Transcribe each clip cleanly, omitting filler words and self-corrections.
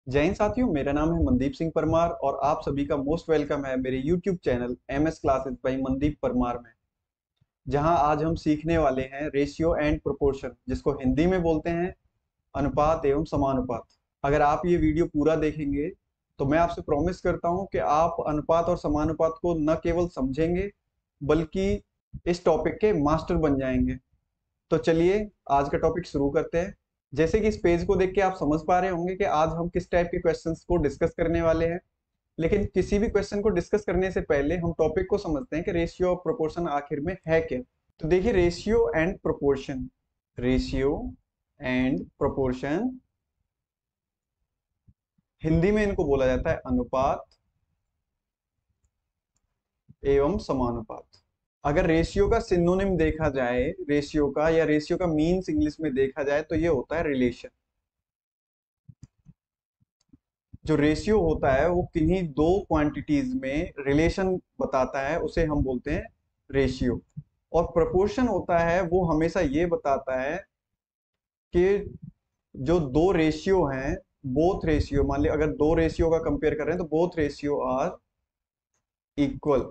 जय हिंद साथियों, मेरा नाम है मनदीप सिंह परमार और आप सभी का मोस्ट वेलकम है मेरे YouTube channel MS classes by Mandeep Parmar में। जहां आज हम सीखने वाले हैं रेशियो एंड प्रोपोर्शन, जिसको हिंदी में बोलते हैं अनुपात एवं समानुपात। अगर आप ये वीडियो पूरा देखेंगे तो मैं आपसे प्रॉमिस करता हूं कि आप अनुपात और समानुपात को न केवल समझेंगे बल्कि इस टॉपिक के मास्टर बन जाएंगे। तो चलिए आज का टॉपिक शुरू करते हैं। जैसे कि इस पेज को देख के आप समझ पा रहे होंगे कि आज हम किस टाइप के क्वेश्चंस को डिस्कस करने वाले हैं। लेकिन किसी भी क्वेश्चन को डिस्कस करने से पहले हम टॉपिक को समझते हैं कि रेशियो और प्रोपोर्शन आखिर में है क्या। तो देखिए, रेशियो एंड प्रोपोर्शन हिंदी में इनको बोला जाता है अनुपात एवं समानुपात। अगर रेशियो का सिनोनिम देखा जाए, रेशियो का मीन्स इंग्लिश में देखा जाए तो ये होता है रिलेशन। जो रेशियो होता है वो किन्हीं दो क्वांटिटीज में रिलेशन बताता है, उसे हम बोलते हैं रेशियो। और प्रोपोर्शन होता है वो हमेशा ये बताता है कि जो दो रेशियो हैं, बोथ रेशियो, मान लिया अगर दो रेशियो का कंपेयर कर रहे हैं तो बोथ रेशियो आर इक्वल।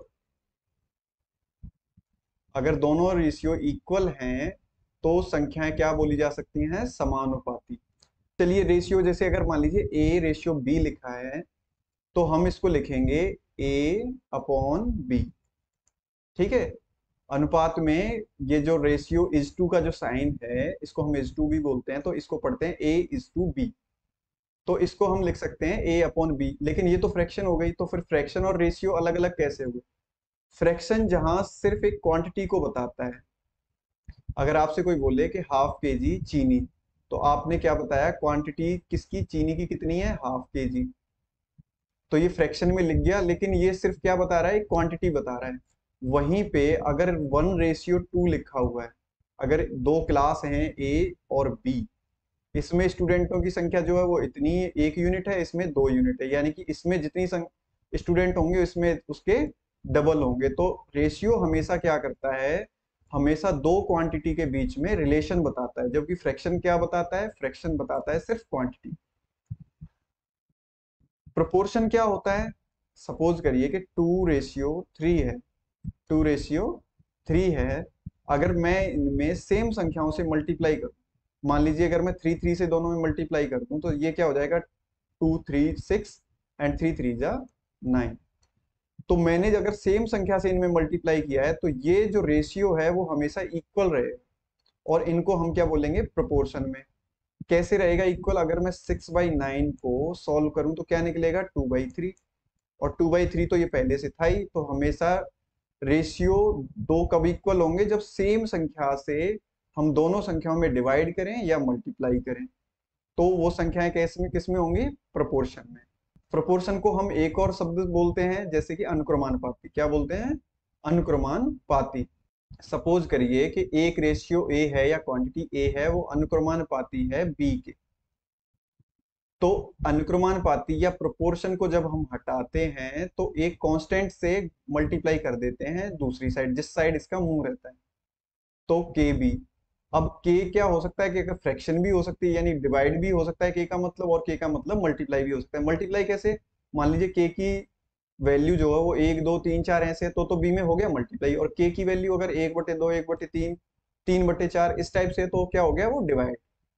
अगर दोनों रेशियो इक्वल हैं तो संख्याएं क्या बोली जा सकती हैं? समानुपाती। चलिए, रेशियो जैसे अगर मान लीजिए ए रेशियो बी लिखा है तो हम इसको लिखेंगे ए अपॉन बी। ठीक है। अनुपात में ये जो रेशियो इज टू का जो साइन है, इसको हम इज टू बी बोलते हैं, तो इसको पढ़ते हैं ए इज टू बी। तो इसको हम लिख सकते हैं ए अपॉन बी। लेकिन ये तो फ्रैक्शन हो गई, तो फिर फ्रैक्शन और रेशियो अलग अलग कैसे हुए? फ्रैक्शन जहां सिर्फ एक क्वांटिटी को बताता है। अगर आपसे कोई बोले कि हाफ के जी चीनी, तो आपने क्या बताया? क्वांटिटी किसकी? चीनी की कितनी है? हाफ के जी। तो ये फ्रैक्शन में लिख गया, लेकिन ये सिर्फ क्या बता रहा है? एक क्वांटिटी बता रहा है। वहीं पे अगर 1:2 लिखा हुआ है, अगर दो क्लास हैं ए और बी, इसमें स्टूडेंटों की संख्या जो है वो इतनी 1 यूनिट है, इसमें 2 यूनिट है, यानी कि इसमें जितनी स्टूडेंट होंगे उसमें उसके डबल होंगे। तो रेशियो हमेशा क्या करता है? हमेशा दो क्वांटिटी के बीच में रिलेशन बताता है, जबकि फ्रैक्शन क्या बताता है? फ्रैक्शन बताता है सिर्फ क्वांटिटी। प्रोपोर्शन क्या होता है? सपोज करिए कि 2:3 है, 2:3 है। अगर मैं इनमें सेम संख्याओं से मल्टीप्लाई करूं, मान लीजिए अगर मैं 3 3 से दोनों में मल्टीप्लाई कर दूं तो ये क्या हो जाएगा? 2 3 6 एंड 3 3 जा 9। तो मैंने अगर सेम संख्या से इनमें मल्टीप्लाई किया है तो ये जो रेशियो है वो हमेशा इक्वल रहे, और इनको हम क्या बोलेंगे? प्रोपोर्शन में। कैसे रहेगा इक्वल? अगर मैं 6/9 को सॉल्व करूं तो क्या निकलेगा? 2/3। और 2/3 तो ये पहले से था ही। तो हमेशा रेशियो दो कब इक्वल होंगे? जब सेम संख्या से हम दोनों संख्याओं में डिवाइड करें या मल्टीप्लाई करें, तो वो संख्याएं किस में किस में होंगी? प्रोपोर्शन में। प्रोपोर्शन को हम एक और शब्द बोलते हैं, जैसे कि अनुक्रमानुपाती। क्या बोलते हैं? अनुक्रमानुपाती। सपोज करिए कि एक रेशियो ए है या क्वांटिटी ए है, वो अनुक्रमानुपाती है बी के। तो अनुक्रमानुपाती या प्रोपोर्शन को जब हम हटाते हैं तो एक कांस्टेंट से मल्टीप्लाई कर देते हैं दूसरी साइड, जिस साइड इसका मुंह रहता है, तो के बी। अब के क्या हो सकता है? कि फ्रैक्शन भी हो सकती है, यानी डिवाइड भी हो सकता है के का मतलब, और के का मतलब मल्टीप्लाई भी हो सकता है। मल्टीप्लाई कैसे? मान लीजिए के की वैल्यू जो है वो 1 2 3 4 ऐसे है, तो बी में हो गया मल्टीप्लाई। और के की वैल्यू अगर 1/2 1/3 3/4 इस टाइप से, तो क्या हो गया? वो डिवाइड।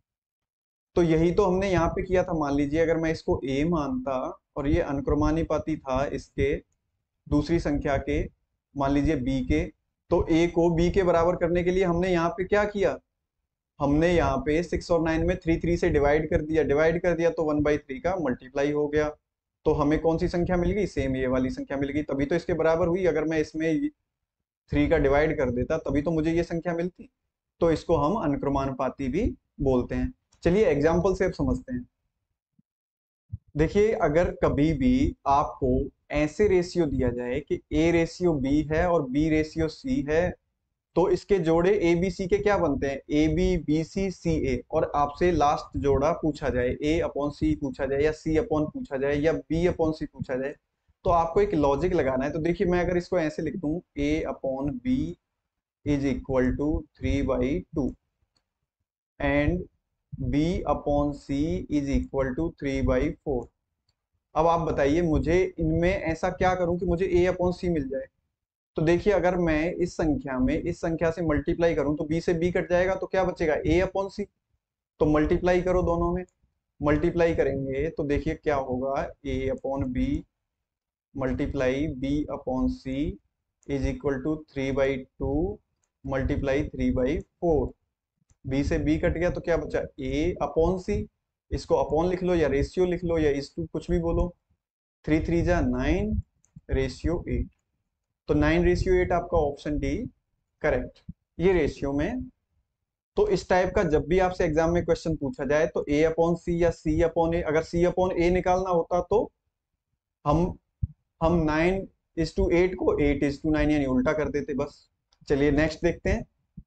तो यही तो हमने यहाँ पे किया था। मान लीजिए अगर मैं इसको ए मानता और ये अनुक्रमानुपाती था इसके दूसरी संख्या के, मान लीजिए बी के, तो ए को बी के बराबर करने के लिए हमने यहाँ पे क्या किया? हमने यहाँ पे 6 और 9 में 3 3 से डिवाइड कर दिया तो 1/3 का मल्टीप्लाई हो गया। तो हमें कौन सी संख्या मिल गई? सेम ये वाली संख्या मिल गई, तभी तो इसके बराबर हुई। अगर मैं इसमें 3 का डिवाइड कर देता तभी तो मुझे ये संख्या मिलती। तो इसको हम अनुक्रमानुपाती भी बोलते हैं। चलिए एग्जाम्पल से अब समझते हैं। देखिए, अगर कभी भी आपको ऐसे रेशियो दिया जाए कि ए रेशियो बी है और बी रेशियो सी है, तो इसके जोड़े ए बी सी के क्या बनते हैं? A B B C C A. और आपसे लास्ट जोड़ा पूछा जाए, ए अपॉन सी पूछा जाए, या सी अपॉन पूछा जाए, या बी अपॉन सी पूछा जाए, तो आपको एक लॉजिक लगाना है। तो देखिए, मैं अगर इसको ऐसे लिख दूं, A upon B is equal to 3/2, and b upon c is equal to 3/4। अब आप बताइए मुझे इनमें ऐसा क्या करूं कि मुझे a अपॉन c मिल जाए। तो देखिए अगर मैं इस संख्या में इस संख्या से मल्टीप्लाई करूं तो b से b कट जाएगा, तो क्या बचेगा a अपॉन c। तो मल्टीप्लाई करो दोनों में, मल्टीप्लाई करेंगे तो देखिए क्या होगा, a upon b multiply b upon c is equal to 3/2 multiply 3/4। b से b कट गया तो क्या बचा a अपॉन c। इसको अपॉन लिख लो या रेशियो लिख लो या इस टू कुछ भी बोलो। 3 3 जा 9 रेशियो 8। तो 9:8 आपका ऑप्शन डी करेक्ट। ये रेशियो में, तो इस टाइप का जब भी आपसे एग्जाम में क्वेश्चन पूछा जाए तो a अपॉन सी या c अपॉन ए, अगर c अपॉन ए निकालना होता तो हम हम 9:8 को 8:9 यानी उल्टा कर देते बस। चलिए नेक्स्ट देखते हैं।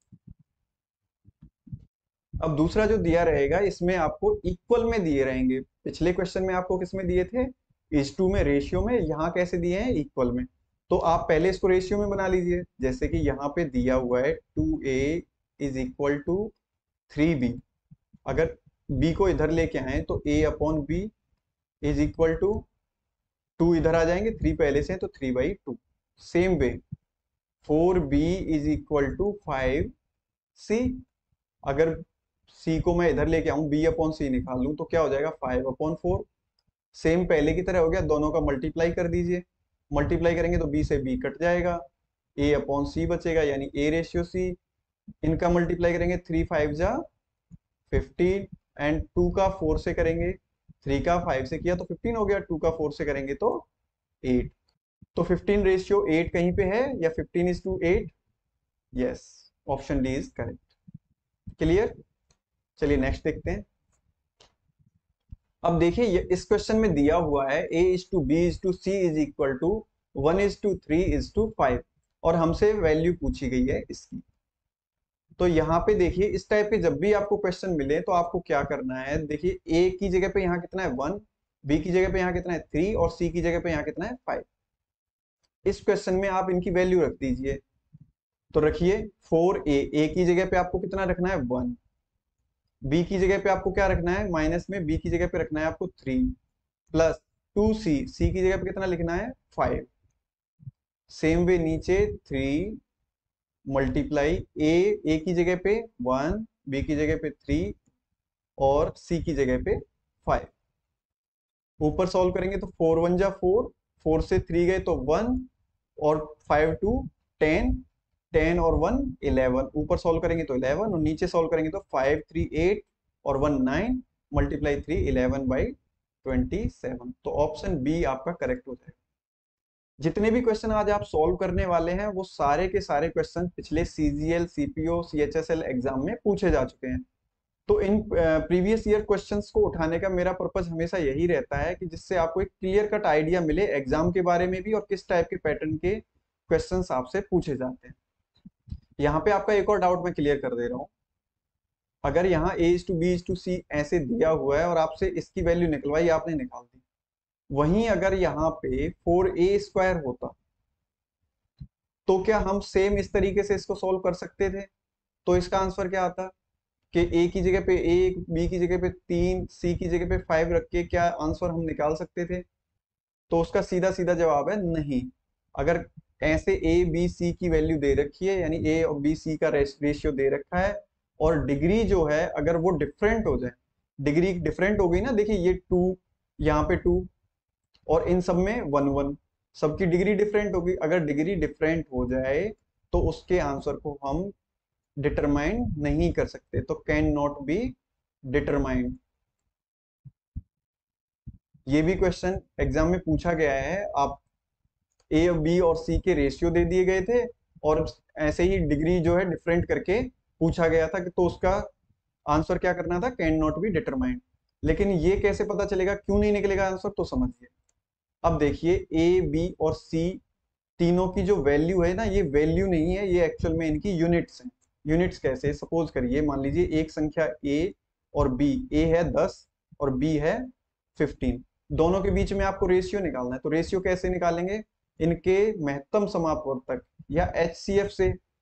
अब दूसरा जो दिया रहेगा इसमें आपको इक्वल में दिए रहेंगे। पिछले क्वेश्चन में आपको किस में दिए थे, इज टू में, रेशियो में। यहाँ कैसे दिए हैं, इक्वल में। तो आप पहले इसको रेशियो में बना लीजिए। जैसे कि यहाँ पे दिया हुआ है 2a is equal to 3b। अगर b को इधर लेके आए तो a upon B is equal to 2 इधर आ जाएंगे, 3 पहले से है तो 3/2। Same way 4b is equal to 5c। अगर c को मैं इधर लेके आऊं, b अपॉन सी निकाल लूं तो क्या हो जाएगा 5/4। सेम पहले की तरह हो गया, दोनों का मल्टीप्लाई कर दीजिए। मल्टीप्लाई करेंगे तो b से b कट जाएगा, a अपॉन सी बचेगा यानी a रेशियो c। इनका मल्टीप्लाई करेंगे 3 5 जा 15 एंड 2 का 4 से करेंगे, 3 का 5 से किया तो 15 हो गया, 2 का 4 से करेंगे तो 8। तो 15:8 कहीं पे है या 15:8। Yes, option D is correct. Clear. चलिए नेक्स्ट देखते हैं। अब देखिए ये इस क्वेश्चन में दिया हुआ है a:b:c इज इक्वल टू 1:3:5 और हमसे वैल्यू पूछी गई है इसकी। तो यहाँ पे देखिए इस टाइप के जब भी आपको क्वेश्चन मिले तो आपको क्या करना है, देखिए a की जगह पे यहाँ कितना है 1, b की जगह पे यहाँ कितना है 3 और c की जगह पे यहाँ कितना है 5। इस क्वेश्चन में आप इनकी वैल्यू रख दीजिए। तो रखिए 4a, a की जगह पे आपको कितना रखना है 1, b की जगह पे आपको क्या रखना है माइनस में, b की जगह पे रखना है आपको 3 प्लस 2c, c की जगह पे कितना लिखना है 5। सेम वे नीचे 3 मल्टीप्लाई a की जगह पे 1, b की जगह पे 3 और c की जगह पे 5। ऊपर सॉल्व करेंगे तो 4 1 जा 4, 4 से 3 गए तो 1 और 5 2 10, 10 और 1 11। ऊपर सॉल्व करेंगे तो 11 और नीचे सॉल्व करेंगे तो 5 3 8 और 1 9 मल्टीप्लाई 3 11/27। तो ऑप्शन बी आपका करेक्ट हो जाएगा। जितने भी क्वेश्चन आज आप सॉल्व करने वाले हैं वो सारे के सारे क्वेश्चन पिछले सीजीएल सीपीओ सीएचएसएल एग्जाम में पूछे जा चुके हैं। तो इन प्रीवियस ईयर क्वेश्चंस को उठाने का मेरा पर्पस हमेशा यही रहता है कि जिससे आपको एक क्लियर कट आइडिया मिले एग्जाम के बारे में भी और किस टाइप के पैटर्न के क्वेश्चंस आपसे पूछे जाते हैं। यहाँ पे आपका एक और डाउट मैं क्लियर कर दे रहा हूँ। अगर यहाँ a:b:c ऐसे दिया हुआ है और आपसे इसकी वैल्यू निकलवाई, आपने निकाल दी, वहीं अगर यहाँ पे 4a² होता तो क्या हम सेम इस तरीके से इसको सोल्व कर सकते थे। तो इसका आंसर क्या आता कि a की जगह पे 1, b की जगह पे 3, c की जगह पे 5 रख के क्या आंसर हम निकाल सकते थे। तो उसका सीधा सीधा जवाब है नहीं। अगर ऐसे a b c की वैल्यू दे रखी है यानी a और b c का रेशियो दे रखा है और डिग्री जो है अगर वो डिफरेंट हो जाए, डिग्री डिफरेंट हो गई ना, देखिए ये 2 यहाँ पे 2 और इन सब में 1 1, सबकी डिग्री डिफरेंट होगी। अगर डिग्री डिफरेंट हो जाए तो उसके आंसर को हम डिटरमाइन नहीं कर सकते, तो कैन नॉट बी डिटरमाइंड। ये भी क्वेश्चन एग्जाम में पूछा गया है। आप ए और बी और सी के रेशियो दे दिए गए थे और ऐसे ही डिग्री जो है डिफरेंट करके पूछा गया था कि तो उसका आंसर क्या करना था, कैन नॉट बी डिटरमाइंड। लेकिन ये कैसे पता चलेगा, क्यों नहीं निकलेगा आंसर, तो समझिए। अब देखिए ए बी और सी तीनों की जो वैल्यू है ना, ये वैल्यू नहीं है, ये एक्चुअल में इनकी यूनिट्स हैं। यूनिट्स कैसे, सपोज करिए मान लीजिए एक संख्या a और b, a है 10 और b है 15, दोनों के बीच में आपको रेशियो निकालना है। तो रेशियो कैसे निकालेंगे, इनके महत्तम समापवर्तक या HCF से।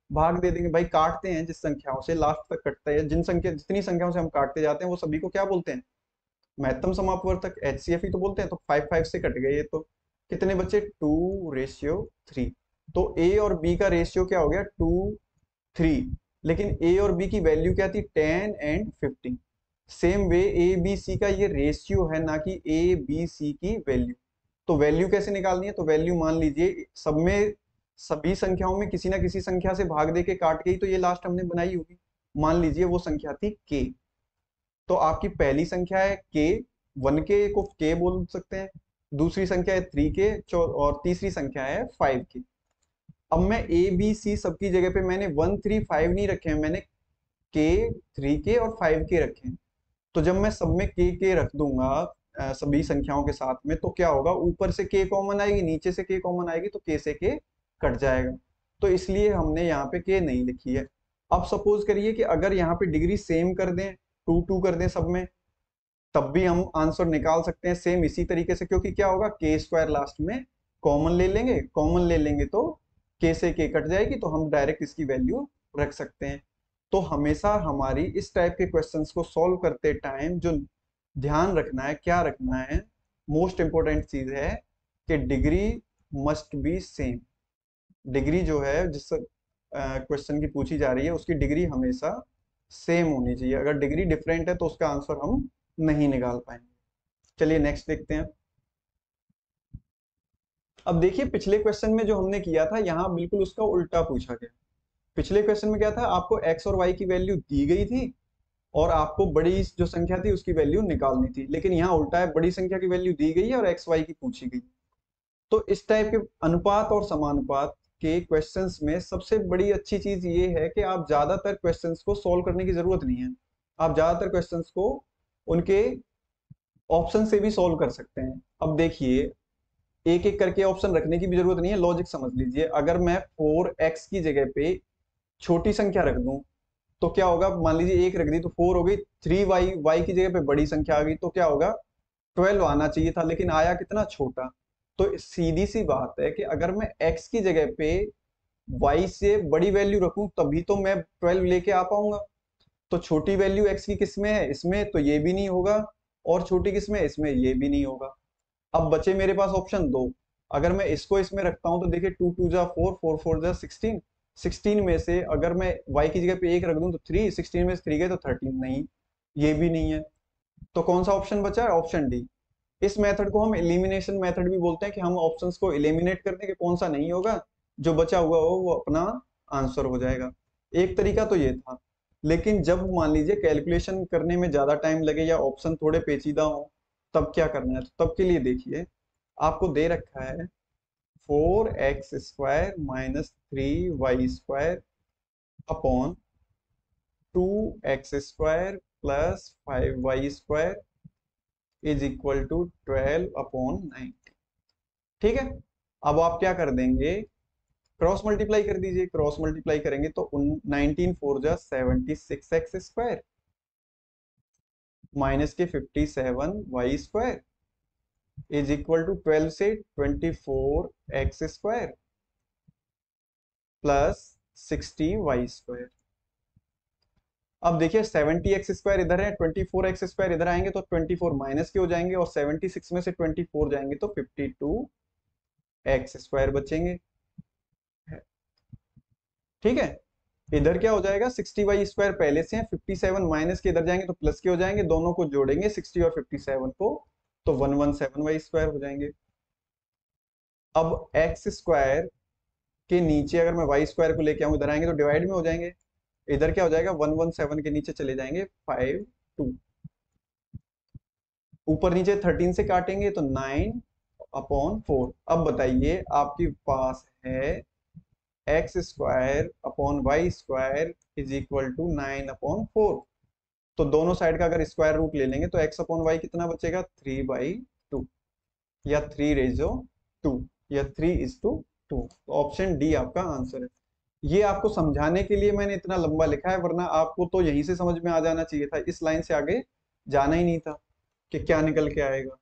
भाग दे देंगे भाई, काटते हैं जिस संख्याओं से लास्ट तक कटता है, जितनी संख्याओं से हम काटते जाते हैं वो सभी को क्या बोलते हैं, महत्तम समापवर्तक, HCF ही तो बोलते हैं। तो 5 से कट गए ये, तो कितने बचे, 2:3। तो ए और बी का रेशियो क्या हो गया, 2:3। लेकिन ए और बी की वैल्यू क्या थी, 10 and 15। Same way A B C का ये रेशियो है, ना कि ए बी सी की वैल्यू। तो वैल्यू कैसे निकालनी है, तो वैल्यू मान लीजिए सब में, सभी संख्याओं में किसी ना किसी संख्या से भाग दे के काट गई, तो ये लास्ट हमने बनाई होगी। मान लीजिए वो संख्या थी के। तो आपकी पहली संख्या है के, 1 के को के बोल सकते हैं, दूसरी संख्या है 3 के, और तीसरी संख्या है 5 के। अब मैं ए बी सी सबकी जगह पे मैंने 1 3 5 नहीं रखे हैं, मैंने के, 3 के और 5 के रखे हैं। तो जब मैं सब में के रख दूंगा सभी संख्याओं के साथ में, तो क्या होगा, ऊपर से के कॉमन आएगी, नीचे से के कॉमन आएगी, तो के से के कट जाएगा। तो इसलिए हमने यहाँ पे के नहीं लिखी है। अब सपोज करिए कि अगर यहाँ पे डिग्री सेम कर दें, 2 2 कर दें सब में, तब भी हम आंसर निकाल सकते हैं सेम इसी तरीके से, क्योंकि क्या होगा, के स्क्वायर लास्ट में कॉमन ले लेंगे, कॉमन ले लेंगे तो के से के कट जाएगी, तो हम डायरेक्ट इसकी वैल्यू रख सकते हैं। तो हमेशा हमारी इस टाइप के क्वेश्चंस को सॉल्व करते टाइम जो ध्यान रखना है, क्या रखना है, मोस्ट इंपॉर्टेंट चीज है कि degree must be same. Degree जो है जिस क्वेश्चन की पूछी जा रही है उसकी डिग्री हमेशा सेम होनी चाहिए। अगर डिग्री डिफरेंट है तो उसका आंसर हम नहीं निकाल पाएंगे। चलिए नेक्स्ट देखते हैं। अब देखिए पिछले क्वेश्चन में जो हमने किया था, यहाँ बिल्कुल उसका उल्टा पूछा गया। पिछले क्वेश्चन में क्या था, आपको एक्स और वाई की वैल्यू दी गई थी और आपको बड़ी जो संख्या थी उसकी वैल्यू निकालनी थी। लेकिन यहाँ उल्टा है, बड़ी संख्या की वैल्यू दी गई है और एक्स वाई की पूछी गई। तो इस टाइप के अनुपात और समानुपात के क्वेश्चंस में सबसे बड़ी अच्छी चीज ये है कि आप ज्यादातर क्वेश्चंस को सॉल्व करने की जरूरत नहीं है। आप ज्यादातर क्वेश्चंस को उनके ऑप्शन से भी सॉल्व कर सकते हैं। अब देखिए, एक एक करके ऑप्शन रखने की भी जरूरत नहीं है, लॉजिक समझ लीजिए। अगर मैं 4x की जगह पे छोटी संख्या रख दूं तो क्या होगा, मान लीजिए एक रख दी तो 4 हो गई, 3y, y की जगह पे बड़ी संख्या आ गई तो क्या होगा, 12 आना चाहिए था, लेकिन आया कितना, छोटा। तो सीधी सी बात है कि अगर मैं x की जगह पे y से बड़ी वैल्यू रखूं तभी तो मैं 12 लेके आ पाऊंगा। तो छोटी वैल्यू x की किस में है, इसमें, तो ये भी नहीं होगा, और छोटी किस में, इसमें, ये भी नहीं होगा। अब बचे मेरे पास ऑप्शन दो। अगर मैं इसको इसमें रखता हूं तो देखिए 2 2 जा 4, 4 4 जा 16। 16 में से अगर मैं y की जगह पे एक रख दूं तो 3, 16 में से 3 गए तो 13, नहीं, ये भी नहीं है। तो कौन सा ऑप्शन बचा है, ऑप्शन डी। इस मेथड को हम एलिमिनेशन मेथड भी बोलते हैं, कि हम ऑप्शंस को एलिमिनेट कर दें कि कौन सा नहीं होगा, जो बचा हुआ हो वो अपना आंसर हो जाएगा। एक तरीका तो ये था। लेकिन जब मान लीजिए कैलकुलेशन करने में ज्यादा टाइम लगे या ऑप्शन थोड़े पेचीदा हो, तब क्या करना है, तो तब के लिए देखिए, आपको दे रखा है 4x² minus 3y² upon 2x² plus 5y² is equal to 12/90। ठीक है। अब आप क्या कर देंगे, क्रॉस मल्टीप्लाई कर दीजिए। क्रॉस मल्टीप्लाई करेंगे तो 19 4 जा 76x² माइनस के 57y² इज इक्वल टू 12 से 24x² प्लस 60y²। अब देखिए 70x² इधर है, 24x² इधर आएंगे तो 24 माइनस के हो जाएंगे, और 76 में से 24 जाएंगे तो 52x² बचेंगे। ठीक है। इधर क्या हो जाएगा, 60y² पहले से है, 57 माइनस के इधर जाएंगे तो प्लस के हो जाएंगे, दोनों को जोड़ेंगे 60 और 57 को, तो 117y² हो जाएंगे। अब x² के नीचे अगर मैं y² को लेके आऊं, इधर आएंगे तो डिवाइड में हो जाएंगे। इधर क्या हो जाएगा, 117 के नीचे चले जाएंगे 5 2, ऊपर नीचे 13 से काटेंगे तो 9/4। अब बताइए आपके पास है x² upon y² is equal to 9/4। तो दोनों साइड का अगर स्क्वायर रूट ले लेंगे तो x अपॉन वाई कितना बचेगा, 3/2, या 3/2, या 3:2। तो ऑप्शन डी आपका आंसर है। ये आपको समझाने के लिए मैंने इतना लंबा लिखा है, वरना आपको तो यहीं से समझ में आ जाना चाहिए था, इस लाइन से आगे जाना ही नहीं था कि क्या निकल के आएगा।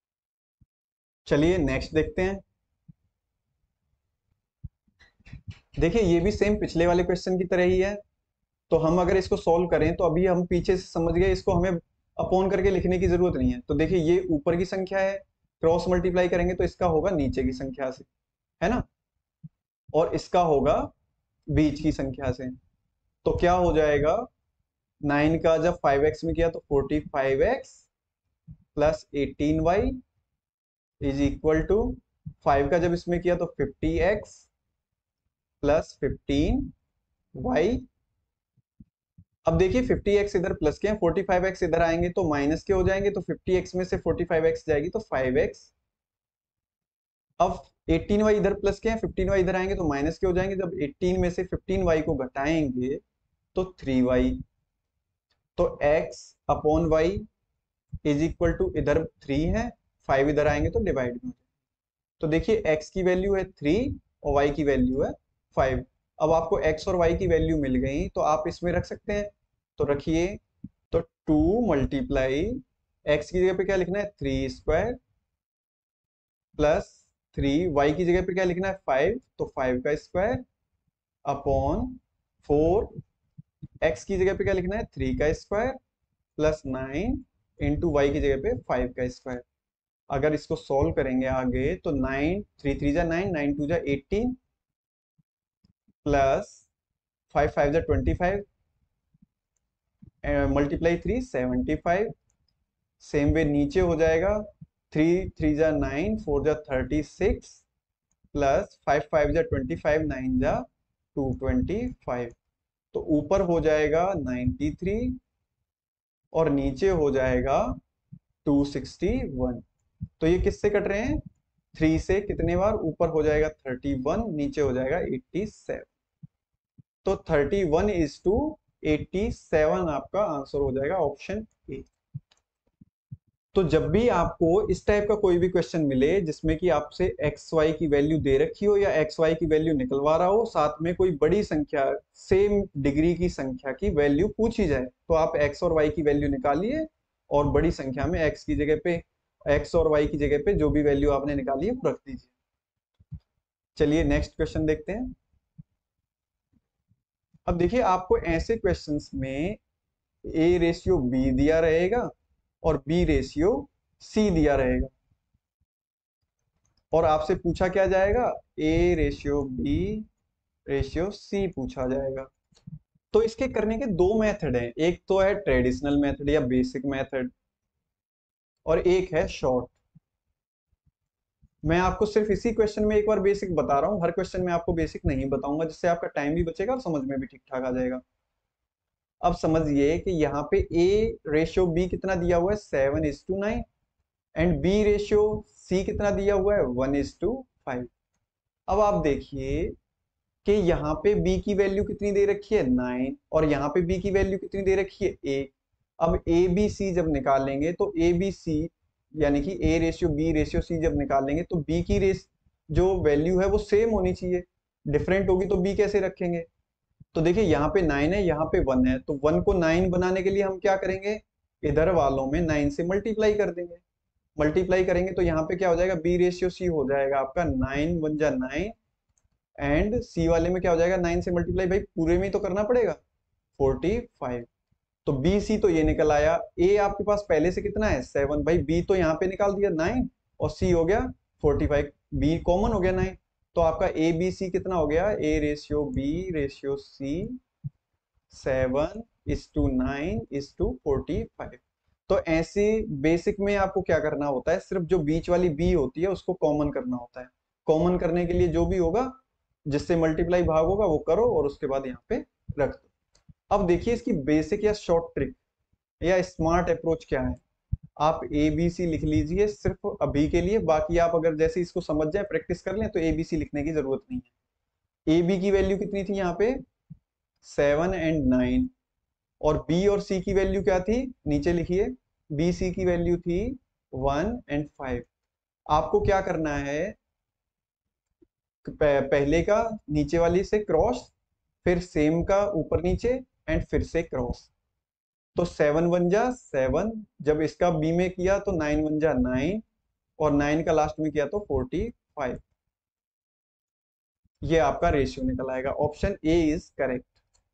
चलिए नेक्स्ट देखते हैं। देखिए ये भी सेम पिछले वाले क्वेश्चन की तरह ही है। तो हम अगर इसको सॉल्व करें तो अभी हम पीछे से समझ गए, इसको हमें अपॉन करके लिखने की जरूरत नहीं है। तो देखिए ये ऊपर की संख्या है, क्रॉस मल्टीप्लाई करेंगे तो इसका होगा नीचे की संख्या से, है ना, और इसका होगा बीच की संख्या से। तो क्या हो जाएगा, 9 का जब 5x में किया तो 45x plus 18y is equal to 5 का जब इसमें किया तो 50x प्लस 15y। अब देखिए 50x इधर प्लस के हैं, 45x इधर आएंगे तो माइनस के हो जाएंगे, तो 50x में से 45x जाएगी तो 5x। अब 18y इधर प्लस के हैं, 15y इधर आएंगे तो माइनस के हो जाएंगे, जब 18 में से 15y को घटाएंगे तो 3y। तो x upon y is equal to, इधर 3 है, 5 इधर आएंगे तो डिवाइड में हो जाएगा। तो देखिए x की वैल्यू है 3 और y की वैल्यू है 5। अब आपको x और y की वैल्यू मिल गई तो आप इसमें रख सकते हैं, तो रखिए। तो 2 मल्टीप्लाई x की जगह पे क्या लिखना है 3 स्क्वायर प्लस 3, y की जगह पे क्या लिखना है 5, तो 5 का स्क्वायर अपॉन 4, x की जगह पे क्या लिखना है 3 का स्क्वायर प्लस 9 इंटू वाई की जगह पे 5 का स्क्वायर। अगर इसको सॉल्व करेंगे आगे तो 9 3 3 जा 9, 9 2 जा 18 प्लस 5 5 जा 25 मल्टीप्लाई 3 75। सेम वे नीचे हो जाएगा, 3 3 जा 9, 4 जा 36 प्लस 5 5 जा 25, 9 जा 225। तो ऊपर हो जाएगा 93 और नीचे हो जाएगा 261। तो ये किससे कट रहे हैं, 3 से कितने बार, ऊपर हो जाएगा 31, नीचे हो जाएगा 87। तो 31 इज टू 87 आपका आंसर हो जाएगा, ऑप्शन ए। तो जब भी आपको इस टाइप का कोई भी क्वेश्चन मिले जिसमें कि आपसे एक्स वाई की वैल्यू दे रखी हो या एक्स वाई की वैल्यू निकलवा रहा हो, साथ में कोई बड़ी संख्या सेम डिग्री की संख्या की वैल्यू पूछी जाए, तो आप एक्स और वाई की वैल्यू निकालिए और बड़ी संख्या में एक्स की जगह पे, एक्स और वाई की जगह पे जो भी वैल्यू आपने निकाली है वो रख दीजिए। चलिए नेक्स्ट क्वेश्चन देखते हैं। अब देखिए आपको ऐसे क्वेश्चंस में ए रेशियो बी दिया रहेगा और बी रेशियो सी दिया रहेगा, और आपसे पूछा क्या जाएगा, A ratio B ratio C पूछा जाएगा। तो इसके करने के दो मेथड हैं, एक तो है ट्रेडिशनल मेथड या बेसिक मेथड, और एक है शॉर्ट। मैं आपको सिर्फ इसी क्वेश्चन में एक बार बेसिक बता रहा हूं, हर क्वेश्चन में आपको बेसिक नहीं बताऊंगा, जिससे आपका टाइम भी बचेगा और समझ में भी ठीक ठाक आ जाएगा। अब समझिए कि यहाँ पे ए रेशियो बी कितना दिया हुआ है 7:9, एंड बी रेशियो सी कितना दिया हुआ है 1:5। अब आप देखिए कि यहाँ पे b की वैल्यू कितनी दे रखी है 9, और यहाँ पे b की वैल्यू कितनी दे रखी है 1। अब ए बी सी जब निकालेंगे तो ए बी सी यानी कि a ratio b ratio c जब निकालेंगे तो b की रेस जो वैल्यू है वो सेम होनी चाहिए, डिफरेंट होगी तो b कैसे रखेंगे। तो देखिए यहाँ पे 9 है, यहाँ पे 1 है, तो 1 को 9 बनाने के लिए हम क्या करेंगे, इधर वालों में 9 से मल्टीप्लाई कर देंगे। मल्टीप्लाई करेंगे तो यहाँ पे क्या हो जाएगा, बी रेशियो सी हो जाएगा आपका 9 1 जा 9, एंड सी वाले में क्या हो जाएगा 9 से मल्टीप्लाई, भाई पूरे में ही तो करना पड़ेगा 45। तो बी सी तो ये निकल आया। ए आपके पास पहले से कितना है 7, भाई बी तो यहाँ पे निकाल दिया 9 और सी हो गया 45, बी कॉमन हो गया 9। तो आपका ए बी सी कितना हो गया, A ratio B ratio C 7:9:45। तो ऐसे बेसिक में आपको क्या करना होता है, सिर्फ जो बीच वाली बी होती है उसको कॉमन करना होता है। कॉमन करने के लिए जो भी होगा, जिससे मल्टीप्लाई भाग होगा वो करो और उसके बाद यहाँ पे रख दो। अब देखिए इसकी बेसिक या शॉर्ट ट्रिक या स्मार्ट अप्रोच क्या है। आप ए बी सी लिख लीजिए सिर्फ अभी के लिए, बाकी आप अगर जैसे इसको समझ जाए प्रैक्टिस कर लें तो ए बी सी लिखने की जरूरत नहीं है। ए बी की वैल्यू कितनी थी यहाँ पे 7 एंड 9, और बी और सी की वैल्यू क्या थी, नीचे लिखिए, बी सी की वैल्यू थी 1 एंड 5। आपको क्या करना है, पहले का नीचे वाली से क्रॉस, फिर सेम का ऊपर नीचे, एंड फिर से क्रॉस। तो 7 1 जा 7, जब इसका बी में किया तो 9 1 जा 9, और 9 का लास्ट में किया तो 45। ये आपका रेशियो निकल आएगा। Option A is correct.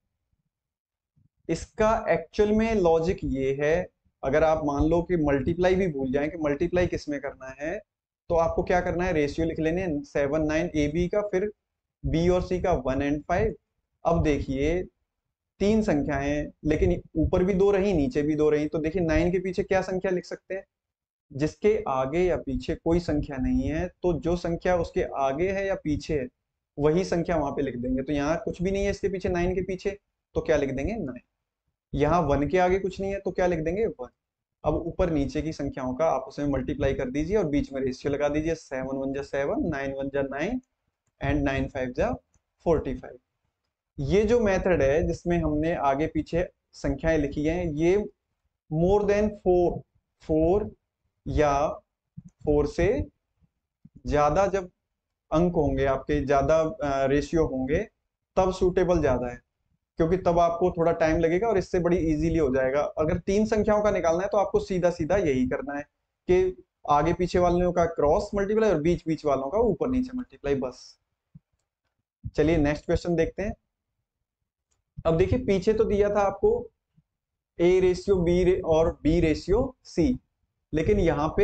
इसका एक्चुअल में लॉजिक ये है, अगर आप मान लो कि मल्टीप्लाई भी भूल जाएं कि मल्टीप्लाई किस में करना है, तो आपको क्या करना है, रेशियो लिख लेने 7 9 ए बी का, फिर बी और सी का 1 एंड 5। अब देखिए तीन संख्याएं हैं, लेकिन ऊपर भी दो रही नीचे भी दो रही, तो देखिए 9 के पीछे क्या संख्या लिख सकते हैं, जिसके आगे या पीछे कोई संख्या नहीं है, तो जो संख्या उसके आगे है या पीछे है वही संख्या वहां पे लिख देंगे। तो यहाँ कुछ भी नहीं है इसके पीछे 9 के पीछे, तो क्या लिख देंगे 9। यहाँ 1 के आगे कुछ नहीं है, तो क्या लिख देंगे 1। अब ऊपर नीचे की संख्याओं का आपस में मल्टीप्लाई कर दीजिए और बीच में रेशियो लगा दीजिए। 7 1 जा 7, 9 1 जा 9 एंड 9 5 जा 45। ये जो मेथड है जिसमें हमने आगे पीछे संख्याएं लिखी हैं, ये मोर देन 4 या 4 से ज्यादा जब अंक होंगे आपके, ज्यादा रेशियो होंगे, तब सूटेबल ज्यादा है, क्योंकि तब आपको थोड़ा टाइम लगेगा और इससे बड़ी इजीली हो जाएगा। अगर तीन संख्याओं का निकालना है तो आपको सीधा सीधा यही करना है कि आगे पीछे वालों का क्रॉस मल्टीप्लाई और बीच बीच वालों का ऊपर नीचे मल्टीप्लाई, बस। चलिए नेक्स्ट क्वेश्चन देखते हैं। अब देखिए पीछे तो दिया था आपको ए रेशियो बी और बी रेशियो सी, लेकिन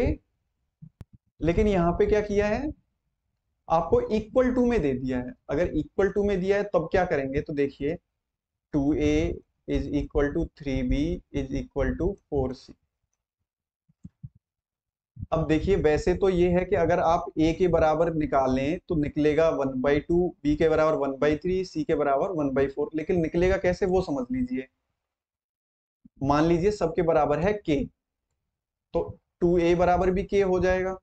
यहाँ पे क्या किया है, आपको इक्वल टू में दे दिया है। अगर इक्वल टू में दिया है तब क्या करेंगे, तो देखिए 2a is equal to 3b is equal to 4c। अब देखिए वैसे तो ये है कि अगर आप a के बराबर निकालें तो निकलेगा 1/2, b के बराबर 1/3, c के बराबर 1/4, लेकिन निकलेगा कैसे वो समझ लीजिए। मान लीजिए सबके बराबर है k, तो 2a बराबर भी k हो जाएगा,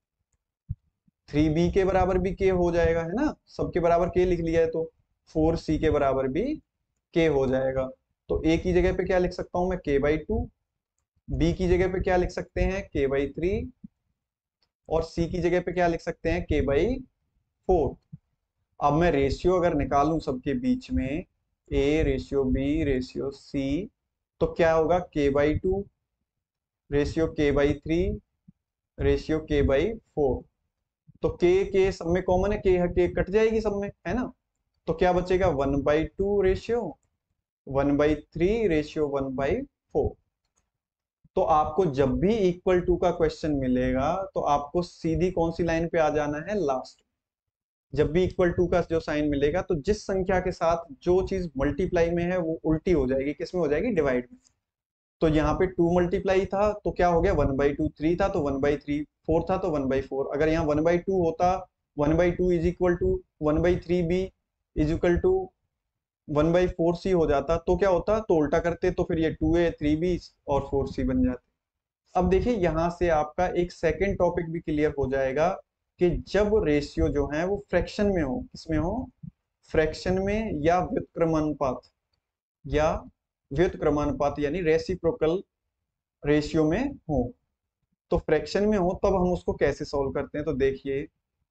3b के बराबर भी k हो जाएगा, है ना, सबके बराबर k लिख लिया है, तो 4c के बराबर भी k हो जाएगा। तो a की जगह पे क्या लिख सकता हूं मैं, k/2, b की जगह पे क्या लिख सकते हैं, k/3, और c की जगह पे क्या लिख सकते हैं, k/4। अब मैं रेशियो अगर निकालूं सबके बीच में, a ratio b ratio c, तो क्या होगा, k/2 ratio k/3 ratio k/4। तो k सब में कॉमन है, k कट जाएगी सब में, है ना, तो क्या बचेगा, 1/2 रेशियो 1/3 रेशियो 1/4। तो आपको जब भी इक्वल टू का क्वेश्चन मिलेगा तो आपको सीधी कौन सी लाइन पे आ जाना है, लास्ट। जब भी इक्वल टू का जो साइन मिलेगा, तो जिस संख्या के साथ जो चीज मल्टीप्लाई में है वो उल्टी हो जाएगी, किसमें हो जाएगी, डिवाइड में। तो यहाँ पे 2 मल्टीप्लाई था तो क्या हो गया, 1/2, 3 था तो 1/3, 4 था तो 1/4। अगर यहाँ 1/2 होता, 1/2 is equal to 1/3b is equal to 1/4c हो जाता, तो क्या होता, तो उल्टा करते, तो फिर ये 2a 3b और 4c बन जाते। अब देखिए यहां से आपका एक सेकंड टॉपिक भी क्लियर हो जाएगा कि जब रेशियो जो है वो फ्रैक्शन में हो, किसमें हो, फ्रैक्शन में, या व्युत्क्रमानुपात, या व्युत्क्रमानुपात यानी रेसिप्रोकल रेशियो में हो। तो फ्रैक्शन में हो तब हम उसको कैसे सॉल्व करते हैं, तो देखिए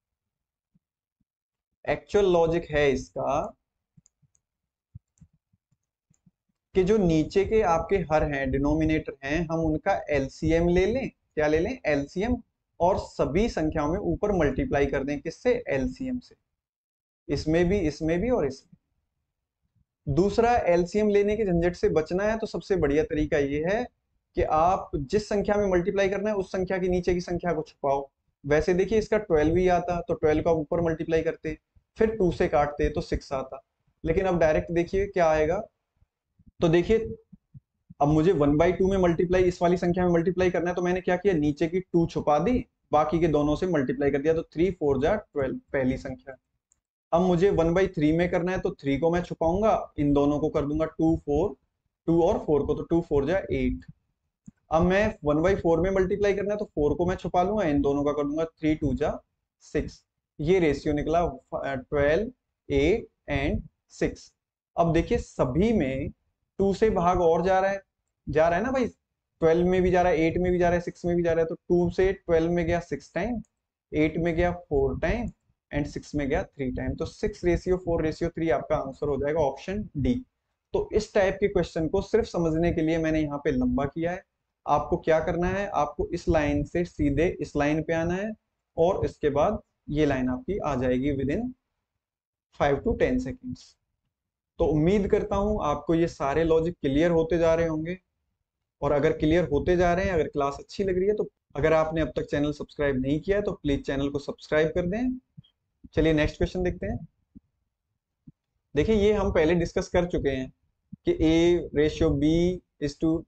एक्चुअल लॉजिक है इसका कि जो नीचे के आपके हर हैं, डिनोमिनेटर हैं, हम उनका एलसीएम ले लें। क्या ले लें, एलसीएम, और सभी संख्याओं में ऊपर मल्टीप्लाई कर दें, किससे, एलसीएम से। इसमें भी और इसमें। दूसरा, एलसीएम लेने के झंझट से बचना है तो सबसे बढ़िया तरीका ये है कि आप जिस संख्या में मल्टीप्लाई करना है उस संख्या के नीचे की संख्या को छुपाओ। वैसे देखिए इसका 12 ही आता, तो 12 का ऊपर मल्टीप्लाई करते, फिर 2 से काटते तो 6 आता। लेकिन अब डायरेक्ट देखिए क्या आएगा, तो देखिए अब मुझे 1/2 में मल्टीप्लाई, इस वाली संख्या में मल्टीप्लाई करना है, तो मैंने क्या किया, नीचे की 2 छुपा दी, बाकी के दोनों से मल्टीप्लाई कर दिया, तो 3 4 जा 12 पहली संख्या। अब मुझे 1/3 में करना है, तो 3 को मैं छुपाऊंगा, इन दोनों को कर दूंगा 2 4, 2 और 4 को, तो 2 4 जा 8। अब मैं 1/4 में मल्टीप्लाई करना है, तो 4 को मैं छुपा लूंगा, इन दोनों का कर दूंगा 3 2 जा 6। ये रेशियो निकला 12 8 एंड 6। अब देखिए सभी में 2 से भाग और जा रहा है ना भाई, 12 में भी जा रहा है, 8 में भी जा रहा है, 6 में भी जा रहा है, तो 2 से 12 में गया 6 टाइम, 8 में गया 4 टाइम एंड 6 में गया 3 टाइम। तो 6:4:3 आपका आंसर हो जाएगा ऑप्शन डी। तो इस टाइप के क्वेश्चन को सिर्फ समझने के लिए मैंने यहाँ पे लंबा किया है। आपको क्या करना है, आपको इस लाइन से सीधे इस लाइन पे आना है, और इसके बाद ये लाइन आपकी आ जाएगी विद इन 5 to 10 सेकेंड्स। तो उम्मीद करता हूं आपको ये सारे लॉजिक क्लियर होते जा रहे होंगे, और अगर क्लियर होते जा रहे हैं, अगर क्लास अच्छी लग रही है, तो अगर आपने अब तक चैनल सब्सक्राइब नहीं किया है तो प्लीज चैनल को सब्सक्राइब कर दें। चलिए नेक्स्ट क्वेश्चन देखते हैं। देखिए ये हम पहले डिस्कस कर चुके हैं कि A ratio B is to,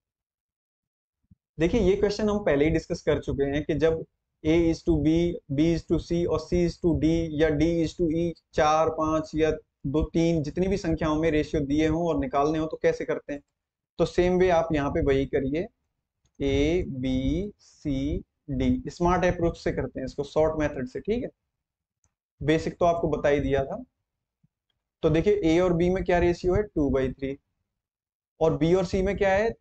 देखिए ये क्वेश्चन हम पहले ही डिस्कस कर चुके हैं कि जब A is to B, B is to C और सी इज टू डी या डी इज टू ई, 4 5 या 2 3 जितनी भी संख्याओं में रेशियो दिए हों और निकालने हो तो कैसे करते हैं। तो सेम वे आप यहाँ पे वही करिए, A B C D, smart approach से करते हैं इसको, शॉर्ट मेथड से, ठीक है। बेसिक तो आपको बता ही दिया था। तो देखिए ए और बी में क्या रेशियो है, 2/3, और बी और सी में क्या है,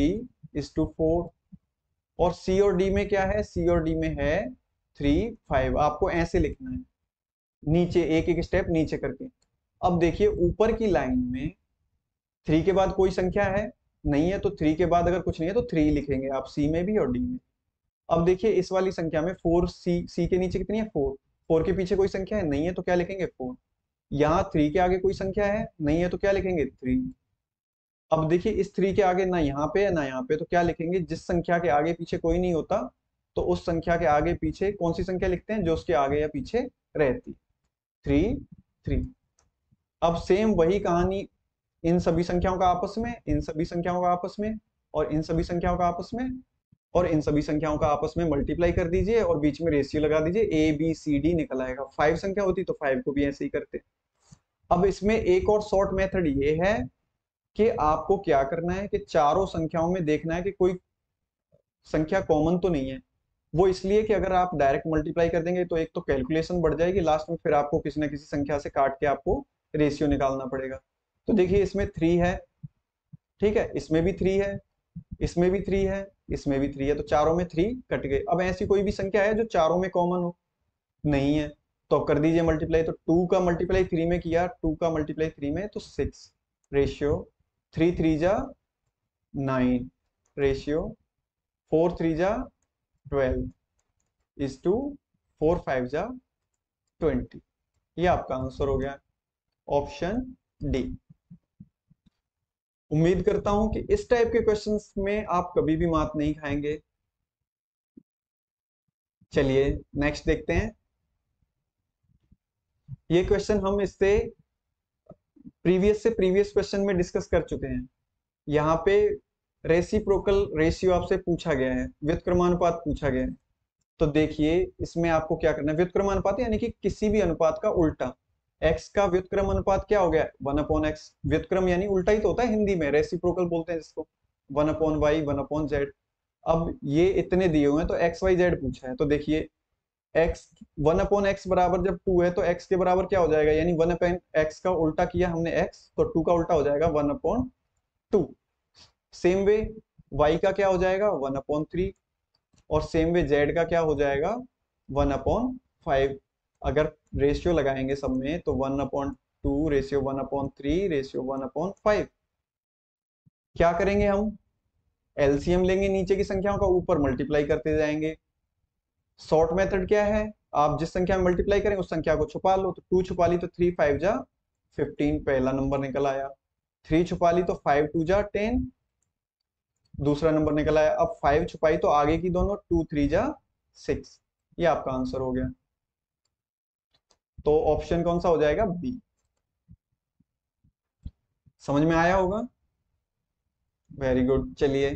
3:4, और सी और डी में क्या है, सी और डी में है 3:5। आपको ऐसे लिखना है, नीचे एक एक स्टेप नीचे करके। अब देखिए ऊपर की लाइन में 3 के बाद कोई संख्या है नहीं है, तो 3 के बाद अगर कुछ नहीं है तो 3 लिखेंगे आप, सी में भी और डी में। अब देखिए इस वाली संख्या में 4, सी के नीचे कितनी है, 4, 4 के पीछे कोई संख्या है नहीं है तो क्या लिखेंगे, 4। यहाँ 3 के आगे कोई संख्या है नहीं है तो क्या लिखेंगे, 3। अब देखिए इस 3 के आगे ना यहाँ पे है ना यहाँ पे, तो क्या लिखेंगे, जिस संख्या के आगे पीछे कोई नहीं होता तो उस संख्या के आगे पीछे कौन सी संख्या लिखते हैं, जो उसके आगे या पीछे रहती, 3 3। अब सेम वही कहानी इन सभी संख्याओं का आपस में, इन सभी संख्याओं का आपस में, और इन सभी संख्याओं का आपस में, और इन सभी संख्याओं का आपस में मल्टीप्लाई कर दीजिए और बीच में रेशियो लगा दीजिए, ए बी सी डी निकल आएगा। 5 संख्या होती तो 5 को भी ऐसे ही करते। अब इसमें एक और शॉर्ट मेथड ये है कि आपको क्या करना है कि चारों संख्याओं में देखना है कि कोई संख्या कॉमन तो नहीं है। वो इसलिए कि अगर आप डायरेक्ट मल्टीप्लाई कर देंगे तो एक तो कैलकुलेशन बढ़ जाएगी लास्ट में, फिर आपको किसी ना किसी संख्या से काट के आपको रेशियो निकालना पड़ेगा। तो देखिए इसमें 3 है, ठीक है, इसमें भी 3 है, इसमें भी 3 है, इसमें भी 3 है, तो चारों में 3 कट गए। अब ऐसी कोई भी संख्या है जो चारों में कॉमन हो, नहीं है, तो अब कर दीजिए मल्टीप्लाई। तो 2 का मल्टीप्लाई 3 में किया, 2 का मल्टीप्लाई 3 में तो 6, रेशियो 3 3 जा 9, रेशियो 4 3 जा 12 इज टू 4 5 जा 20। ये आपका आंसर हो गया, ऑप्शन डी। उम्मीद करता हूं कि इस टाइप के क्वेश्चंस में आप कभी भी मात नहीं खाएंगे। चलिए नेक्स्ट देखते हैं। ये क्वेश्चन हम इससे प्रीवियस क्वेश्चन में डिस्कस कर चुके हैं। यहाँ पे रेसिप्रोकल रेशियो आपसे पूछा गया है, व्युत्क्रमानुपात पूछा गया है। तो देखिए इसमें आपको क्या करना है, व्युत्क्रमानुपात यानी कि किसी भी अनुपात का उल्टा। x का व्युत्क्रम अनुपात क्या हो गया, 1/x। व्युत्क्रम यानी उल्टा ही तो होता है हिंदी में, रेसिप्रोकल बोलते हैं जिसको, 1/y 1/z। अब ये इतने दिए हुए हैं तो x y z पूछा है, तो देखिए x 1/x बराबर जब 2 है तो x के बराबर क्या हो जाएगा, यानी 1/x का उल्टा किया हमने x, तो 2 का उल्टा हो जाएगा 1/2। सेम वे y का क्या हो जाएगा 1/3, और सेम वे z का क्या हो जाएगा 1/5। अगर रेशियो लगाएंगे सब में तो 1/2 रेशियो 1/3 रेशियो 1/5। क्या करेंगे हम, एलसीएम लेंगे नीचे की संख्याओं का, ऊपर मल्टीप्लाई करते जाएंगे। शॉर्ट मेथड क्या है, आप जिस संख्या में मल्टीप्लाई करें उस संख्या को छुपा लो। तो 2 छुपा ली तो 3 5 जा 15, पहला नंबर निकल आया। 3 छुपा ली तो 5 2 जा 10, दूसरा नंबर निकल आया। अब 5 छुपाई तो आगे की दोनों, 2 3 जा 6। ये आपका आंसर हो गया। तो ऑप्शन कौन सा हो जाएगा, बी। समझ में आया होगा, वेरी गुड। चलिए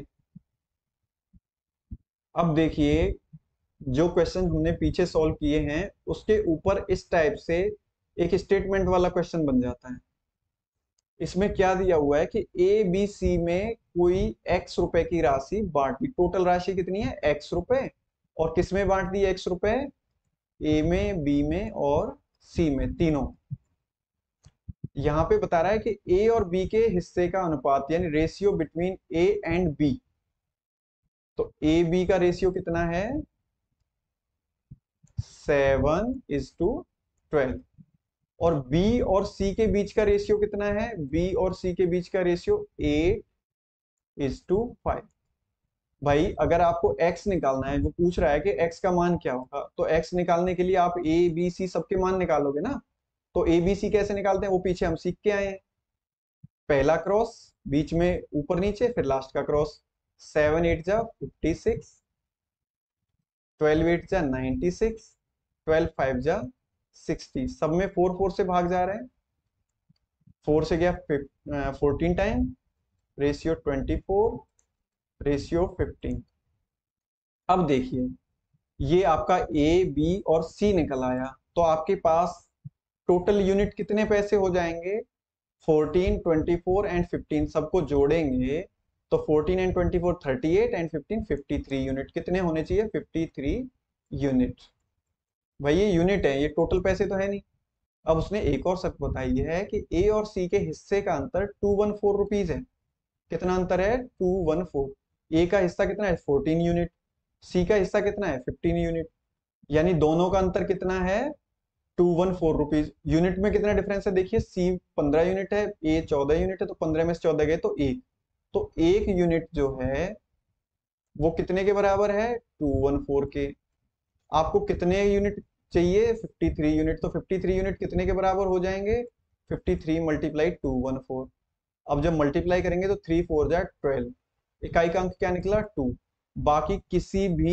अब देखिए जो क्वेश्चन हमने पीछे सॉल्व किए हैं उसके ऊपर इस टाइप से एक स्टेटमेंट वाला क्वेश्चन बन जाता है। इसमें क्या दिया हुआ है कि ए बी सी में कोई x रुपए की राशि बांट दी, टोटल राशि कितनी है x रुपए, और किस में बांट दी x रुपए, ए में, बी में और सी में, तीनों। यहां पे बता रहा है कि ए और बी के हिस्से का अनुपात यानी ratio between A and B. तो ए बी का रेशियो कितना है, 7:12, और बी और सी के बीच का रेशियो कितना है, बी और सी के बीच का रेशियो 8:5। भाई अगर आपको x निकालना है, वो पूछ रहा है कि x का मान क्या होगा, तो x निकालने के लिए आप a b c सबके मान निकालोगे ना। तो ए बी सी कैसे निकालते हैं वो पीछे हम सीख के आए हैं। पहला क्रॉस, बीच में ऊपर नीचे, फिर लास्ट का क्रॉस। 7 8 जा 56, 12 8 जा 96, 12 5 जा 60। सब में 4 4 से भाग जा रहे हैं। 4 से गया 14 टाइम, रेशियो 24, रेशियो 15। अब देखिए ये आपका ए बी और सी निकल आया, तो आपके पास टोटल यूनिट कितने पैसे हो जाएंगे? 14 24 एंड 15 सबको जोड़ेंगे तो 14 एंड 24 38 एंड 15 53 यूनिट। कितने होने चाहिए? 53 यूनिट। भाई ये यूनिट है, ये टोटल पैसे तो है नहीं। अब उसने एक और शर्त बताई है कि ए और सी के हिस्से का अंतर 214 रुपीज है। कितना अंतर है? 214। ए का हिस्सा कितना है? 14 यूनिट। सी का हिस्सा कितना है? 15 यूनिट। यानी दोनों का अंतर कितना है? 214 रुपीज। यूनिट में कितना डिफरेंस है देखिए, सी 15 यूनिट है, ए 14 यूनिट है, तो 15 में से 14 गए तो एक। तो एक यूनिट जो है वो कितने के बराबर है? 214 के। आपको कितने यूनिट चाहिए? 53 यूनिट। तो 53 यूनिट कितने के बराबर हो जाएंगे? 53 मल्टीप्लाई 214। अब जब मल्टीप्लाई करेंगे तो 3 4 जा 12। इकाई का अंक क्या निकला? 2। बाकी किसी भी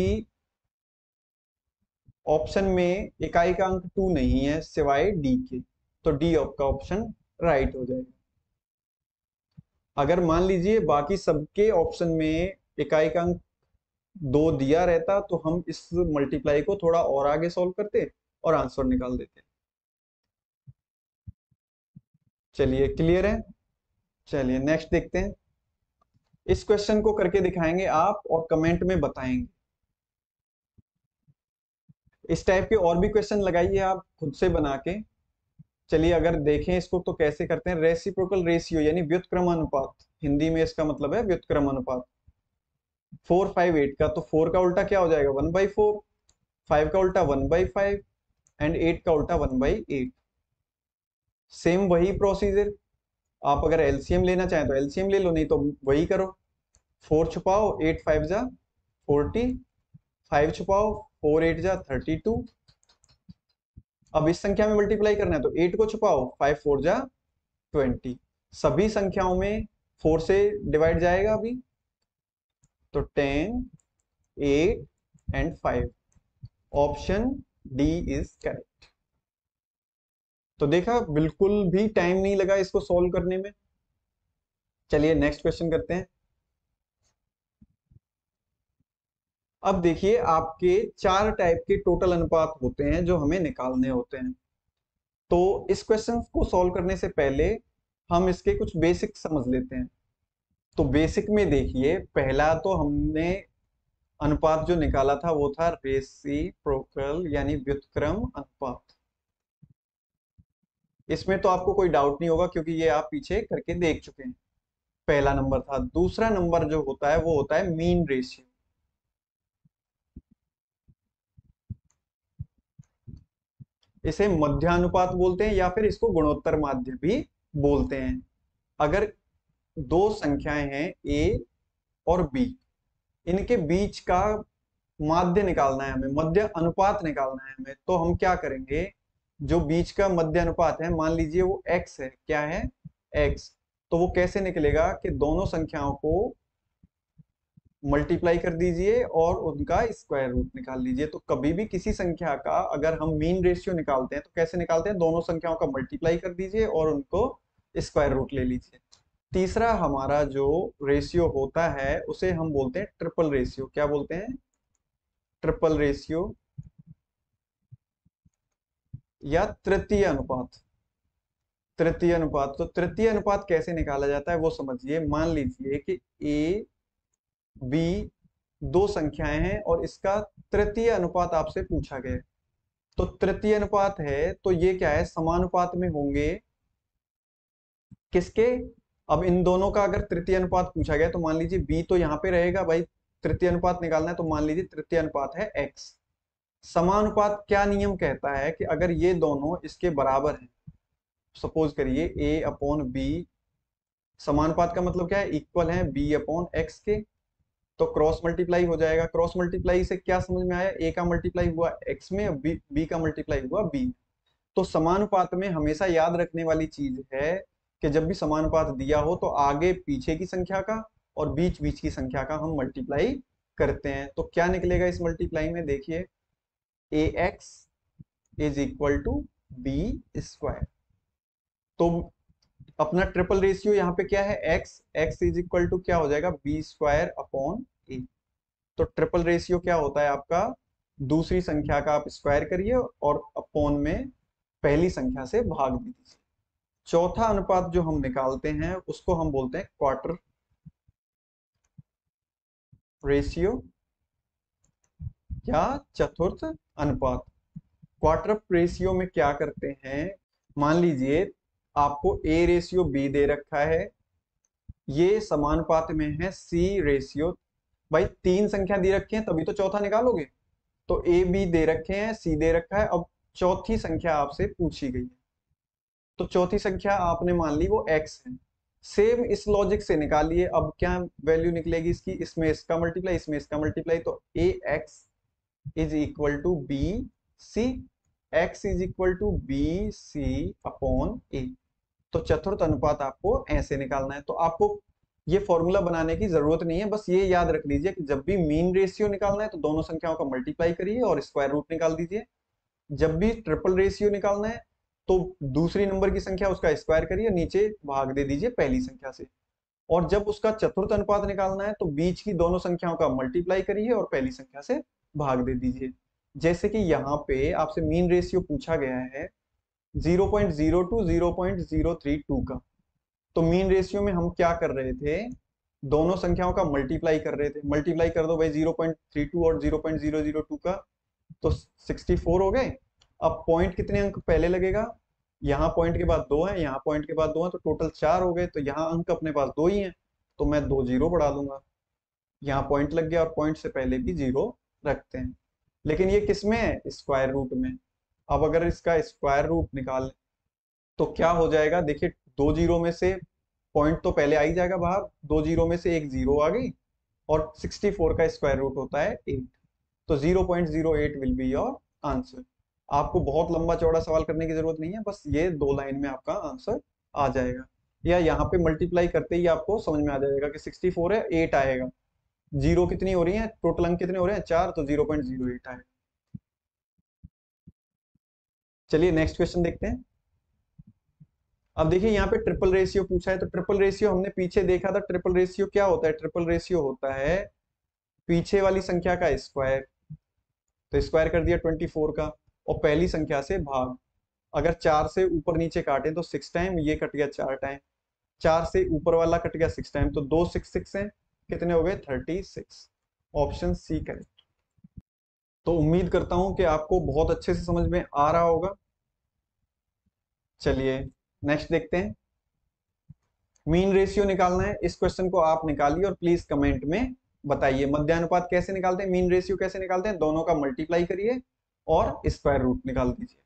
ऑप्शन में इकाई का अंक 2 नहीं है सिवाय डी के, तो डी आपका ऑप्शन राइट हो जाएगा। अगर मान लीजिए बाकी सबके ऑप्शन में इकाई का अंक 2 दिया रहता तो हम इस मल्टीप्लाई को थोड़ा और आगे सॉल्व करते और आंसर निकाल देते। चलिए क्लियर है। चलिए नेक्स्ट देखते हैं। इस क्वेश्चन को करके दिखाएंगे आप और कमेंट में बताएंगे। इस टाइप के और भी क्वेश्चन लगाइए आप खुद से बना के। चलिए अगर देखें इसको तो कैसे करते हैं। रेसिप्रोकल रेशियो यानी व्युत्क्रम अनुपात, हिंदी में इसका मतलब है व्युत्क्रम अनुपात। 4 5 8 का, तो 4 का उल्टा क्या हो जाएगा? 1/4। 5 का उल्टा 1/5 एंड 8 का उल्टा 1/8। सेम वही प्रोसीजर। आप अगर एलसीएम लेना चाहें तो एलसीएम ले लो, नहीं तो वही करो। 4 छुपाओ, 8 5 जा 40, 5 छुपाओ, 4 8 जा 32। अब इस संख्या में मल्टीप्लाई करना है तो 8 को छुपाओ, 5 4 जा 20। सभी संख्याओं में 4 से डिवाइड जाएगा अभी, तो 10 8 and 5। Option D is correct. तो देखा, बिल्कुल भी टाइम नहीं लगा इसको सॉल्व करने में। चलिए नेक्स्ट क्वेश्चन करते हैं। अब देखिए आपके 4 टाइप के टोटल अनुपात होते हैं जो हमें निकालने होते हैं। तो इस क्वेश्चन को सॉल्व करने से पहले हम इसके कुछ बेसिक समझ लेते हैं। तो बेसिक में देखिए, पहला तो हमने अनुपात जो निकाला था वो था रेसिप्रोकल यानी व्युत्क्रम अनुपात। इसमें तो आपको कोई डाउट नहीं होगा क्योंकि ये आप पीछे करके देख चुके हैं। पहला नंबर था। दूसरा नंबर जो होता है वो होता है मीन रेशियो। इसे मध्यानुपात बोलते हैं या फिर इसको गुणोत्तर माध्य भी बोलते हैं। अगर दो संख्याएं हैं ए और बी, इनके बीच का माध्य निकालना है हमें, मध्य अनुपात निकालना है हमें, तो हम क्या करेंगे? जो बीच का मध्य अनुपात है, मान लीजिए वो x है। क्या है? x। तो वो कैसे निकलेगा कि दोनों संख्याओं को मल्टीप्लाई कर दीजिए और उनका स्क्वायर रूट निकाल लीजिए। तो कभी भी किसी संख्या का अगर हम मीन रेशियो निकालते हैं तो कैसे निकालते हैं? दोनों संख्याओं का मल्टीप्लाई कर दीजिए और उनको स्क्वायर रूट ले लीजिए। तीसरा हमारा जो रेशियो होता है उसे हम बोलते हैं ट्रिपल रेशियो। क्या बोलते हैं? ट्रिपल रेशियो या तृतीय अनुपात। तृतीय अनुपात, तो तृतीय अनुपात कैसे निकाला जाता है वो समझिए। मान लीजिए कि ए बी दो संख्याएं हैं और इसका तृतीय अनुपात आपसे पूछा गया है। तो तृतीय अनुपात है तो ये क्या है? समानुपात में होंगे। किसके? अब इन दोनों का अगर तृतीय अनुपात पूछा गया तो मान लीजिए बी तो यहाँ पे रहेगा भाई, तृतीय अनुपात निकालना है तो मान लीजिए तृतीय अनुपात है एक्स। समानुपात क्या नियम कहता है कि अगर ये दोनों इसके बराबर हैं, सपोज करिए ए अपॉन बी, समानुपात का मतलब क्या है? इक्वल है बी अपॉन एक्स के, तो क्रॉस मल्टीप्लाई हो जाएगा। क्रॉस मल्टीप्लाई से क्या समझ में आया? ए का मल्टीप्लाई हुआ एक्स में, बी का मल्टीप्लाई हुआ बी। तो समानुपात में हमेशा याद रखने वाली चीज है कि जब भी समानुपात दिया हो तो आगे पीछे की संख्या का और बीच बीच की संख्या का हम मल्टीप्लाई करते हैं। तो क्या निकलेगा इस मल्टीप्लाई में, देखिए ax is equal to B square. तो अपना ट्रिपल रेशियो यहाँ पे क्या है, x इज इक्वल टू क्या हो जाएगा, बी स्क्वायर अपॉन ए। तो ट्रिपल रेशियो क्या होता है आपका, दूसरी संख्या का आप स्क्वायर करिए और अपॉन में पहली संख्या से भाग दीजिए। चौथा अनुपात जो हम निकालते हैं उसको हम बोलते हैं क्वार्टर रेशियो या चतुर्थ अनुपात। क्वार्टर रेशियो में क्या करते हैं, मान लीजिए आपको ए रेशियो बी दे रखा है, ये समानुपात में है सी रेशियो। भाई तीन संख्या दे रखी है तभी तो चौथा निकालोगे। तो ए बी दे रखे हैं, सी दे रखा है, अब चौथी संख्या आपसे पूछी गई है, तो चौथी संख्या आपने मान ली वो x है। सेम इस लॉजिक से निकालिए, अब क्या वैल्यू निकलेगी इसकी, इसमें इसका मल्टीप्लाई इसमें इसका मल्टीप्लाई, तो ax is equal to B C, x is equal to B C upon A. तो चतुर्थ अनुपात आपको ऐसे निकालना है। तो आपको ये फॉर्मूला बनाने की जरूरत नहीं है, बस ये याद रख लीजिए कि जब भी मीन रेशियो निकालना है तो दोनों संख्याओं का मल्टीप्लाई करिए और स्क्वायर रूट निकाल दीजिए। जब भी ट्रिपल रेशियो निकालना है तो दूसरी नंबर की संख्या उसका स्क्वायर करिए, नीचे भाग दे दीजिए पहली संख्या से। और जब उसका चतुर्थ अनुपात निकालना है तो बीच की दोनों संख्याओं का मल्टीप्लाई करिए और पहली संख्या से भाग दे दीजिए। जैसे कि यहाँ पे आपसे मीन रेशियो पूछा गया है 0.02 0.032 का, तो मीन रेशियो में हम क्या कर रहे थे, दोनों संख्याओं का मल्टीप्लाई कर रहे थे। मल्टीप्लाई कर दो भाई 0.32 और 0.002 का, तो 64 हो गए। अब पॉइंट कितने अंक पहले लगेगा, यहाँ पॉइंट के बाद 2 है, यहाँ पॉइंट के बाद 2 है, तो टोटल 4 हो गए। तो यहाँ अंक अपने पास 2 ही है, तो मैं 2 जीरो बढ़ा दूंगा। यहाँ पॉइंट लग गया और पॉइंट से पहले भी जीरो रखते हैं। लेकिन ये किस में है, स्क्वायर रूट में। अब अगर इसका स्क्वायर रूट निकाल तो क्या हो जाएगा, देखिए 2 जीरो में से पॉइंट तो पहले आ ही जाएगा बाहर, 2 जीरो में से एक जीरो आ गई, और 64 का स्क्वायर रूट होता है 8। तो 0.08 विल बी योर आंसर। आपको बहुत लंबा चौड़ा सवाल करने की जरूरत नहीं है, बस ये 2 लाइन में आपका आंसर आ जाएगा। या यहाँ पे मल्टीप्लाई करते ही आपको समझ में आ जाएगा कि 64 है, 8 आएगा। जीरो कितनी हो रही है, टोटल अंक कितने हो रहे हैं 4, तो 0.08 आएगा। चलिए नेक्स्ट क्वेश्चन देखते हैं। अब देखिए यहाँ पे ट्रिपल रेशियो पूछा है, तो ट्रिपल रेशियो हमने पीछे देखा था। ट्रिपल रेशियो क्या होता है, ट्रिपल रेशियो होता है पीछे वाली संख्या का स्क्वायर, तो स्क्वायर कर दिया 24 का, और पहली संख्या से भाग। अगर 4 से ऊपर नीचे काटे तो 6 टाइम, ये कट गया 4 टाइम, 4 से ऊपर वाला कट गया 6 टाइम, तो 2 6 6 है, कितने हो गए 36। Option C correct. तो उम्मीद करता हूं कि आपको बहुत अच्छे से समझ में आ रहा होगा। चलिए नेक्स्ट देखते हैं। मीन रेशियो निकालना है, इस क्वेश्चन को आप निकालिए और प्लीज कमेंट में बताइए मध्यानुपात कैसे निकालते हैं, मीन रेशियो कैसे निकालते हैं। दोनों का मल्टीप्लाई करिए और स्क्वायर रूट निकाल दीजिए।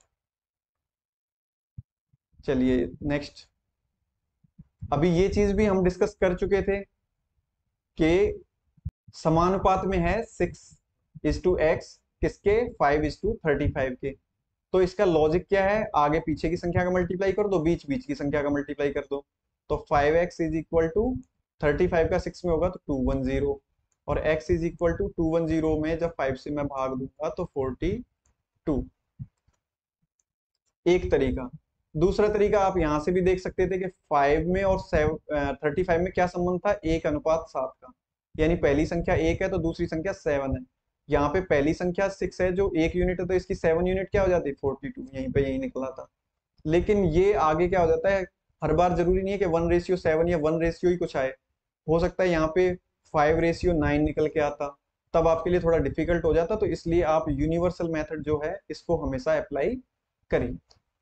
चलिए नेक्स्ट। अभी ये चीज भी हम डिस्कस कर चुके थे कि समानुपात में है 6:x, किसके 5:35 के। तो इसका लॉजिक क्या है, आगे पीछे की संख्या का मल्टीप्लाई कर दो, बीच बीच की संख्या का मल्टीप्लाई कर दो। तो 5x इज इक्वल टू 35 का 6 में होगा तो 210, और x इज इक्वल टू 210 में जब 5 से मैं भाग दूंगा तो 42। एक तरीका। दूसरा तरीका आप यहां से भी देख सकते थे कि 5 में और 35 में क्या संबंध था, 1:7 का। यानी पहली संख्या 1 है तो दूसरी संख्या 7 है। यहाँ पे पहली संख्या 6 है जो 1 यूनिट है, तो इसकी 7 यूनिट क्या हो जाती है 42, यहीं पे यही निकला था। लेकिन ये आगे क्या हो जाता है, हर बार जरूरी नहीं है कि 1:7 या 1 ही कुछ आए, हो सकता है यहाँ पे 5:9 निकल के आता, तब आपके लिए थोड़ा डिफिकल्ट हो जाता। तो इसलिए आप यूनिवर्सल मेथड जो है इसको हमेशा अप्लाई करिए।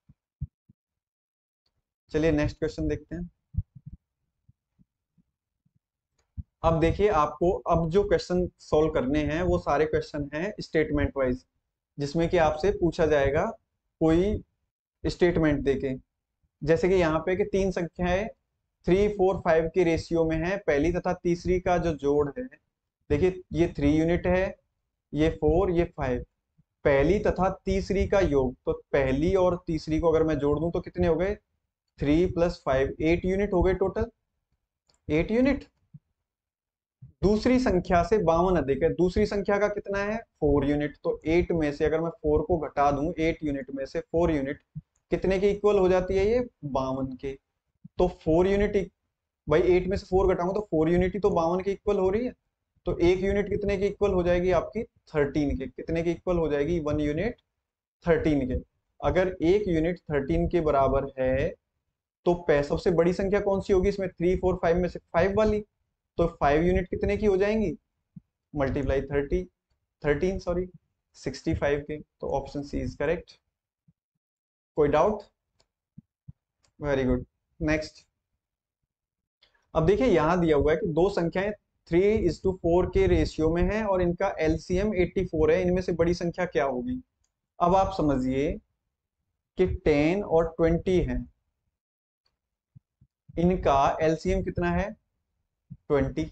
चलिए नेक्स्ट क्वेश्चन देखते हैं। अब देखिए आपको अब जो क्वेश्चन सॉल्व करने हैं वो सारे क्वेश्चन हैं स्टेटमेंट वाइज, जिसमें कि आपसे पूछा जाएगा कोई स्टेटमेंट देके। जैसे कि यहाँ पे कि तीन संख्याएं 3 4 5 के रेशियो में है, पहली तथा तीसरी का जो जोड़ है, देखिए ये 3 यूनिट है, ये 4 ये 5, पहली तथा तीसरी का योग, तो पहली और तीसरी को अगर मैं जोड़ दूं तो कितने हो गए, 3 + 5, 8 यूनिट हो गए टोटल, 8 यूनिट। दूसरी संख्या से 52 अधिक है, दूसरी संख्या का कितना है, 4 यूनिट। तो 8 में से अगर मैं 4 को घटा दूं, 8 यूनिट में से 4 यूनिट कितने के इक्वल हो जाती है, ये 52 के। तो 4 यूनिट, भाई 8 में से 4 घटाऊंगा तो 4 यूनिट ही तो 52 के इक्वल हो रही है। तो एक यूनिट कितने के इक्वल हो जाएगी आपकी, 13 के। कितने के इक्वल हो जाएगी, 1 यूनिट 13 के। अगर एक यूनिट 13 के बराबर है तो सबसे बड़ी संख्या कौन सी होगी इसमें, 3 4 5 में से 5 वाली। तो 5 यूनिट कितने की हो जाएंगी, मल्टीप्लाई 13 सॉरी 65 के। तो ऑप्शन सी इज करेक्ट। कोई डाउट, वेरी गुड। नेक्स्ट, अब देखिए यहां दिया हुआ है कि दो संख्याएं 3:4 के रेशियो में है और इनका एलसीएम 84 है, इनमें से बड़ी संख्या क्या होगी। अब आप समझिए कि 10 और 20 है, इनका एलसीएम कितना है, 20।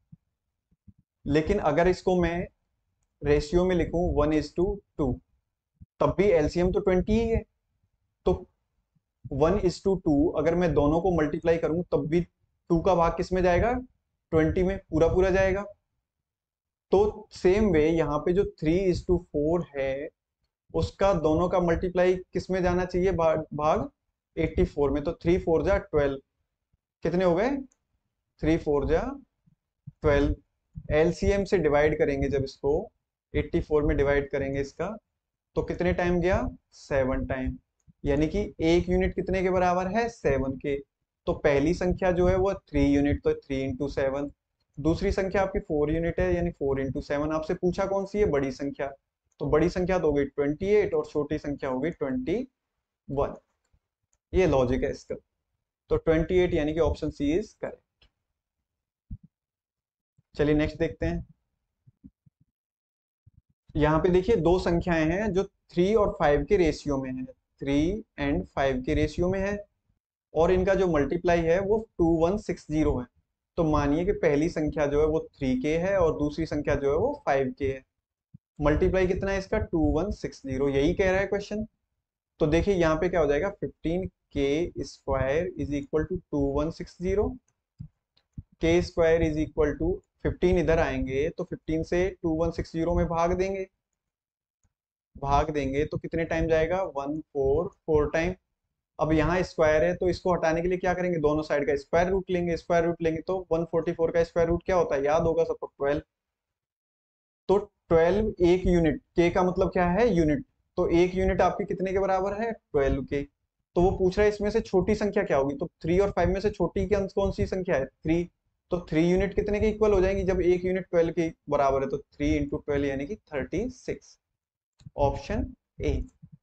लेकिन अगर इसको मैं रेशियो में लिखूं 1:2, तब भी एलसीएम तो 20 ही है। तो 1:2 अगर मैं दोनों को मल्टीप्लाई करूं तब भी 2 का भाग किस में जाएगा, 20 में, पूरा पूरा जाएगा। तो सेम वे यहाँ पे जो 3:4 है, उसका दोनों का मल्टीप्लाई किस में जाना चाहिए, भाग 84 में। तो 3 4 जा 12, कितने हो गए, 3 4 जा 12। एलसीएम से डिवाइड करेंगे जब इसको, 84 में डिवाइड करेंगे इसका, तो कितने टाइम गया, 7 टाइम। यानी कि एक यूनिट कितने के बराबर है, 7 के। तो पहली संख्या जो है वो 3 यूनिट, तो 3 × 7। दूसरी संख्या आपकी 4 यूनिट है, यानी 4 × 7। आपसे पूछा कौन सी है, बड़ी संख्या। तो बड़ी संख्या तो हो गई 28 और छोटी संख्या हो गई 21। ये लॉजिक है इसका। तो 28 यानी कि ऑप्शन सी इज करेक्ट। चलिए नेक्स्ट देखते हैं। यहाँ पे देखिए दो संख्याएं हैं जो 3 और 5 के रेशियो में है, 3 और 5 के रेशियो में है, और इनका जो मल्टीप्लाई है वो 2160 है। तो मानिए कि पहली संख्या जो है वो 3 के है और दूसरी संख्या जो है वो 5 के है। मल्टीप्लाई कितना है इसका, 2160, यही कह रहा है क्वेश्चन। तो देखिए यहाँ पे क्या हो जाएगा, 15 के² = 2160। k² = 15 इधर आएंगे तो 15 से 2160 में भाग देंगे तो कितने टाइम जाएगा, 144 टाइम। अब यहाँ स्क्वायर है तो इसको हटाने के लिए क्या करेंगे, दोनों साइड का स्क्वायर रूट लेंगे। स्क्वायर रूट लेंगे तो 144 का स्क्वायर रूट क्या होता है, याद होगा सबको, 12। तो 12 एक यूनिट, के का मतलब क्या है, यूनिट। तो एक यूनिट आपकी कितने के बराबर है, 12 के। तो वो पूछ रहा है इसमें से छोटी संख्या क्या होगी, तो 3 और 5 में से छोटी कौन सी संख्या है, 3। तो 3 यूनिट कितने के इक्वल हो जाएंगी, जब एक यूनिट 12 के बराबर है। तो 3 × 12 यानी कि 36, ऑप्शन ए।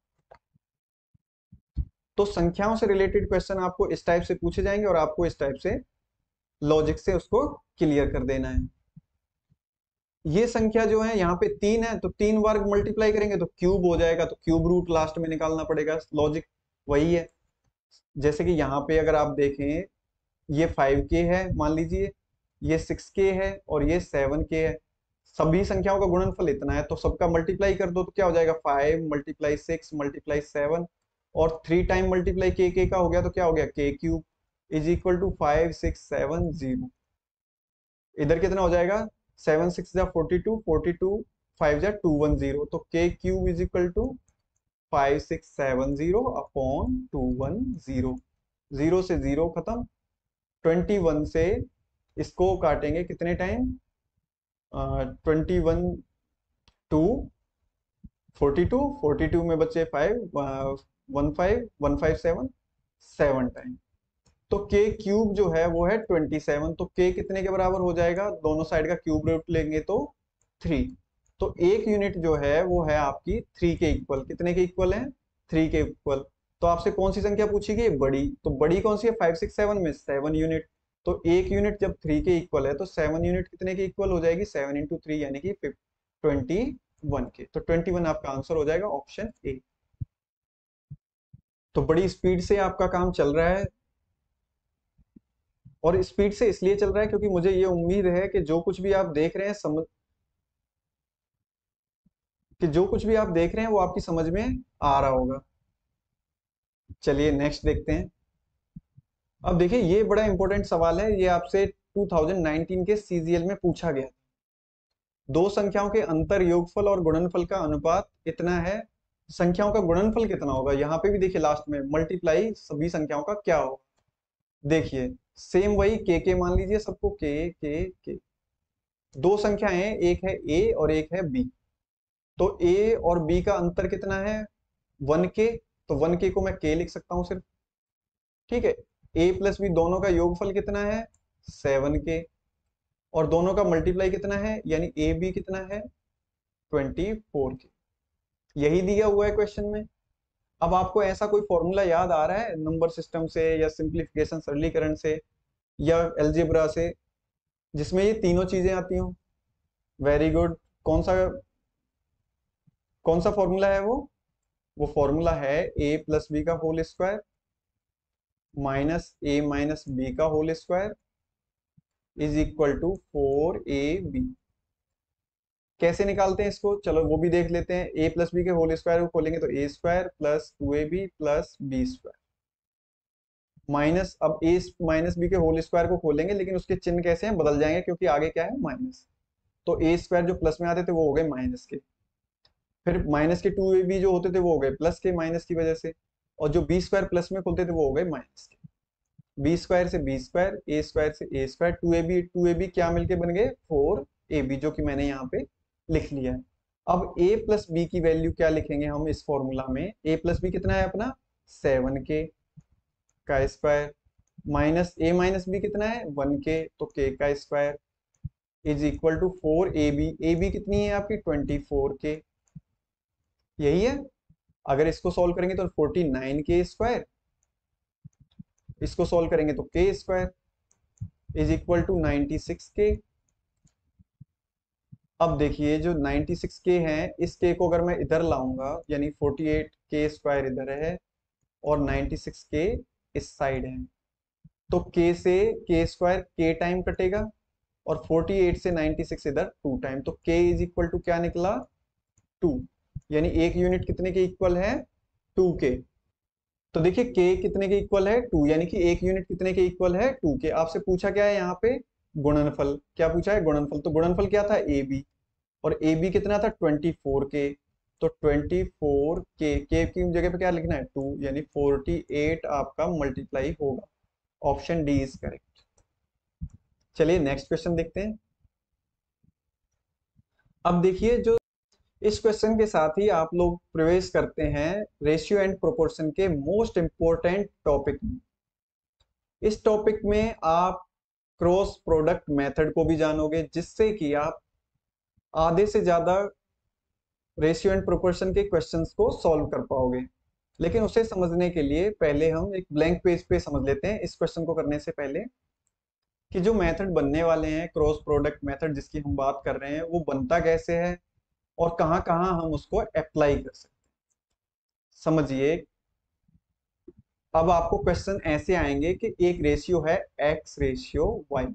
तो संख्याओं से रिलेटेड क्वेश्चन आपको इस टाइप से पूछे जाएंगे और आपको इस टाइप से लॉजिक से उसको क्लियर कर देना है। ये संख्या जो है यहाँ पे 3 है, तो 3 वर्ग मल्टीप्लाई करेंगे तो क्यूब हो जाएगा, तो क्यूब रूट लास्ट में निकालना पड़ेगा। लॉजिक वही है। जैसे कि यहाँ पे अगर आप देखें, ये 5k है मान लीजिए, ये 6k है और ये 7k है। सभी संख्याओं का गुणनफल इतना है, तो सबका मल्टीप्लाई कर दो तो क्या हो जाएगा, 5 × 6 × 7 और 3 टाइम मल्टीप्लाई के का हो गया तो क्या हो गया, k³ = 5670। इधर कितना हो जाएगा, 7 6 जा 42, 42 5 जा 210। तो k³ = 5670/210। 0 से 0 खत्म। 21 से इसको काटेंगे कितने टाइम, 21 टू 42, 42 में बचे 5, 157 7 टाइम। तो के क्यूब जो है वो है 27। तो के कितने के बराबर हो जाएगा, दोनों साइड का क्यूब रूट लेंगे तो 3। तो एक यूनिट जो है वो है आपकी 3 के इक्वल। कितने के इक्वल है, 3 के इक्वल। तो आपसे कौन सी संख्या पूछेगी, बड़ी। तो बड़ी कौन सी है, 5 6 7 में 7 यूनिट। तो एक यूनिट जब 3 के इक्वल है तो 7 यूनिट कितने के इक्वल हो जाएगी, 7 × 3 यानी कि 21 के। तो 21 आपका आंसर हो जाएगा, ऑप्शन ए। तो बड़ी स्पीड से आपका काम चल रहा है, और स्पीड से इसलिए चल रहा है क्योंकि मुझे ये उम्मीद है कि जो कुछ भी आप देख रहे हैं समझ कि जो कुछ भी आप देख रहे हैं वो आपकी समझ में आ रहा होगा। चलिए नेक्स्ट देखते हैं। अब देखिए ये बड़ा इंपॉर्टेंट सवाल है, ये आपसे 2019 के सीजीएल में पूछा गया। दो संख्याओं के अंतर योगफल और गुणनफल का अनुपात इतना है, संख्याओं का गुणनफल कितना होगा। यहाँ पे भी देखिए लास्ट में मल्टीप्लाई सभी संख्याओं का क्या होगा। देखिए सेम वही के मान लीजिए सबको, के दो संख्याएं हैं, एक है ए और एक है बी। तो ए और बी का अंतर कितना है, 1k। तो 1k को मैं k लिख सकता हूं सिर्फ, ठीक है। ए प्लस बी दोनों का योगफल कितना है, 7k। और दोनों का मल्टीप्लाई कितना है, यानी ए बी कितना है, 24k। यही दिया हुआ है क्वेश्चन में। अब आपको ऐसा कोई फॉर्मूला याद आ रहा है नंबर सिस्टम से या सिंप्लीफिकेशन सरलीकरण से या अलजेब्रा से, जिसमें ये तीनों चीजें आती हो। Very good. कौन सा फॉर्मूला है वो फॉर्मूला है ए प्लस बी का whole square minus A minus B का whole square is equal to 4ab। कैसे निकालते हैं इसको, चलो वो भी देख लेते हैं। ए प्लस बी के होल स्क्वायर को खोलेंगे तो A square plus 2ab plus B square minus, अब ए माइनस बी के होल स्क्वायर को खोलेंगे लेकिन उसके चिन्ह कैसे हैं, बदल जाएंगे क्योंकि आगे क्या है माइनस। तो ए स्क्वायर जो प्लस में आते थे वो हो गए माइनस के, फिर माइनस के 2ab जो होते थे वो हो गए प्लस के माइनस की वजह से, और जो बी स्क्वायर प्लस में खोलते थे वो हो गए माइनस के। बी स्क्वायर से बी स्क्वायर, ए स्क्वायर से ए स्क्वायर, 2ab क्या मिलके बन गए 4ab, जो कि मैंने यहाँ पे लिख लिया है। अब a प्लस बी की वैल्यू क्या लिखेंगे हम इस फॉर्मूला में, a प्लस बी कितना है अपना 7k का square minus a minus B कितना है 1k, तो k का square is equal to 4ab। कितनी है आपकी 24k, यही है। अगर इसको सॉल्व करेंगे तो 49k स्क्वायर, इसको सॉल्व करेंगे तो k square is equal to 96k। अब देखिए जो 96k है, इस k को अगर मैं इधर लाऊंगा यानी 48k स्क्वायर इधर है और 96k इस साइड है, तो k से k स्क्वायर k टाइम कटेगा और 48 से 96 इधर 2 टाइम, तो k इज इक्वल टू क्या निकला 2, यानी एक यूनिट कितने के इक्वल है 2k। तो देखिए k कितने के इक्वल है 2, यानी कि एक यूनिट कितने के इक्वल है 2k। आपसे पूछा क्या है यहाँ पे गुणनफल, क्या पूछा है गुणनफल, तो गुणनफल क्या था ab, और ab कितना था 24k। तो 24k k की जगह पे क्या लिखना है 2, यानी 48 आपका मल्टीप्लाई होगा। Option D is correct. चलिए नेक्स्ट क्वेश्चन देखते हैं। अब देखिए जो इस क्वेश्चन के साथ ही आप लोग प्रवेश करते हैं रेशियो एंड प्रोपोर्शन के मोस्ट इंपोर्टेंट टॉपिक में। इस टॉपिक में आप क्रॉस प्रोडक्ट मेथड को भी जानोगे, जिससे कि आप आधे से ज्यादा रेशियो एंड प्रोपोर्शन के क्वेश्चंस को सॉल्व कर पाओगे। लेकिन उसे समझने के लिए पहले हम एक ब्लैंक पेज पे समझ लेते हैं इस क्वेश्चन को करने से पहले, कि जो मेथड बनने वाले हैं क्रॉस प्रोडक्ट मेथड जिसकी हम बात कर रहे हैं वो बनता कैसे है और कहाँ कहाँ हम उसको अप्लाई कर सकते हैं। समझिए, अब आपको क्वेश्चन ऐसे आएंगे कि एक रेशियो है x रेशियो y,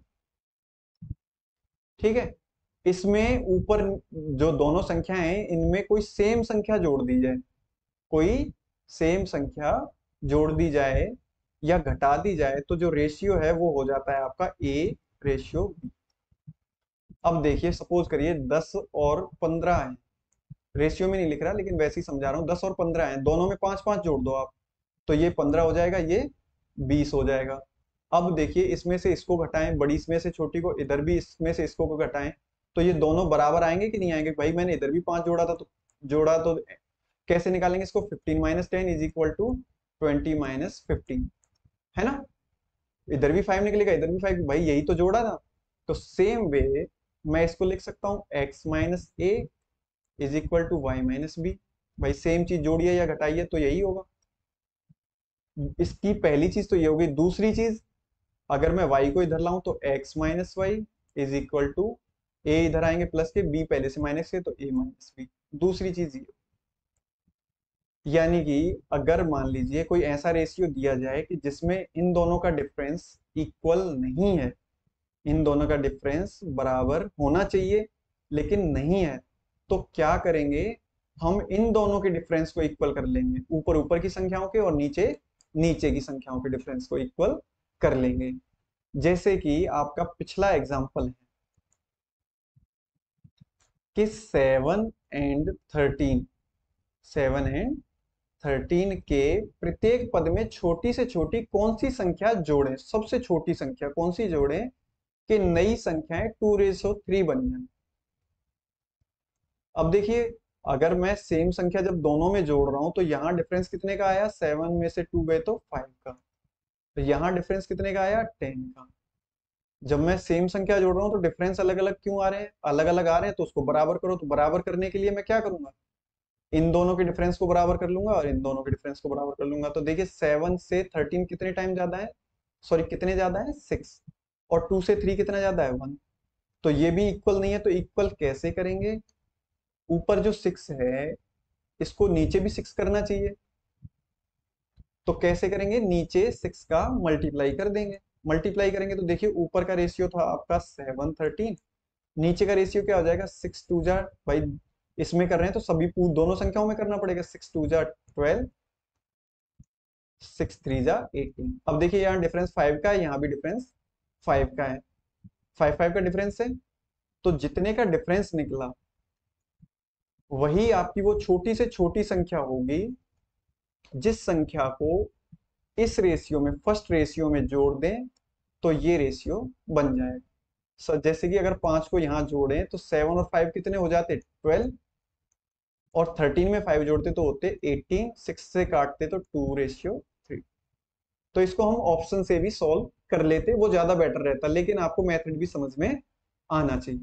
ठीक है। इसमें ऊपर जो दोनों संख्याएं हैं इनमें कोई सेम संख्या जोड़ दी जाए, कोई सेम संख्या जोड़ दी जाए या घटा दी जाए, तो जो रेशियो है वो हो जाता है आपका a रेशियो b। अब देखिए सपोज करिए 10 और 15 है, रेशियो में नहीं लिख रहा लेकिन वैसे ही समझा रहा हूँ। 10 और 15 है, दोनों में 5 5 जोड़ दो आप, तो ये 15 हो जाएगा, ये 20 हो जाएगा। अब देखिए इसमें से इसको घटाएं, बड़ी इसमें से छोटी को, इधर भी इसमें से इसको घटाएं, तो ये दोनों बराबर आएंगे कि नहीं आएंगे। भाई मैंने इधर भी 5 जोड़ा था, तो जोड़ा तो कैसे निकालेंगे इसको, 15 minus 10 is equal to 20 minus 15, है ना। इधर भी 5 निकलेगा, इधर भी 5, भाई यही तो जोड़ा था। तो सेम वे मैं इसको लिख सकता हूँ x minus A is equal to Y minus B. भाई सेम चीज जोड़िए या घटाइए तो यही होगा। इसकी पहली चीज तो ये होगी। दूसरी चीज, अगर मैं y को इधर लाऊं तो x minus Y is equal to A, इधर आएंगे प्लस के, b पहले से माइनस के तो a माइनस बी। दूसरी चीज ये, यानी कि अगर मान लीजिए कोई ऐसा रेशियो दिया जाए कि जिसमें इन दोनों का डिफरेंस इक्वल नहीं है, इन दोनों का डिफरेंस बराबर होना चाहिए लेकिन नहीं है, तो क्या करेंगे, हम इन दोनों के डिफरेंस को इक्वल कर लेंगे, ऊपर ऊपर की संख्याओं के और नीचे नीचे की संख्याओं के डिफरेंस को इक्वल कर लेंगे। जैसे कि आपका पिछला एग्जांपल है कि 7 एंड 13 के प्रत्येक पद में छोटी से छोटी कौन सी संख्या जोड़ें, सबसे छोटी संख्या कौन सी जोड़ें कि नई संख्याएं 2 रेशो 3 बन जाए। अब देखिए, अगर मैं सेम संख्या जब दोनों में जोड़ रहा हूं तो यहाँ डिफरेंस कितने का आया, 7 में से 2 गए तो 5 का, तो यहाँ डिफरेंस कितने का आया, 10 का। जब मैं सेम संख्या जोड़ रहा हूं तो डिफरेंस अलग अलग क्यों आ रहे हैं, अलग अलग आ रहे हैं तो उसको बराबर करो। तो बराबर करने के लिए मैं क्या करूंगा, इन दोनों के डिफरेंस को बराबर कर लूंगा और इन दोनों के डिफरेंस को बराबर कर लूंगा। तो देखिए 7 से 13 कितने टाइम ज्यादा है, सॉरी कितने ज्यादा है, 6, और 2 से 3 कितना ज्यादा है, 1। तो ये भी इक्वल नहीं है, तो इक्वल कैसे करेंगे, ऊपर जो 6 है इसको नीचे भी 6 करना चाहिए। तो कैसे करेंगे, नीचे 6 का मल्टीप्लाई कर देंगे। मल्टीप्लाई करेंगे तो देखिए ऊपर का रेशियो था आपका 7 13, नीचे का रेशियो क्या हो जाएगा, 6 2 जा, भाई इसमें कर रहे हैं तो सभी दोनों संख्याओं में करना पड़ेगा, 6 2 जा 12, 6 3 जा 18। अब देखिए यहाँ डिफरेंस 5 का है, यहाँ भी डिफरेंस 5 का है, 5 5 का डिफरेंस है। तो जितने का डिफरेंस निकला वही आपकी वो छोटी से छोटी संख्या होगी जिस संख्या को इस रेशियो में, फर्स्ट रेशियो में जोड़ दें तो ये रेशियो बन जाएगा। जैसे कि अगर 5 को यहां जोड़ें तो 7 और 5 कितने हो जाते, 12, और 13 में 5 जोड़ते तो होते 18, 6 से काटते तो 2 रेशियो 3। तो इसको हम ऑप्शन से भी सॉल्व कर लेते, वो ज्यादा बेटर रहता, लेकिन आपको मेथड भी समझ में आना चाहिए।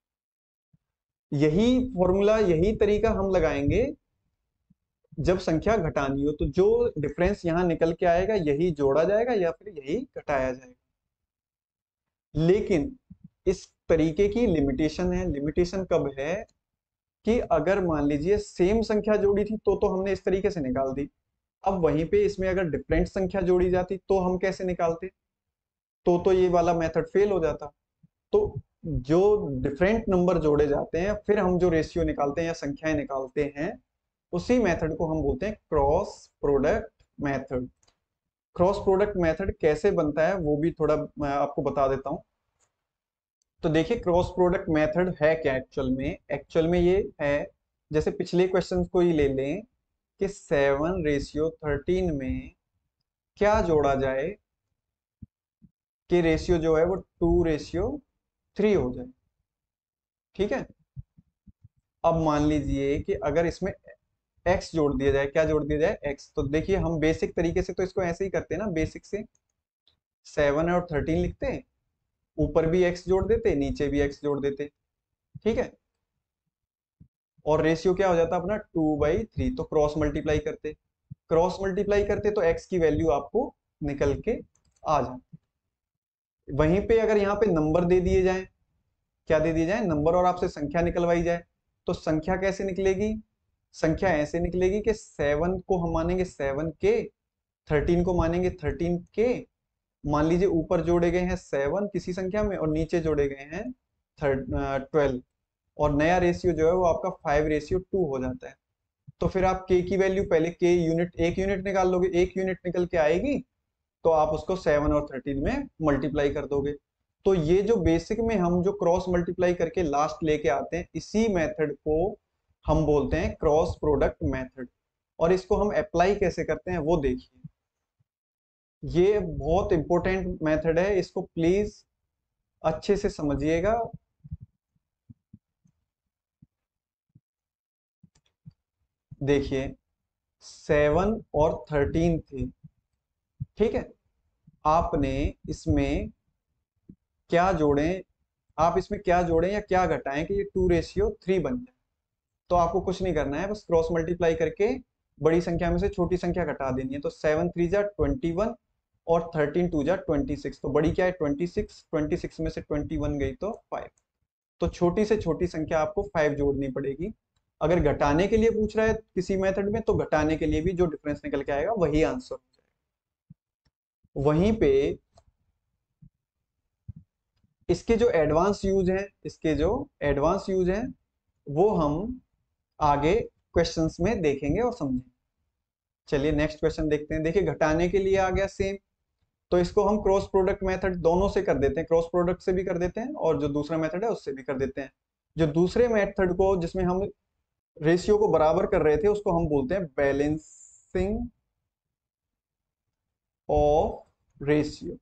यही फॉर्मूला, यही तरीका हम लगाएंगे जब संख्या घटानी हो, तो जो डिफरेंस यहां निकल के आएगा यही जोड़ा जाएगा या फिर यही घटाया जाएगा। लेकिन इस तरीके की लिमिटेशन है। लिमिटेशन कब है कि अगर मान लीजिए सेम संख्या जोड़ी थी तो हमने इस तरीके से निकाल दी। अब वहीं पे इसमें अगर डिफरेंट संख्या जोड़ी जाती तो हम कैसे निकालते, तो ये वाला मेथड फेल हो जाता। तो जो डिफरेंट नंबर जोड़े जाते हैं फिर हम जो रेशियो निकालते हैं या संख्याएं निकालते हैं, उसी मेथड को हम बोलते हैं cross product method. Cross product method कैसे बनता है वो भी थोड़ा मैं आपको बता देता हूं। तो देखिए क्रॉस प्रोडक्ट मेथड है क्या एक्चुअल में, एक्चुअल में ये है, जैसे पिछले क्वेश्चन को ही ले लें कि 7 रेशियो 13 में क्या जोड़ा जाए कि रेशियो जो है वो 2 रेशियो 3 हो जाए। ठीक है, अब मान लीजिए कि अगर इसमें x जोड़ दिया जाए, क्या जोड़ दिया जाए, x। तो देखिए हम बेसिक तरीके से तो इसको ऐसे ही करते हैं ना, बेसिक से 7 और 13 लिखते, ऊपर भी x जोड़ देते, नीचे भी x जोड़ देते। ठीक है, और रेशियो क्या हो जाता अपना 2/3। तो क्रॉस मल्टीप्लाई करते, क्रॉस मल्टीप्लाई करते तो x की वैल्यू आपको निकल के आ जाती। वहीं पे अगर यहाँ पे नंबर दे दिए जाए, क्या दे दिए जाए, नंबर, और आपसे संख्या निकलवाई जाए, तो संख्या कैसे निकलेगी, संख्या ऐसे निकलेगी कि 7 को हम मानेंगे 7 के, 13 को मानेंगे 13 के। मान लीजिए ऊपर जोड़े गए हैं 7 किसी संख्या में और नीचे जोड़े गए हैं 12, और नया रेशियो जो है वो आपका 5/2 हो जाता है। तो फिर आप k की वैल्यू पहले k यूनिट, 1 यूनिट निकाल लोगे, 1 यूनिट निकल के आएगी तो आप उसको 7 और 13 में मल्टीप्लाई कर दोगे। तो ये जो बेसिक में हम जो क्रॉस मल्टीप्लाई करके लास्ट लेके आते हैं, इसी मेथड को हम बोलते हैं क्रॉस प्रोडक्ट मेथड। और इसको हम अप्लाई कैसे करते हैं वो देखिए, ये बहुत इंपॉर्टेंट मेथड है, इसको प्लीज अच्छे से समझिएगा। देखिए 7 और 13 थे, ठीक है, आपने इसमें क्या जोड़े, आप इसमें क्या जोड़ें या क्या घटाएं कि ये 2/3 बन जाए। तो आपको कुछ नहीं करना है, बस क्रॉस मल्टीप्लाई करके बड़ी संख्या में से छोटी संख्या घटा देनी है। तो 7 3 जा 21 और 13 2 जा 26। तो बड़ी क्या है 26, 26 में से 21 गई तो 5। तो छोटी से छोटी संख्या आपको 5 जोड़नी पड़ेगी। अगर घटाने के लिए पूछ रहा है किसी मेथड में तो घटाने के लिए भी जो डिफरेंस निकल के आएगा वही आंसर हो जाएगा। वहीं पे इसके जो एडवांस यूज है, इसके जो एडवांस यूज है वो हम आगे क्वेश्चंस में देखेंगे और समझेंगे। चलिए नेक्स्ट क्वेश्चन देखते हैं। देखिए घटाने के लिए आ गया सेम, तो इसको हम क्रॉस प्रोडक्ट मेथड दोनों से कर देते हैं, क्रॉस प्रोडक्ट से भी कर देते हैं और जो दूसरा मेथड है उससे भी कर देते हैं। जो दूसरे मेथड को जिसमें हम रेशियो को बराबर कर रहे थे उसको हम बोलते हैं बैलेंसिंग ऑफ रेशियो।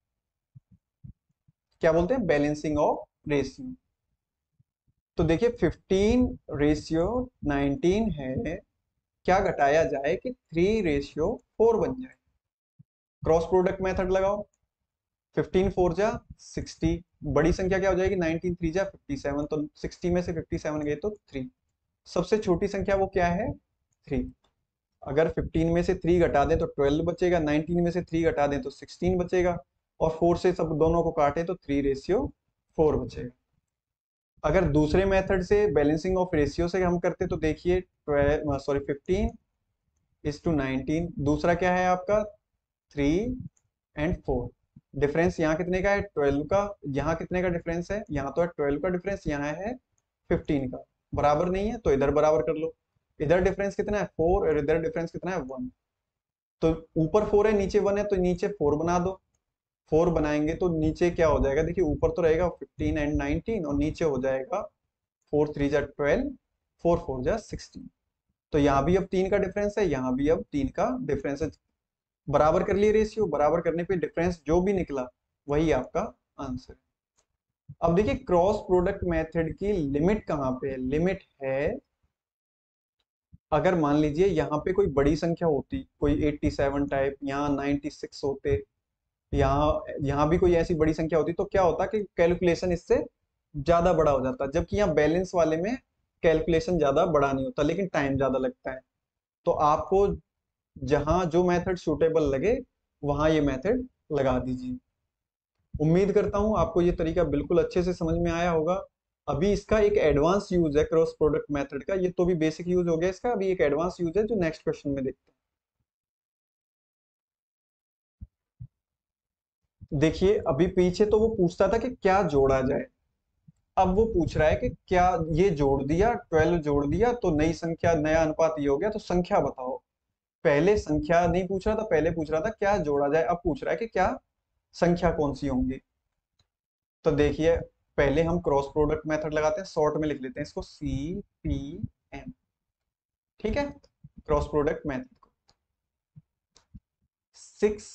क्या बोलते हैं? Balancing of ratio. तो देखिए 15 रेशियो 19 है, क्या घटाया जाए कि 3 रेशियो 4 बन जाए। क्रॉस प्रोडक्ट मेथड लगाओ, 15 4 जा 60, बड़ी संख्या क्या हो जाएगी 19 3 जा 57, तो 60 में से 57 गए तो 3। सबसे छोटी संख्या वो क्या है? 3। अगर 15 में से 3 घटा दें तो 12 बचेगा, 19 में से 3 घटा दें तो 16 बचेगा, और 4 से सब दोनों को काटें तो 3 रेशियो 4 बचेगा। अगर दूसरे मेथड से बैलेंसिंग ऑफ रेशियो से हम करते तो देखिए 15:19, दूसरा क्या है आपका 3 एंड 4। डिफरेंस यहाँ कितने का है? 12 का। यहाँ कितने का डिफरेंस है? यहाँ तो है 12 का डिफरेंस, यहाँ है 15 का। बराबर नहीं है तो इधर बराबर कर लो। इधर डिफरेंस कितना है? 4, और इधर डिफरेंस कितना है? 1। तो ऊपर 4 है नीचे 1 है, तो नीचे 4 बना दो। 4 बनाएंगे तो नीचे क्या हो जाएगा? देखिए ऊपर तो रहेगा 15 एंड 19, और नीचे हो जाएगा 4 3 जा 12, 4 4 जा 16। तो यहाँ भी अब 3 का डिफरेंस है, यहाँ भी अब 3 का डिफरेंस है। बराबर कर लिए रेशियो, बराबर करने पे डिफरेंस जो भी निकला वही आपका आंसर है। अब देखिए क्रॉस प्रोडक्ट मेथड की लिमिट कहाँ पे है? लिमिट है अगर मान लीजिए यहाँ पे कोई बड़ी संख्या होती, कोई 87 टाइप, यहाँ 96 होते, यहाँ यहाँ भी कोई ऐसी बड़ी संख्या होती, तो क्या होता कि कैलकुलेशन इससे ज्यादा बड़ा हो जाता। जबकि यहाँ बैलेंस वाले में कैलकुलेशन ज्यादा बड़ा नहीं होता, लेकिन टाइम ज्यादा लगता है। तो आपको जहां जो मेथड सूटेबल लगे वहां ये मेथड लगा दीजिए। उम्मीद करता हूं आपको ये तरीका बिल्कुल अच्छे से समझ में आया होगा। अभी इसका एक एडवांस यूज है क्रॉस प्रोडक्ट मेथड का, ये तो भी बेसिक यूज हो गया इसका, अभी एक एडवांस यूज है जो नेक्स्ट क्वेश्चन में देखते हैं। देखिए अभी पीछे तो वो पूछता था कि क्या जोड़ा जाए, अब वो पूछ रहा है कि क्या ये जोड़ दिया, 12 जोड़ दिया तो नई संख्या, नया अनुपात ये हो गया, तो संख्या बताओ। पहले संख्या नहीं पूछ रहा था, पहले पूछ रहा था क्या जोड़ा जाए, अब पूछ रहा है कि क्या संख्या कौन सी होंगी। तो देखिए पहले हम क्रॉस प्रोडक्ट मेथड लगाते हैं, शॉर्ट में लिख लेते हैं इसको CPM। ठीक है, क्रॉस प्रोडक्ट मेथड को 6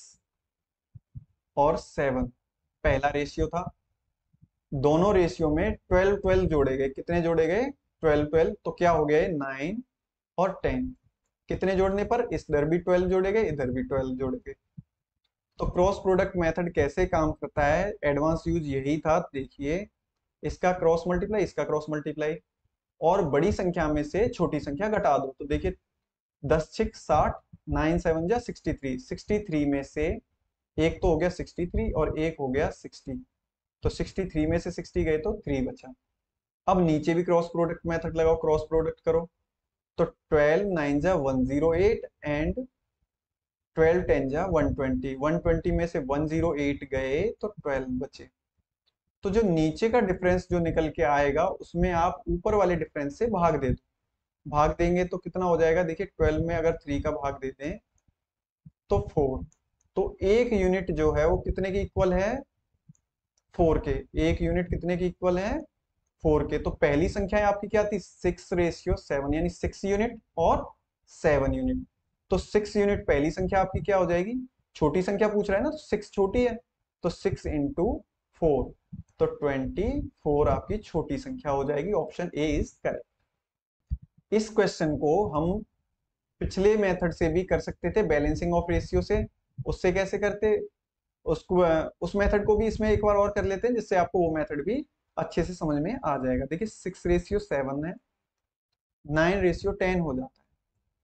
और 7 पहला रेशियो था, दोनों रेशियो में 12 12 जोड़े गए। कितने जोड़े गए? 12 12, तो क्या हो गए 9 और 10। कितने जोड़ने पर? इधर भी 12 जोड़े गए, इधर भी 12 जोड़े गए। तो क्रॉस प्रोडक्ट मेथड कैसे काम करता है? एडवांस यूज यही था। देखिए इसका क्रॉस मल्टीप्लाई, इसका क्रॉस मल्टीप्लाई, और बड़ी संख्या में से छोटी संख्या घटा दो। तो देखिए 10 6 60, 9 7 जा 63, 63 में से एक तो हो गया 63 और एक हो गया 60, तो 63 में से 60 गए तो 3 बचा। अब नीचे भी क्रॉस प्रोडक्ट मेथड लगाओ, क्रॉस प्रोडक्ट करो, तो 12 9 जा 108 एंड 12 10 जा 120, 120 में से 108 गए तो 12 बचे। तो जो नीचे का डिफरेंस जो निकल के आएगा उसमें आप ऊपर वाले डिफरेंस से भाग दे दो। भाग देंगे तो कितना हो जाएगा? देखिए 12 में अगर 3 का भाग देते हैं तो 4, तो एक यूनिट जो है वो कितने की इक्वल है? 4 के। एक यूनिट कितने की इक्वल है? 4 के। तो पहली संख्या आपकी क्या थी? 6 रेशियो 7, यानी 6 यूनिट और 7 यूनिट। तो 6 यूनिट पहली संख्या आपकी क्या हो जाएगी? छोटी संख्या पूछ रहा है ना, तो 6 छोटी है, तो 6 इंटू 4, तो 24 आपकी छोटी संख्या हो जाएगी। Option A is correct. इस क्वेश्चन को हम पिछले मेथड से भी कर सकते थे, बैलेंसिंग ऑफ रेशियो से। उससे कैसे करते उसको, उस मेथड को भी इसमें एक बार और कर लेते हैं, जिससे आपको वो मेथड भी अच्छे से समझ में आ जाएगा। देखिए 6 रेशियो 7 है, 9 रेशियो 10 हो जाता है,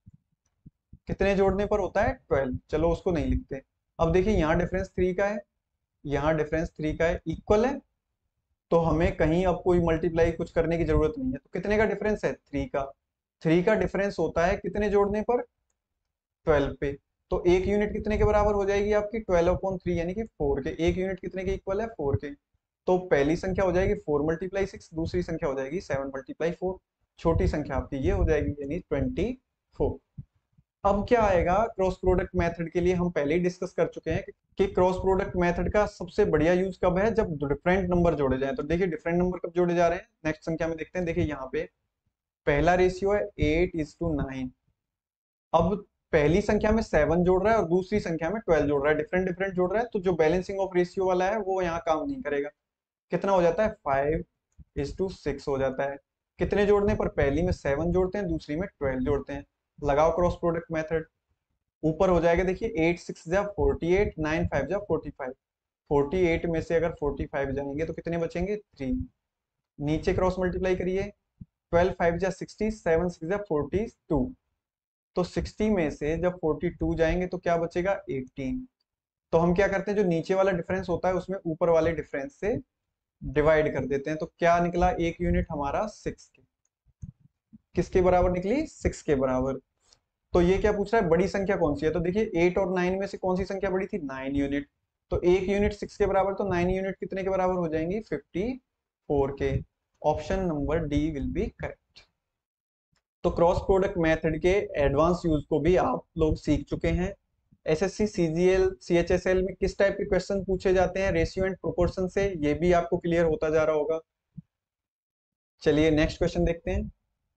कितने जोड़ने पर होता है? 12। चलो उसको नहीं लिखते। अब देखिए यहाँ डिफरेंस 3 का है, यहाँ डिफरेंस 3 का है, इक्वल है, तो हमें कहीं अब कोई मल्टीप्लाई कुछ करने की जरूरत नहीं है। तो कितने का डिफरेंस है? 3 का। 3 का डिफरेंस होता है कितने जोड़ने पर? 12 पे। तो एक यूनिट कितने के बराबर हो जाएगी आपकी? 12/3, यानी कि 4 के। एक यूनिट कितने के इक्वल है? 4 के। तो पहली संख्या हो जाएगी 4 × 6, दूसरी संख्या हो जाएगी 7 × 4। छोटी संख्या आपकी ये हो जाएगी, यानी 24। अब क्या आएगा क्रॉस प्रोडक्ट मेथड के लिए, हम पहले ही डिस्कस कर चुके हैं कि क्रॉस प्रोडक्ट मेथड का सबसे बढ़िया यूज कब है, जब डिफरेंट नंबर जोड़े जाएं। तो देखिए डिफरेंट नंबर कब जोड़े जा रहे हैं, नेक्स्ट संख्या में देखते हैं। देखिए यहाँ पे पहला रेशियो है 8:9। अब पहली संख्या में 7 जोड़ रहा है और दूसरी संख्या में 12 जोड़ रहा है, डिफरेंट डिफरेंट जोड़ रहा है, तो जो बैलेंसिंग ऑफ रेशियो वाला है वो यहाँ काम नहीं करेगा। कितना हो जाता है, 5:6 हो जाता है। कितने जोड़ने पर, पहली में 7 जोड़ते हैं, दूसरी में 12 जोड़ते हैं। लगाओ क्रॉस प्रोडक्ट मेथड। ऊपर हो जाएगा, देखिए 8 6 जा 48, 9 5 जा 45। 48 में से अगर 45 जाएंगे तो कितने बचेंगे, 3। नीचे क्रॉस मल्टीप्लाई करिए, 12 5 जा 60, 7 6 जा 42। तो 60 में से जब 42 जाएंगे तो क्या बचेगा, 18। तो हम क्या करते हैं, जो नीचे वाला डिफरेंस होता है उसमें ऊपर वाले डिफरेंस से डिवाइड कर देते हैं। तो क्या निकला, एक यूनिट हमारा 6 के, किसके बराबर निकली, 6 के बराबर। तो ये क्या पूछ रहा है, बड़ी संख्या कौन सी है। तो देखिए 8 और 9 में से कौन सी संख्या बड़ी थी, 9 यूनिट। तो एक यूनिट 6 के बराबर, तो 9 यूनिट कितने के बराबर हो जाएंगी, 54 के। Option number D will be correct. तो क्रॉस प्रोडक्ट मेथड के एडवांस यूज को भी आप लोग सीख चुके हैं। एसएससी सीजीएल सीएचएसएल में किस टाइप के क्वेश्चन पूछे जाते हैं रेशियो एंड प्रोपोर्शन से, ये भी आपको क्लियर होता जा रहा होगा। चलिए नेक्स्ट क्वेश्चन देखते हैं।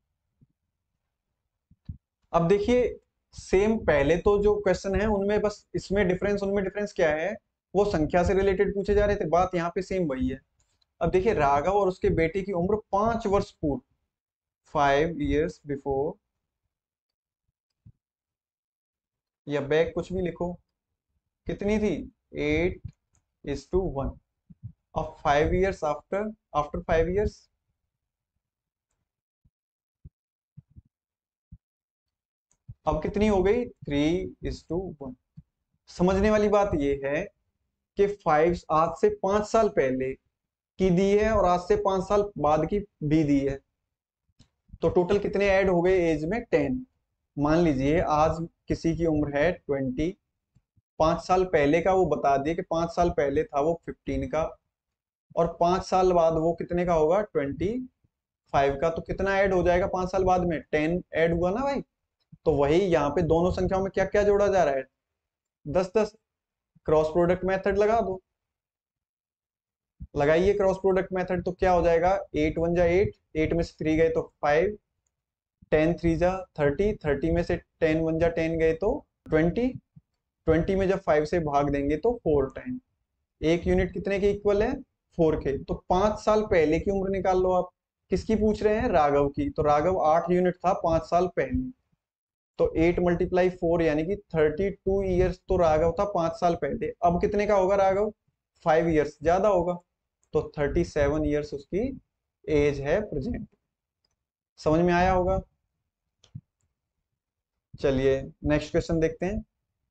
अब देखिए सेम पहले तो जो क्वेश्चन है उनमें बस उनमें डिफरेंस क्या है, वो संख्या से रिलेटेड पूछे जा रहे थे, बात यहाँ पे सेम वही है। अब देखिए राघव और उसके बेटे की उम्र 5 वर्ष पूर्व, 5 years बिफोर, या बैक कुछ भी लिखो, कितनी थी, 8:1। अब 5 years आफ्टर, आफ्टर 5 years, अब कितनी हो गई, 3:1। समझने वाली बात यह है कि 5 आज से 5 साल पहले की दी है और आज से 5 साल बाद की भी दी है, तो टोटल कितने ऐड हो गए एज में, 10। मान लीजिए आज किसी की उम्र है 20, 5 साल पहले का वो बता दिए कि 5 साल पहले था वो 15 का, और 5 साल बाद वो कितने का होगा, 25 का। तो कितना ऐड हो जाएगा 5 साल बाद में, 10 ऐड हुआ ना भाई। तो वही यहाँ पे दोनों संख्याओं में क्या क्या जोड़ा जा रहा है, 10 10। क्रॉस प्रोडक्ट मेथड लगा दो, लगाइए क्रॉस प्रोडक्ट मेथड, तो क्या हो जाएगा, 8 1 जा 8, 8 में से 3 गए तो 5, 10 3 जा 30, 30 में से 10 1 जा 10 गए तो 20, 20 में जब 5 से भाग देंगे तो 4 टाइम। एक यूनिट कितने के इक्वल है, 4 के। तो 5 साल पहले की उम्र निकाल लो आप। किसकी पूछ रहे हैं, राघव की। तो राघव 8 यूनिट था 5 साल पहले, तो 8 × 4 यानी कि 32 ईयर्स तो राघव था 5 साल पहले। अब कितने का होगा राघव, 5 ईयर्स ज्यादा होगा, तो 37 ईयर्स उसकी एज है प्रेजेंट। समझ में आया होगा। चलिए नेक्स्ट क्वेश्चन देखते हैं।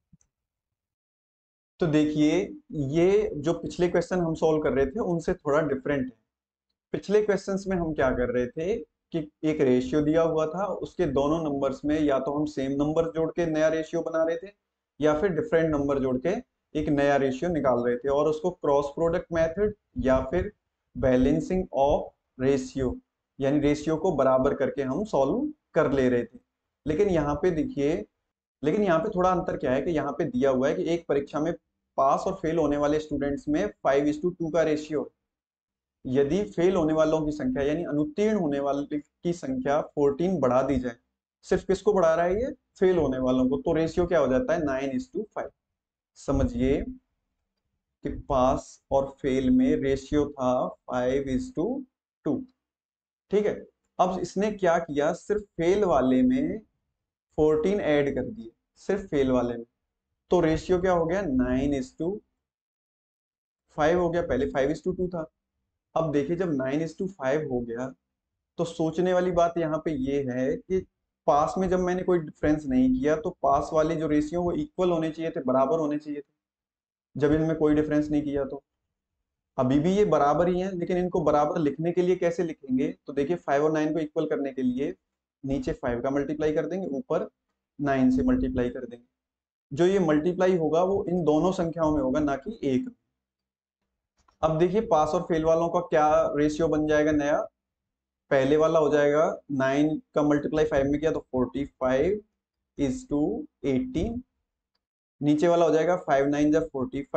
तो देखिए ये जो पिछले क्वेश्चन हम सॉल्व कर रहे थे उनसे थोड़ा डिफरेंट है। पिछले क्वेश्चंस में हम क्या कर रहे थे कि एक रेशियो दिया हुआ था, उसके दोनों नंबर्स में या तो हम सेम नंबर जोड़ के नया रेशियो बना रहे थे, या फिर डिफरेंट नंबर जोड़ के एक नया रेशियो निकाल रहे थे, और उसको क्रॉस प्रोडक्ट मेथड या फिर बैलेंसिंग ऑफ रेशियो, यानी रेशियो को बराबर करके हम सॉल्व कर ले रहे थे। लेकिन यहाँ पे देखिए, लेकिन यहाँ पे थोड़ा अंतर क्या है कि यहाँ पे दिया हुआ है कि एक परीक्षा में पास और फेल होने वाले स्टूडेंट्स में 5:2 का रेशियो है। यदि फेल होने वालों की संख्या यानी अनुत्तीर्ण होने वाले की संख्या 14 बढ़ा दी जाए, सिर्फ किसको बढ़ा रहा है ये, फेल होने वालों को, तो रेशियो क्या हो जाता है, 9:5। समझिए कि पास और फेल में रेशियो था 5:2। ठीक है। अब इसने क्या किया, सिर्फ फेल वाले में 14 ऐड कर दिए, सिर्फ फेल वाले में, तो रेशियो क्या हो गया, 9:5 हो गया। पहले 5:2 था। अब देखिए जब 9:5 हो गया, तो सोचने वाली बात यहाँ पे ये है कि पास में जब मैंने कोई डिफरेंस नहीं किया तो पास वाले जो रेशियो वो इक्वल होने चाहिए थे, बराबर होने चाहिए थे, जब इनमें कोई डिफरेंस नहीं किया। तो अभी भी ये बराबर ही है, लेकिन इनको बराबर लिखने के लिए कैसे लिखेंगे, तो देखिए 5 और 9 को इक्वल करने के लिए नीचे 5 का मल्टीप्लाई कर देंगे, ऊपर 9 से मल्टीप्लाई कर देंगे। जो ये मल्टीप्लाई होगा वो इन दोनों संख्याओं में होगा, ना कि एक में। अब देखिए पास और फेल वालों का क्या रेशियो बन जाएगा नया, पहले वाला हो जाएगा 9 का मल्टीप्लाई 5 में किया तो 45:18। नीचे वाला हो जाएगा 5 9 जा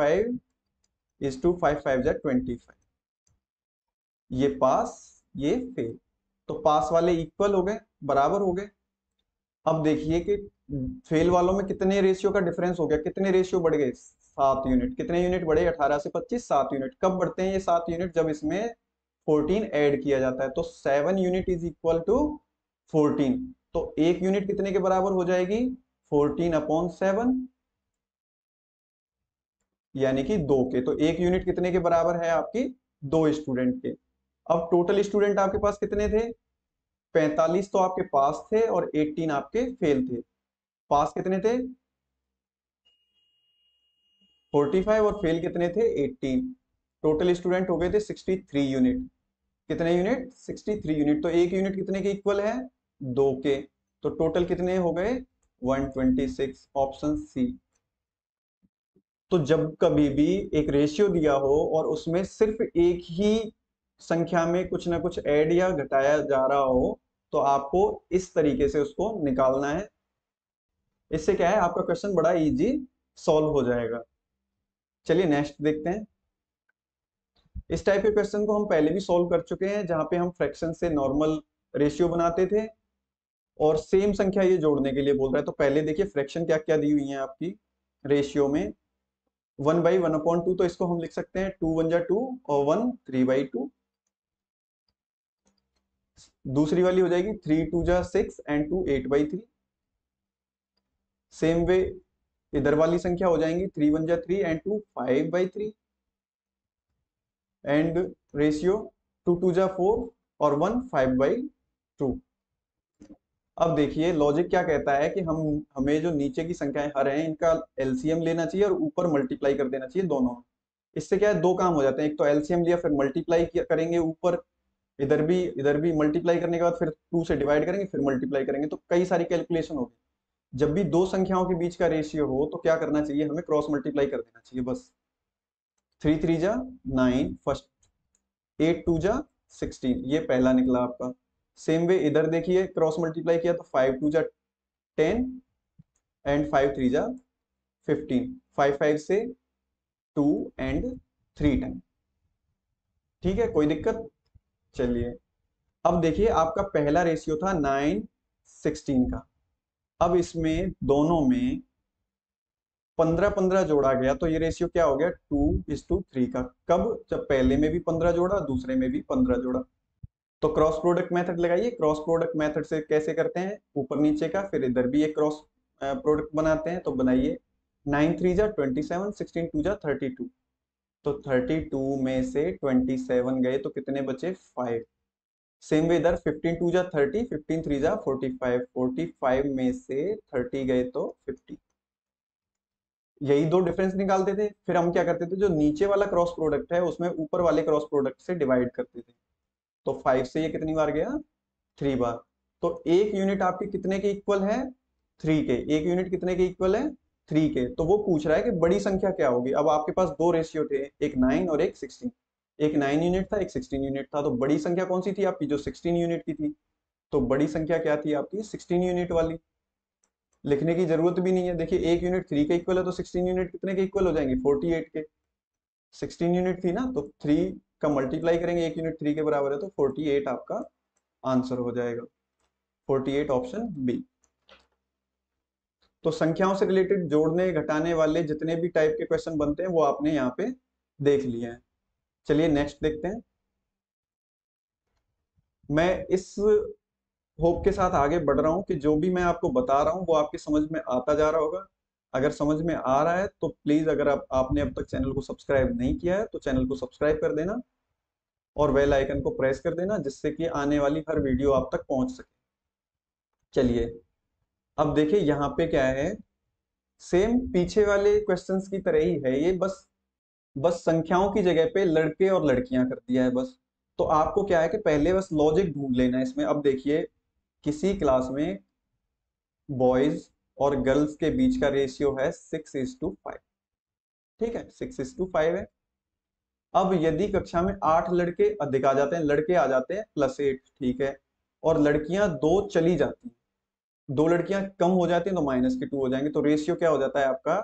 45:5 5 जा 25। ये पास, ये फेल। तो पास वाले इक्वल हो गए, बराबर हो गए। अब देखिए कि फेल वालों में कितने रेशियो का डिफरेंस हो गया, कितने रेशियो बढ़ गए, 7 यूनिट। कितने यूनिट बढ़े, 18 से 25, 7 यूनिट। कब बढ़ते हैं ये 7 यूनिट, जब इसमें 14 ऐड किया जाता है। तो 7 यूनिट इज इक्वल टू 14। तो 1 यूनिट कितने के बराबर हो जाएगी, 14/7, यानी कि 2 के। तो 1 यूनिट कितने के बराबर है आपकी, 2 स्टूडेंट के। अब टोटल स्टूडेंट आपके पास कितने थे, 45 तो आपके पास थे और 18 आपके फेल थे। पास कितने थे, 45, और फेल कितने थे, 18। टोटल स्टूडेंट हो गए थे 63 यूनिट। कितने यूनिट, 63 यूनिट। तो 1 यूनिट कितने के इक्वल है, 2 के। तो टोटल कितने हो गए, 126, ऑप्शन सी। तो जब कभी भी एक रेशियो दिया हो और उसमें सिर्फ एक ही संख्या में कुछ ना कुछ ऐड या घटाया जा रहा हो, तो आपको इस तरीके से उसको निकालना है। इससे क्या है, आपका क्वेश्चन बड़ा इजी सॉल्व हो जाएगा। चलिए नेक्स्ट देखते हैं। इस टाइप के क्वेश्चन को हम पहले भी सॉल्व कर चुके हैं, जहां पे हम फ्रैक्शन से नॉर्मल रेशियो बनाते थे और सेम संख्या ये जोड़ने के लिए बोल रहा है। तो पहले देखिए फ्रैक्शन क्या क्या दी हुई है आपकी रेशियो में। 1/1/2, तो इसको हम लिख सकते हैं 2 1 जा 2 और 1 3/2। दूसरी वाली हो जाएगी 3 2 जा 6 एंड 2 8/3। सेम वे इधर वाली संख्या हो जाएंगी 3 1 जा 3 एंड 2 5/3। एंड रेशियो 2 2 जा 4 और 1 5/2। अब देखिए लॉजिक क्या कहता है कि हमें जो नीचे की संख्याएं हर हैं इनका एलसीएम लेना चाहिए और ऊपर मल्टीप्लाई कर देना चाहिए दोनों। इससे क्या है, दो काम हो जाते हैं, एक तो एलसीएम लिया फिर मल्टीप्लाई करेंगे ऊपर, इधर भी मल्टीप्लाई करने के बाद फिर 2 से डिवाइड करेंगे फिर मल्टीप्लाई करेंगे, तो कई सारी कैलकुलेशन होगी। जब भी दो संख्याओं के बीच का रेशियो हो तो क्या करना चाहिए, हमें क्रॉस मल्टीप्लाई कर देना चाहिए बस। 3 3 जा 9 फर्स्ट, 8 2 जा 16, ये पहला निकला आपका। सेम वे इधर देखिए क्रॉस मल्टीप्लाई किया तो 5 2 जा 10 एंड 5 3 जा 15, 5 5 से 2 एंड 3 टाइम। ठीक है, कोई दिक्कत। चलिए अब देखिए आपका पहला रेशियो था 9 16 का। अब इसमें दोनों में 15 15 जोड़ा गया तो ये रेशियो क्या हो गया, 2:3 का। कब, जब पहले में भी 15 जोड़ा दूसरे में भी 15 जोड़ा। तो क्रॉस प्रोडक्ट मेथड लगाइए। क्रॉस प्रोडक्ट मेथड से कैसे करते हैं, ऊपर नीचे का, फिर इधर भी एक क्रॉस प्रोडक्ट बनाते हैं। तो बनाइए, 9 3 जा 27, 16 2 जा 32। तो 32 में से 27 गए तो कितने बचे, 5। सेम वे इधर 15 2 जा 30, 15 3 जा 45, 45 में से 30 गए तो 50। यही दो डिफरेंस निकालते थे। फिर हम क्या करते थे, जो नीचे वाला क्रॉस प्रोडक्ट है उसमें ऊपर वाले क्रॉस प्रोडक्ट से डिवाइड करते थे। तो 5 से ये कितनी बार गया, 3 बार। तो 1 यूनिट आपके कितने के इक्वल है, 3 के। 1 यूनिट कितने के इक्वल है, 3 के। तो वो पूछ रहा है कि बड़ी संख्या क्या होगी। अब आपके पास दो रेशियो थे, एक 9 और एक 16। एक 9 यूनिट था, एक 16 यूनिट था। तो बड़ी संख्या कौन सी थी आपकी, जो 16 यूनिट की थी। तो बड़ी संख्या क्या थी आपकी, 16 यूनिट वाली। लिखने की जरूरत भी नहीं है। देखिए 1 यूनिट 3 के इक्वल है तो 16 यूनिट कितने के इक्वल हो जाएंगे, 48 के। 16 यूनिट थी ना, तो 3 का मल्टीप्लाई करेंगे, 1 यूनिट 3 के बराबर है, तो 48 आपका आंसर हो जाएगा। 48 ऑप्शन बी। तो संख्याओं से रिलेटेड जोड़ने घटाने वाले जितने भी टाइप के क्वेश्चन बनते हैं वो आपने यहाँ पे देख लिए हैं। चलिए नेक्स्ट देखते हैं। मैं इस होप के साथ आगे बढ़ रहा हूँ कि जो भी मैं आपको बता रहा हूँ वो आपकी समझ में आता जा रहा होगा। अगर समझ में आ रहा है तो प्लीज, अगर आपने अब तक चैनल को सब्सक्राइब नहीं किया है तो चैनल को सब्सक्राइब कर देना और बेल आइकन को प्रेस कर देना, जिससे कि आने वाली हर वीडियो आप तक पहुंच सके। चलिए अब देखिए यहाँ पे क्या है, सेम पीछे वाले क्वेश्चंस की तरह ही है ये, बस बस संख्याओं की जगह पे लड़के और लड़कियां कर दिया है बस। तो आपको क्या है कि पहले बस लॉजिक ढूंढ लेना है इसमें। अब देखिए किसी क्लास में बॉयज और गर्ल्स के बीच का रेशियो है 6:5। ठीक है, 6:5 है। अब यदि कक्षा में 8 लड़के अधिक आ जाते हैं, लड़के आ जाते हैं +8, ठीक है, और लड़कियां 2 चली जाती हैं, 2 लड़कियां कम हो जाती हैं तो -2 हो जाएंगे, तो रेशियो क्या हो जाता है आपका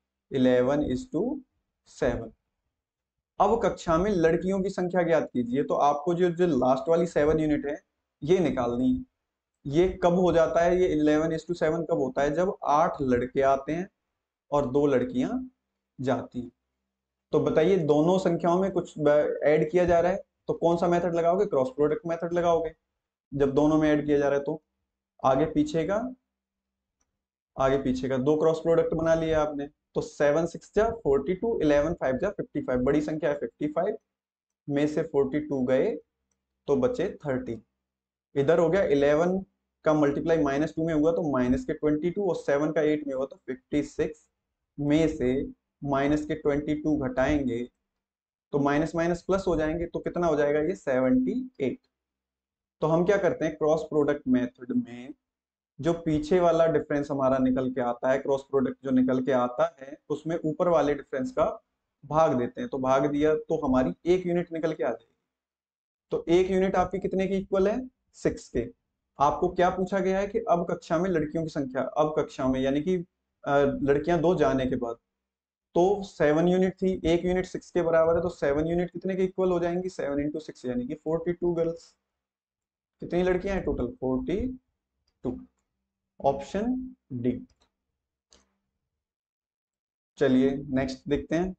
11:7। अब कक्षा में लड़कियों की संख्या ज्ञात कीजिए, तो आपको जो जो लास्ट वाली 7 यूनिट है ये निकालनी है। ये कब हो जाता है, ये 11:7 कब होता है, जब 8 लड़के आते हैं और 2 लड़कियां जाती हैं। तो बताइए दोनों संख्याओं में कुछ ऐड किया जा रहा है, तो कौन सा मेथड लगाओगे, क्रॉस प्रोडक्ट मेथड लगाओगे। जब दोनों में ऐड किया जा रहा है तो आगे पीछे का, आगे पीछे का 2 क्रॉस प्रोडक्ट बना लिया आपने, तो 7 6 जा 42, 11 5 जा 55, बड़ी संख्या है 55 में से 42 गए तो बचे 30। इधर हो गया 11 का मल्टीप्लाई -2 में हुआ तो माइनस के 22, और 7 का 8 में हुआ तो 56 में से माइनस के 22 घटाएंगे तो माइनस माइनस प्लस हो जाएंगे, तो कितना हो जाएगा ये 78। तो हम क्या करते हैं, क्रॉस प्रोडक्ट मेथड में जो पीछे वाला डिफरेंस हमारा निकल के आता है, क्रॉस प्रोडक्ट जो निकल के आता है उसमें ऊपर वाले डिफरेंस का भाग देते हैं, तो भाग दिया तो हमारी 1 यूनिट निकल के आ जाएगी। तो 1 यूनिट आपकी कितने की इक्वल है, 6 के। आपको क्या पूछा गया है कि अब कक्षा में लड़कियों की संख्या, अब कक्षा में यानी कि लड़कियां 2 जाने के बाद, तो 7 यूनिट थी, 1 यूनिट 6 के बराबर है, तो 7 यूनिट कितने के इक्वल हो जाएंगी, 7 × 6 यानी कि 42 गर्ल्स। कितनी लड़कियां हैं टोटल, 42। Option D. चलिए नेक्स्ट देखते हैं।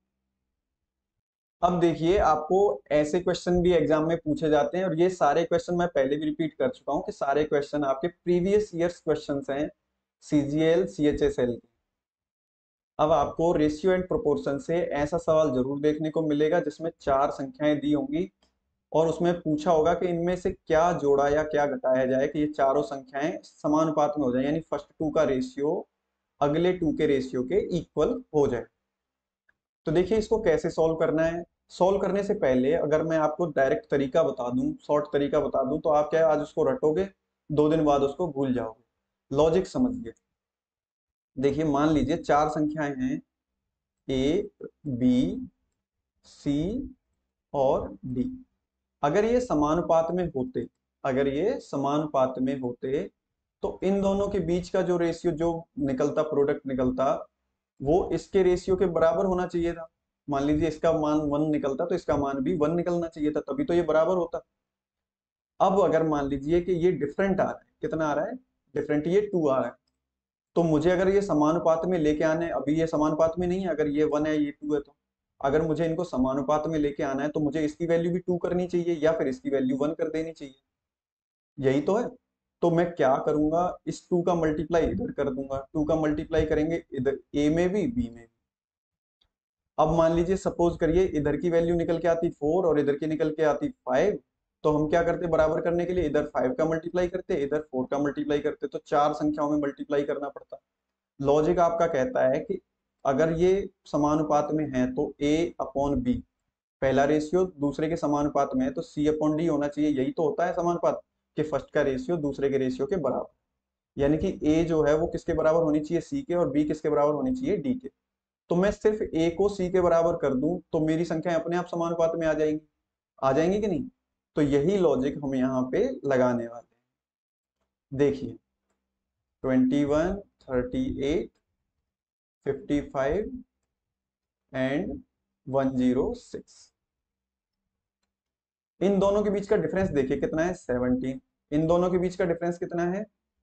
अब देखिए आपको ऐसे क्वेश्चन भी एग्जाम में पूछे जाते हैं, और ये सारे क्वेश्चन मैं पहले भी रिपीट कर चुका हूं कि सारे क्वेश्चन आपके प्रीवियस ईयर्स क्वेश्चंस हैं, सीजीएल सीएचएसएल के। अब आपको रेशियो एंड प्रोपोर्शन से ऐसा सवाल जरूर देखने को मिलेगा जिसमें 4 संख्याएं दी होंगी और उसमें पूछा होगा कि इनमें से क्या जोड़ा या क्या घटाया जाए कि ये चारों संख्याएं समानुपात में हो जाए, यानी फर्स्ट 2 का रेशियो अगले 2 के रेशियो के इक्वल हो जाए। तो देखिए इसको कैसे सॉल्व करना है। सॉल्व करने से पहले अगर मैं आपको डायरेक्ट तरीका बता दूं, शॉर्ट तरीका बता दूं, तो आप क्या है, आज उसको रटोगे, 2 दिन बाद उसको भूल जाओगे। लॉजिक समझिए। देखिए मान लीजिए 4 संख्याएं हैं, ए, बी, सी और डी। अगर ये समानुपात में होते, अगर ये समानुपात में होते तो इन दोनों के बीच का जो रेशियो जो निकलता, प्रोडक्ट निकलता, वो इसके रेशियो के बराबर होना चाहिए था। मान लीजिए इसका मान 1 निकलता तो इसका मान भी 1 निकलना चाहिए था, तभी तो ये बराबर होता। अब अगर मान लीजिए कि ये डिफरेंट आ रहा है, कितना आ रहा है डिफरेंट, ये 2 आ रहा है, तो मुझे अगर ये समानुपात में लेके आने, अभी ये समानुपात में नहीं है, अगर ये 1 है ये 2 है, तो अगर मुझे इनको समानुपात में लेके आना है तो मुझे इसकी वैल्यू भी 2 करनी चाहिए या फिर इसकी वैल्यू 1 कर देनी चाहिए, यही तो है। तो मैं क्या करूंगा, इस 2 का मल्टीप्लाई इधर कर दूंगा, 2 का मल्टीप्लाई करेंगे इधर ए में भी बी में भी। अब मान लीजिए सपोज करिए इधर की वैल्यू निकल के आती 4 और इधर की निकल के आती 5, तो हम क्या करते, बराबर करने के लिए इधर 5 का मल्टीप्लाई करते, इधर 4 का मल्टीप्लाई करते, तो 4 संख्याओं में मल्टीप्लाई करना पड़ता। लॉजिक आपका कहता है कि अगर ये समानुपात में है तो ए अपॉन बी, पहला रेशियो दूसरे के समानुपात में है तो सी अपॉन डी होना चाहिए, यही तो होता है समानुपात, कि फर्स्ट का रेशियो दूसरे के रेशियो के बराबर, यानी कि ए जो है वो किसके बराबर होनी चाहिए, सी के, और बी किसके बराबर होनी चाहिए, डी के। तो मैं सिर्फ ए को सी के बराबर कर दूं तो मेरी संख्या अपने आप समानुपात में आ जाएंगी, आ जाएंगी कि नहीं। तो यही लॉजिक हम यहाँ पे लगाने वाले हैं। देखिए 21, 38, 55 एंड 106, इन दोनों के बीच का डिफरेंस देखिए कितना है, 17। इन दोनों के बीच का डिफरेंस कितना है,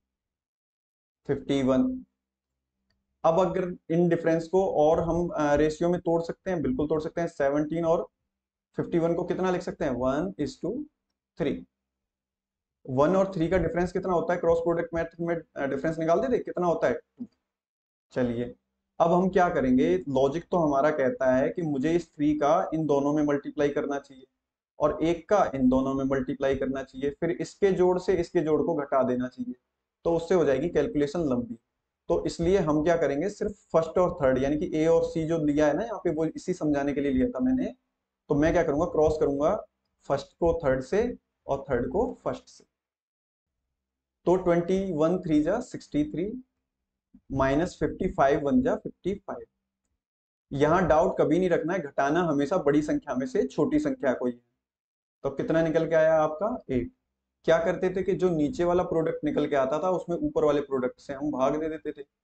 51। अब अगर इन डिफरेंस को और हम रेशियो में तोड़ सकते हैं, बिल्कुल तोड़ सकते हैं। 17 और 51 को कितना लिख सकते हैं, 1:3। 1 और 3 का डिफरेंस कितना होता है, क्रॉस प्रोडक्ट मेथड में डिफरेंस निकाल देते कितना होता है, 2। चलिए अब हम क्या करेंगे, लॉजिक तो हमारा कहता है कि मुझे इस 3 का इन दोनों में मल्टीप्लाई करना चाहिए और 1 का इन दोनों में मल्टीप्लाई करना चाहिए, फिर इसके जोड़ से इसके जोड़ को घटा देना चाहिए, तो उससे हो जाएगी कैलकुलेशन लंबी। तो इसलिए हम क्या करेंगे, सिर्फ फर्स्ट और थर्ड यानी कि ए और सी जो लिया है ना यहाँ पे, वो इसी समझाने के लिए लिया था मैंने। तो मैं क्या करूंगा, क्रॉस करूंगा फर्स्ट को थर्ड से और थर्ड को फर्स्ट से। तो 21 3 जा 63 -55 1 जा 55। यहाँ डाउट कभी नहीं रखना है, घटाना हमेशा बड़ी संख्या में से छोटी संख्या को ही है। तो कितना निकल के आया आपका 8। क्या करते थे कि जो नीचे वाला प्रोडक्ट निकल के आता था उसमें ऊपर वाले प्रोडक्ट से हम भाग दे देते थे।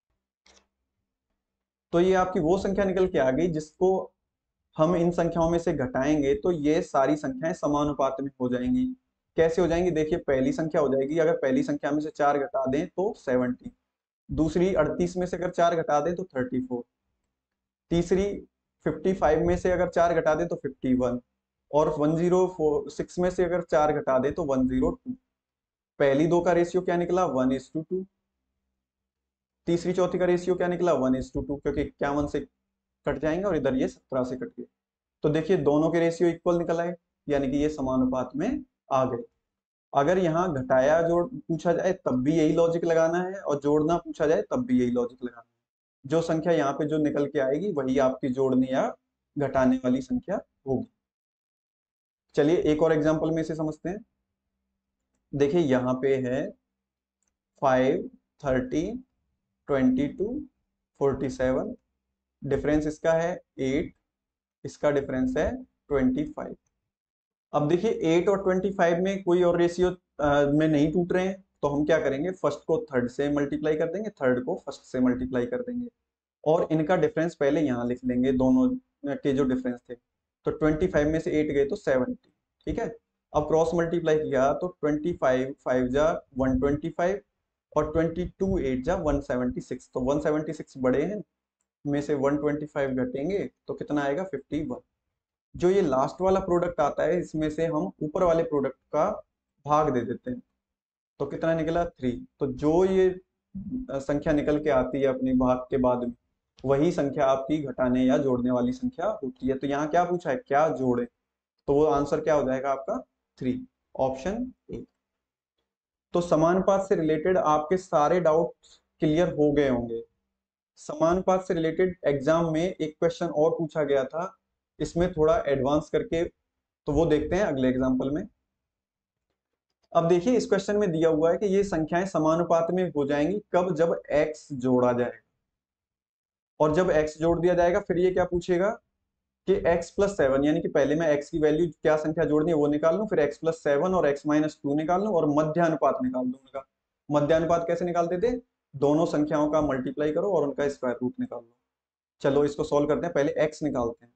तो ये आपकी वो संख्या निकल के आ गई जिसको हम इन संख्याओं में से घटाएंगे तो ये सारी संख्याएं समानुपात में हो जाएंगी। कैसे हो जाएंगी? देखिए, पहली संख्या हो जाएगी, अगर पहली संख्या में से 4 घटा दें तो 70, दूसरी 38 में से अगर 4 घटा दें तो 34, तीसरी 55 में से अगर 4 घटा दें तो 51, और 106 में से अगर 4 घटा दें तो 102। पहली दो का रेशियो क्या निकला? 1:2। तीसरी चौथी का रेशियो क्या निकला? 1:2, क्योंकि 51 से कट जाएंगे और इधर ये 17 से कट गए। तो देखिए दोनों के रेशियो इक्वल निकल आए, यानी कि ये समानुपात में आ गए। अगर यहाँ घटाया जोड़ पूछा जाए तब भी यही लॉजिक लगाना है, और जोड़ना पूछा जाए तब भी यही लॉजिक लगाना है। जो संख्या यहाँ पे जो निकल के आएगी वही आपकी जोड़ने या घटाने वाली संख्या होगी। चलिए एक और एग्जांपल में इसे समझते हैं। देखिए यहाँ पे है 5, 30, 22, 47, डिफरेंस इसका है 8, इसका डिफरेंस है 25। अब देखिए 8 और 25 में कोई और रेशियो में नहीं टूट रहे हैं, तो हम क्या करेंगे? फर्स्ट को थर्ड से मल्टीप्लाई कर देंगे, थर्ड को फर्स्ट से मल्टीप्लाई कर देंगे, और इनका डिफरेंस पहले यहाँ लिख लेंगे, दोनों के जो डिफरेंस थे। तो 25 में से 8 गए तो 70। ठीक है, अब क्रॉस मल्टीप्लाई किया तो 25 5 जा 125, और 22 8 जा 176। तो 176 बड़े हैं में से 125 घटेंगे तो कितना आएगा? 51। जो ये लास्ट वाला प्रोडक्ट आता है इसमें से हम ऊपर वाले प्रोडक्ट का भाग दे देते हैं, तो कितना निकला? 3। तो जो ये संख्या निकल के आती है अपनी भाग के बाद में, वही संख्या आपकी घटाने या जोड़ने वाली संख्या होती है। तो यहाँ क्या पूछा है? क्या जोड़े? तो वो आंसर क्या हो जाएगा आपका? 3, ऑप्शन ए। तो समानुपात से रिलेटेड आपके सारे डाउट क्लियर हो गए होंगे। समानुपात से रिलेटेड एग्जाम में एक क्वेश्चन और पूछा गया था, इसमें थोड़ा एडवांस करके, तो वो देखते हैं अगले एग्जाम्पल में। अब देखिए इस क्वेश्चन में दिया हुआ है कि ये संख्याएं समानुपात में हो जाएंगी कब? जब x जोड़ा जाएगा, और जब x जोड़ दिया जाएगा फिर ये क्या पूछेगा कि x+7, यानी कि पहले मैं x की वैल्यू क्या संख्या जोड़नी है वो निकाल लूं, फिर x+7 और x-2 निकाल लूं, और मध्यानुपात निकाल दूं उनका। मध्यानुपात कैसे निकालते थे? दोनों संख्याओं का मल्टीप्लाई करो और उनका स्क्वायर रूट निकाल लो। चलो इसको सॉल्व करते हैं, पहले x निकालते हैं।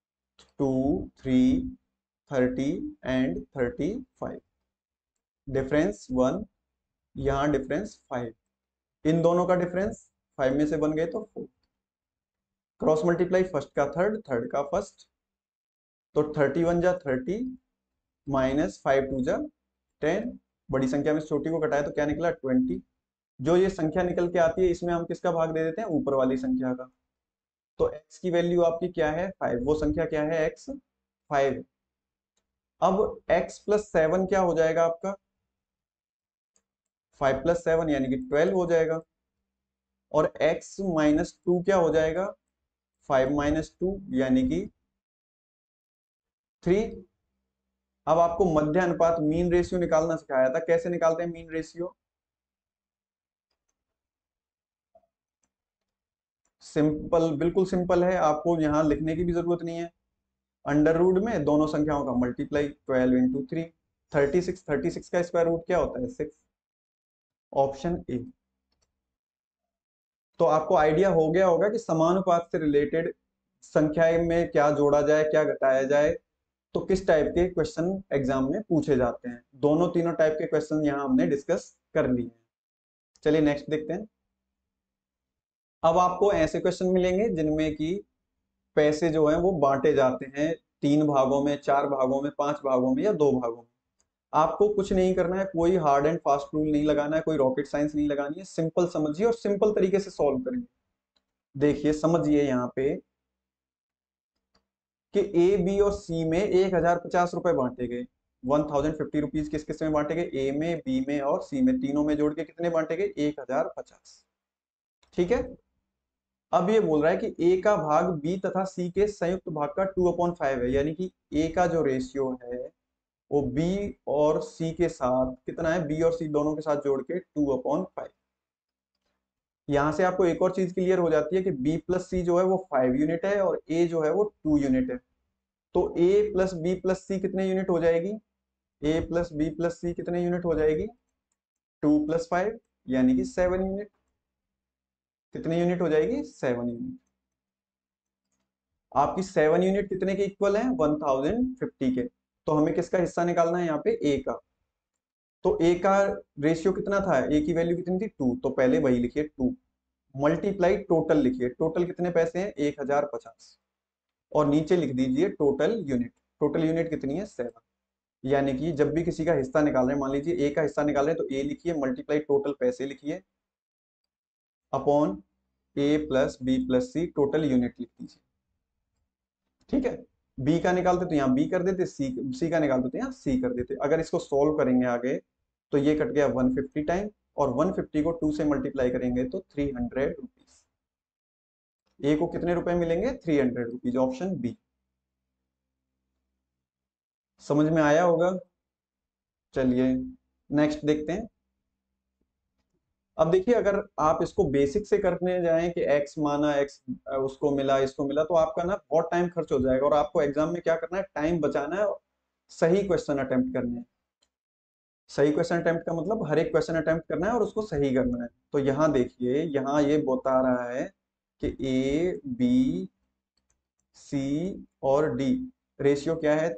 2, 3, 30 एंड 35, डिफरेंस 1, यहाँ डिफरेंस 5, इन दोनों का डिफरेंस 5 में से 1 गए तो 4। क्रॉस मल्टीप्लाई, फर्स्ट का थर्ड, थर्ड का फर्स्ट, तो 31 जा 30 माइनस 5 2 जा 10, बड़ी संख्या में से छोटी को घटाया तो क्या निकला? 20। जो ये संख्या निकल के आती है इसमें हम किसका भाग दे देते हैं? ऊपर वाली संख्या का। तो x की वैल्यू आपकी क्या है? 5। वो संख्या क्या है? x 5। अब x+7 क्या हो जाएगा आपका? 5+7 यानी कि 12 हो जाएगा, और x-2 क्या हो जाएगा? 5-2 यानी कि 3। अब आपको मध्य अनुपात मीन रेशियो निकालना सिखाया था, कैसे निकालते हैं मीन रेशियो? सिंपल, बिल्कुल सिंपल है, आपको यहाँ लिखने की भी जरूरत नहीं है। अंडर रूट में दोनों संख्याओं का मल्टीप्लाई, 12 × 3, 36। 36 का स्क्वायर रूट क्या होता है? 6, ऑप्शन ए। तो आपको आइडिया हो गया होगा कि समानुपात से रिलेटेड संख्या में क्या जोड़ा जाए, क्या घटाया जाए, तो किस टाइप के क्वेश्चन एग्जाम में पूछे जाते हैं। दोनों तीनों टाइप के क्वेश्चन यहाँ हमने डिस्कस कर लिए हैं। चलिए नेक्स्ट देखते हैं। अब आपको ऐसे क्वेश्चन मिलेंगे जिनमें कि पैसे जो हैं वो बांटे जाते हैं 3 भागों में, 4 भागों में, 5 भागों में या 2 भागों में। आपको कुछ नहीं करना है, कोई हार्ड एंड फास्ट रूल नहीं लगाना है, कोई रॉकेट साइंस नहीं लगानी है, सिंपल समझिए और सिंपल तरीके से सॉल्व करिए। देखिए समझिए यहाँ पे कि ए, बी और सी में 1050 रुपए बांटे गए। 1050 रुपीज किस किस में बांटे गए? ए में, बी में और सी में, तीनों में जोड़ के कितने बांटे गए? 1050। ठीक है, अब ये बोल रहा है कि ए का भाग बी तथा सी के संयुक्त भाग का 2/5 है, यानी कि ए का जो रेशियो है वो बी और सी के साथ कितना है? बी और सी दोनों के साथ जोड़ के 2/5। यहां से आपको एक और चीज क्लियर हो जाती है कि बी प्लस सी जो है वो 5 यूनिट है और ए जो है वो 2 यूनिट है। तो A plus B plus C कितने यूनिट हो जाएगी? A plus B plus C कितने यूनिट हो जाएगी? 2 + 5 यानी कि 7 यूनिट। कितने यूनिट हो जाएगी? 7 यूनिट। आपकी 7 यूनिट कितने के इक्वल है? 1050 के। तो हमें किसका हिस्सा निकालना है यहाँ पे? ए का। तो ए का रेशियो कितना था? ए की वैल्यू कितनी थी? 2। तो पहले वही लिखिए 2 मल्टीप्लाई टोटल लिखिए। टोटल कितने पैसे हैं? 1050। और नीचे लिख दीजिए टोटल यूनिट। टोटल यूनिट कितनी है? 7। यानी कि जब भी किसी का हिस्सा निकाल रहे हैं, मान लीजिए ए का हिस्सा निकाल रहे हैं, तो ए लिखिए मल्टीप्लाई टोटल पैसे लिखिए upon A plus B plus C total unit लिख दीजिए। ठीक है। बी का निकालते तो यहाँ बी कर देते, सी का निकालते तो यहाँ सी कर देते। अगर इसको सॉल्व करेंगे आगे तो ये कट गया 150 टाइम, और 150 को 2 से मल्टीप्लाई करेंगे तो 300 रुपीज। ए को कितने रुपए मिलेंगे? 300 रुपीज। Option B. समझ में आया होगा? चलिए नेक्स्ट देखते हैं। अब देखिए, अगर आप इसको बेसिक से करने जाएं कि एक्स माना, एक्स उसको मिला, इसको मिला, तो आपका ना बहुत टाइम खर्च हो जाएगा। और आपको एग्जाम में क्या करना है? टाइम बचाना है और सही क्वेश्चन अटेम्प्ट करने हैं। सही क्वेश्चन अटेम्प्ट का मतलब हर एक क्वेश्चन अटेम्प्ट करना है और उसको सही करना है। तो यहाँ देखिए, यहाँ ये बता रहा है कि ए बी सी और डी रेशियो क्या है?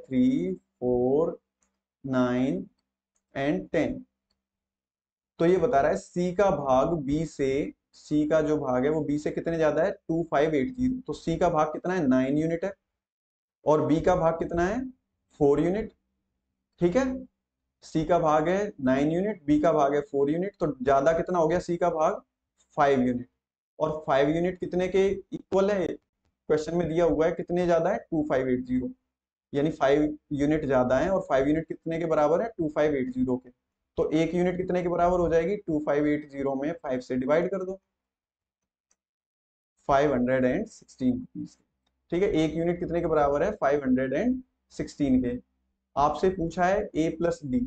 3, 4, 9 एंड 10। तो ये बता रहा है सी का भाग बी से, सी का जो भाग है वो बी से कितने ज्यादा है? 2580। तो सी का भाग कितना है? 9 यूनिट है। और बी का भाग कितना है? 4 यूनिट। ठीक है। सी का भाग है 9 यूनिट, बी का भाग है 4 यूनिट। तो ज्यादा कितना हो गया? सी का भाग 5 यूनिट। और 5 यूनिट कितने के इक्वल है? क्वेश्चन में दिया हुआ है कितने ज्यादा है? 2580। यानी 5 यूनिट ज्यादा है। और 5 यूनिट कितने के बराबर है? 2580 के। तो एक यूनिट कितने के बराबर हो जाएगी? 2580 में 5 से डिवाइड कर दो, 516 रुपीज। ठीक है। एक यूनिट कितने के बराबर है? 516 के। आपसे पूछा है ए प्लस डी।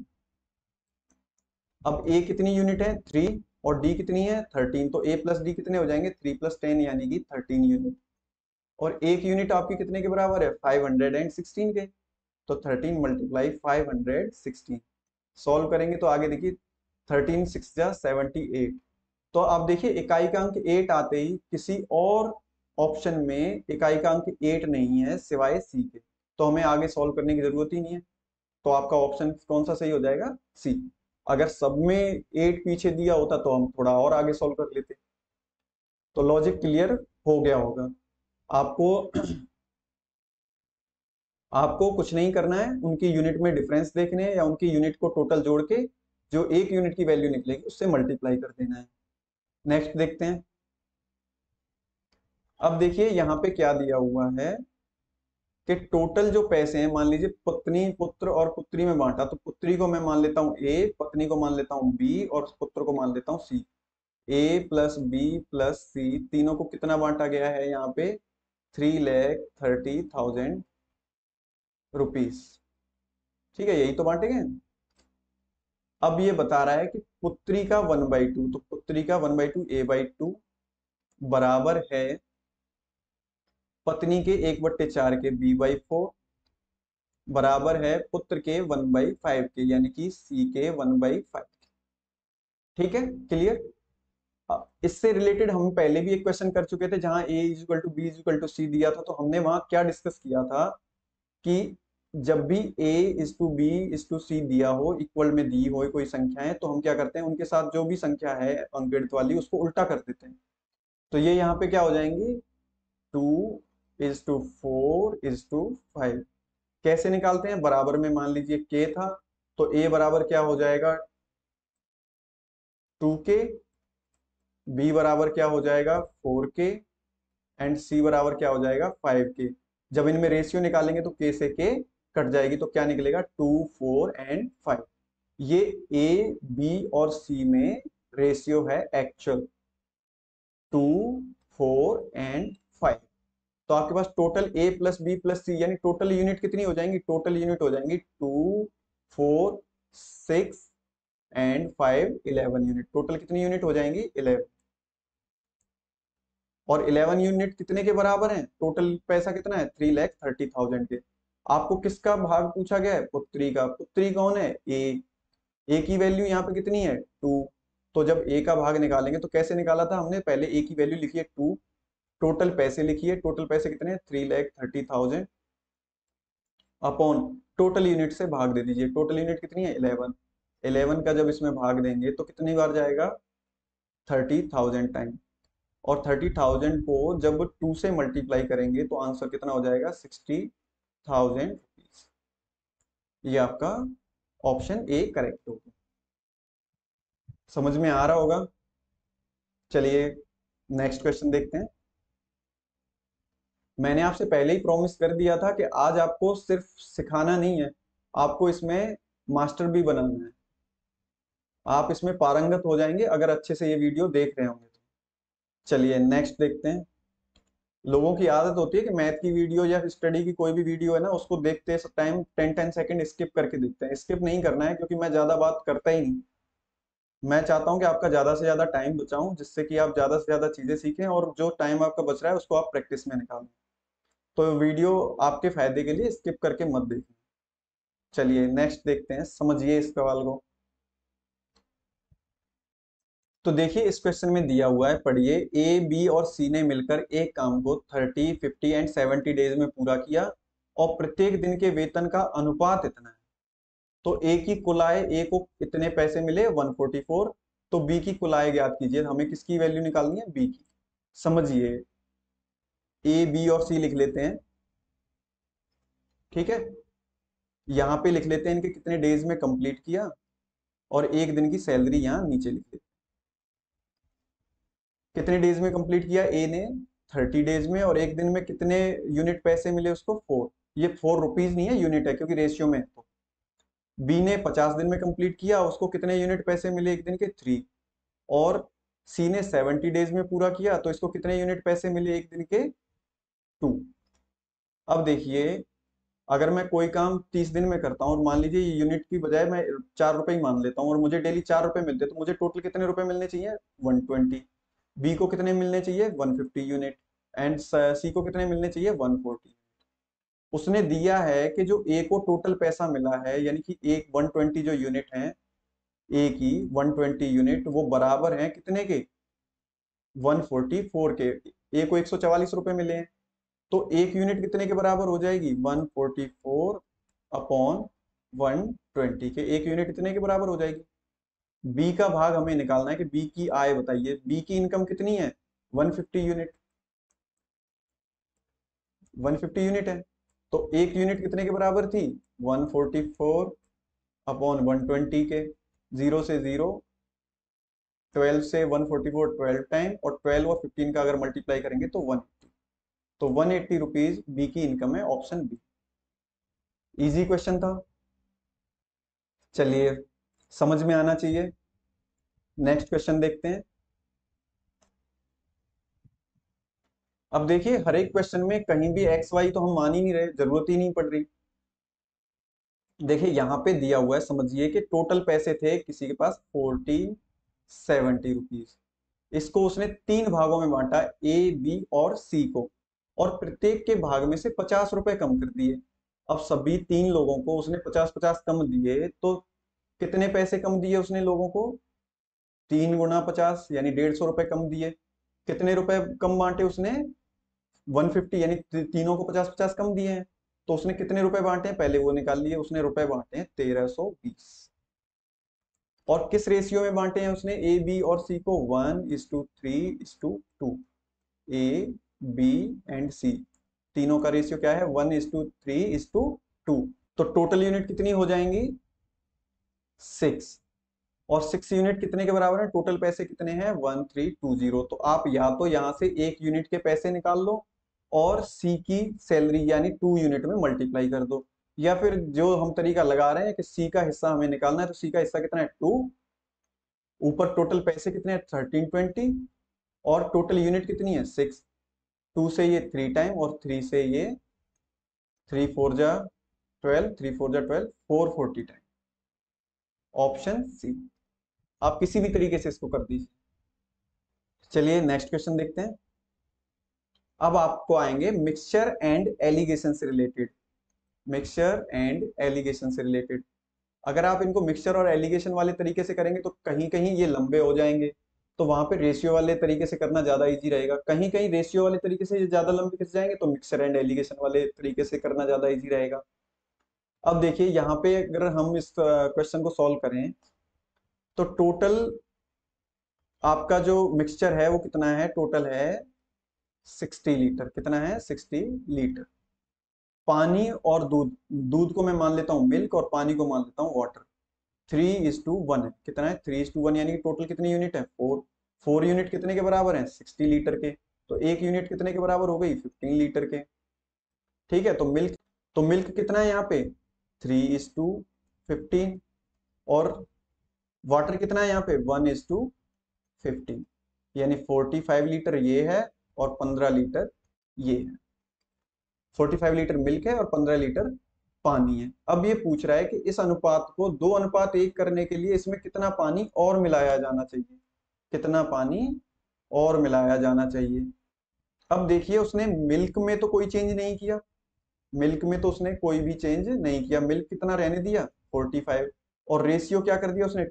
अब ए कितनी यूनिट है? 3। और डी कितनी है? 13। तो ए प्लस डी कितने हो जाएंगे? 3 + 10 यानी कि 13 यूनिट। और एक यूनिट आपकी कितने के बराबर है? 516 के। तो 13 × 516। सॉल्व करेंगे तो आगे देखिए, 13 × 6 = 78। तो आप देखिए, इकाई का अंक 8 आते ही किसी और ऑप्शन में इकाई का अंक 8 नहीं है सिवाय सी के। तो हमें आगे सॉल्व करने की जरूरत ही नहीं है। तो आपका ऑप्शन कौन सा सही हो जाएगा? सी। अगर सब में 8 पीछे दिया होता तो हम थोड़ा और आगे सॉल्व कर लेते। तो लॉजिक क्लियर हो गया होगा आपको। आपको कुछ नहीं करना है, उनकी यूनिट में डिफरेंस देखने हैं या उनकी यूनिट को टोटल जोड़ के जो एक यूनिट की वैल्यू निकलेगी उससे मल्टीप्लाई कर देना है। नेक्स्ट देखते हैं। अब देखिए यहाँ पे क्या दिया हुआ है कि टोटल जो पैसे हैं, मान लीजिए पत्नी पुत्र और पुत्री में बांटा, तो पुत्री को मैं मान लेता हूँ ए, पत्नी को मान लेता हूँ बी और पुत्र को मान लेता हूँ C. A plus B plus C तीनों को कितना बांटा गया है यहाँ पे? 3,30,000 रुपीज। ठीक है, यही तो बांटे गए। अब ये बता रहा है कि पुत्री का 1/2, तो पुत्री का 1/2 a/2 बराबर है पत्नी के 1/4 के b/4 बराबर है पुत्र के 1/5 के यानी कि सी के 1/5। ठीक है, क्लियर। इससे रिलेटेड हम पहले भी एक क्वेश्चन कर चुके थे जहां a = b = c दिया था। तो हमने वहां क्या डिस्कस किया था कि जब भी a/b/c दिया हो, इक्वल में दी हो कोई संख्या है, तो हम क्या करते हैं? उनके साथ जो भी संख्या है अंकगणित वाली उसको उल्टा कर देते हैं। तो ये यहाँ पे क्या हो जाएंगी? 2:4:5। कैसे निकालते हैं? बराबर में मान लीजिए के था, तो ए बराबर क्या हो जाएगा? 2 के, बी बराबर क्या हो जाएगा? 4 के, एंड सी बराबर क्या हो जाएगा? 5 के। जब इनमें रेशियो निकालेंगे तो के से के कट जाएगी, तो क्या निकलेगा? 2, 4 एंड 5। ये ए बी और सी में रेशियो है एक्चुअल 2, 4 एंड 5। तो आपके पास total A plus B plus C यानी टोटल यूनिट कितनी हो जाएंगी? टोटल यूनिट हो जाएंगी 2, 4, 6 एंड 5, 11 यूनिट। टोटल कितनी यूनिट हो जाएंगी? 11। और 11 यूनिट कितने के बराबर हैं, टोटल पैसा कितना है 3,30,000 के। आपको किसका भाग पूछा गया है, पुत्री का। पुत्री कौन है, ए की वैल्यू यहाँ पे कितनी है 2। तो जब ए का भाग निकालेंगे तो कैसे निकाला था हमने, पहले ए की वैल्यू लिखी है 2, टोटल पैसे लिखिए, टोटल पैसे कितने हैं 3,30,000 अपॉन टोटल यूनिट से भाग दे दीजिए, टोटल यूनिट कितनी है 11। 11 का जब इसमें भाग देंगे तो कितनी बार जाएगा 30,000 टाइम, और 30,000 को जब 2 से मल्टीप्लाई करेंगे तो आंसर कितना हो जाएगा 60,000 रुपीज। ये आपका ऑप्शन ए करेक्ट होगा। समझ में आ रहा होगा। चलिए नेक्स्ट क्वेश्चन देखते हैं। मैंने आपसे पहले ही प्रॉमिस कर दिया था कि आज आपको सिर्फ सिखाना नहीं है, आपको इसमें मास्टर भी बनाना है। आप इसमें पारंगत हो जाएंगे अगर अच्छे से ये वीडियो देख रहे होंगे तो। चलिए नेक्स्ट देखते हैं। लोगों की आदत होती है कि मैथ की वीडियो या स्टडी की कोई भी वीडियो है ना, उसको देखते टाइम 10-10 सेकंड स्किप करके देखते हैं। स्किप नहीं करना है क्योंकि मैं ज्यादा बात करता ही नहीं। मैं चाहता हूं कि आपका ज्यादा से ज्यादा टाइम बचाऊं, जिससे कि आप ज्यादा से ज्यादा चीजें सीखें और जो टाइम आपका बच रहा है उसको आप प्रैक्टिस में निकालें। तो वीडियो आपके फायदे के लिए स्किप करके मत देखें। चलिए नेक्स्ट देखते हैं, समझिए इस सवाल को। तो देखिए इस क्वेश्चन में दिया हुआ है, पढ़िए। ए बी और सी ने मिलकर एक काम को 30, 50 एंड 70 डेज में पूरा किया और प्रत्येक दिन के वेतन का अनुपात इतना है। तो ए की कुल आय, ए को इतने पैसे मिले 144, तो बी की कुल आय ज्ञात कीजिए। हमें किसकी वैल्यू निकालनी है, बी की। समझिए, ए बी और सी लिख लेते हैं, ठीक है। यहाँ पे लिख लेते हैं इनके कितने डेज में कंप्लीट किया, और एक दिन की सैलरी यहाँ नीचे लिख लेते हैं। कितने डेज में कंप्लीट किया ए ने, 30 डेज में, और एक दिन में कितने यूनिट पैसे मिले उसको 4। ये 4 रुपीज नहीं है, यूनिट है क्योंकि रेशियो में है। तो बी ने 50 दिन में कंप्लीट किया, उसको कितने यूनिट पैसे मिले एक दिन के 3। और सी ने 70 डेज में पूरा किया तो इसको कितने यूनिट पैसे मिले एक दिन के 2। अब देखिए, अगर मैं कोई काम 30 दिन में करता हूँ और मान लीजिए यूनिट की बजाय मैं 4 रुपए ही मान लेता हूँ और मुझे डेली 4 रुपए मिलते हैं, तो मुझे टोटल कितने रुपए मिलने चाहिए 120। बी को कितने मिलने चाहिए 150 यूनिट, एंड सी को कितने मिलने चाहिए 140। उसने दिया है कि जो ए को टोटल पैसा मिला है, यानी कि एक 120 जो यूनिट है, ए की 120 यूनिट वो बराबर है कितने के 144 के। ए को 144 रुपए मिले हैं, तो एक यूनिट कितने के बराबर हो जाएगी 144 अपॉन 120 के। एक यूनिट कितने के बराबर हो जाएगी। बी का भाग हमें निकालना है कि बी की आय बताइए, बी की इनकम कितनी है 150 यूनिट, 150 यूनिट है। तो एक यूनिट कितने के बराबर थी 144 अपॉन 120 के। 0 से 0, 12 से 144 12 टाइम, और 12 और 15 का अगर मल्टीप्लाई करेंगे तो 180। तो 180 रुपीज बी की इनकम है, ऑप्शन बी। इजी क्वेश्चन था। चलिए, समझ में आना चाहिए। नेक्स्ट क्वेश्चन देखते हैं। अब देखिए हर एक क्वेश्चन में कहीं भी एक्स वाई तो हम मान ही नहीं रहे, जरूरत ही नहीं पड़ रही। देखिए यहाँ पे दिया हुआ है, समझिए कि टोटल पैसे थे किसी के पास 1470 रुपीज। इसको उसने 3 भागों में बांटा, ए बी और सी को, और प्रत्येक के भाग में से 50 रुपए कम कर दिए। अब सभी 3 लोगों को उसने 50-50 कम दिए, तो कितने पैसे कम दिए उसने लोगों को, 3 गुना 50 यानी 150 रुपए कम दिए। कितने रुपए कम बांटे उसने 150, यानी तीनों को 50-50 कम दिए हैं। तो उसने कितने रुपए बांटे हैं पहले वो निकाल लिए, उसने रुपए बांटे हैं 1320। और किस रेशियो में बांटे हैं उसने ए बी और सी को, 1:3:2। ए बी एंड सी तीनों का रेशियो क्या है 1:3:2। तो टोटल यूनिट कितनी हो जाएंगी 6। और 6 यूनिट कितने के बराबर है, टोटल पैसे कितने हैं 1320। तो आप या तो यहां से एक यूनिट के पैसे निकाल लो और सी की सैलरी यानी 2 यूनिट में मल्टीप्लाई कर दो, या फिर जो हम तरीका लगा रहे हैं कि सी का हिस्सा हमें निकालना है, तो सी का हिस्सा कितना है 2, ऊपर टोटल पैसे कितने हैं 1320, और टोटल यूनिट कितनी है 6। 2 से ये 3 टाइम, और 3 से ये 3 4 जा 12, 3 4 जा 12, 440 टाइम। Option C. आप किसी भी तरीके से इसको कर दीजिए। चलिए नेक्स्ट क्वेश्चन देखते हैं। अब आपको आएंगे मिक्सचर एंड एलिगेशन से रिलेटेड। मिक्सचर एंड एलिगेशन से रिलेटेड अगर आप इनको मिक्सचर और एलिगेशन वाले तरीके से करेंगे तो कहीं कहीं ये लंबे हो जाएंगे, तो वहां पे रेशियो वाले तरीके से करना ज्यादा इजी रहेगा। कहीं कहीं रेशियो वाले तरीके से ये ज्यादा लंबे खिंच जाएंगे तो मिक्सचर एंड एलिगेशन वाले तरीके से करना ज्यादा इजी रहेगा। अब देखिए यहाँ पे अगर हम इस क्वेश्चन को सॉल्व करें तो टोटल आपका जो मिक्सचर है वो कितना है, टोटल है 60 लीटर। कितना है, 60 लीटर। पानी और दूध, दूध को मैं मान लेता हूँ मिल्क और पानी को मान लेता हूँ वाटर। 3:1 है। कितना है, 3:1, यानी कि टोटल कितनी यूनिट है, 4। 4 यूनिट कितने के बराबर है, 60 लीटर के। तो एक यूनिट कितने के बराबर हो गई, 15 लीटर के। ठीक है, तो मिल्क कितना है यहाँ पे, 3:15। और वाटर कितना है यहाँ पे, 1:15, यानी 45 लीटर ये है और 15 लीटर ये है। 45 लीटर मिल्क है और 15 लीटर पानी है। अब ये पूछ रहा है कि इस अनुपात को 2:1 करने के लिए इसमें कितना पानी और मिलाया जाना चाहिए, कितना पानी और मिलाया जाना चाहिए। अब देखिए उसने मिल्क में तो कोई चेंज नहीं किया, मिल्क में तो उसने कोई भी चेंज नहीं किया, मिल्क कितना रहने दिया, 45। और रेशियो क्या कर दिया उसने,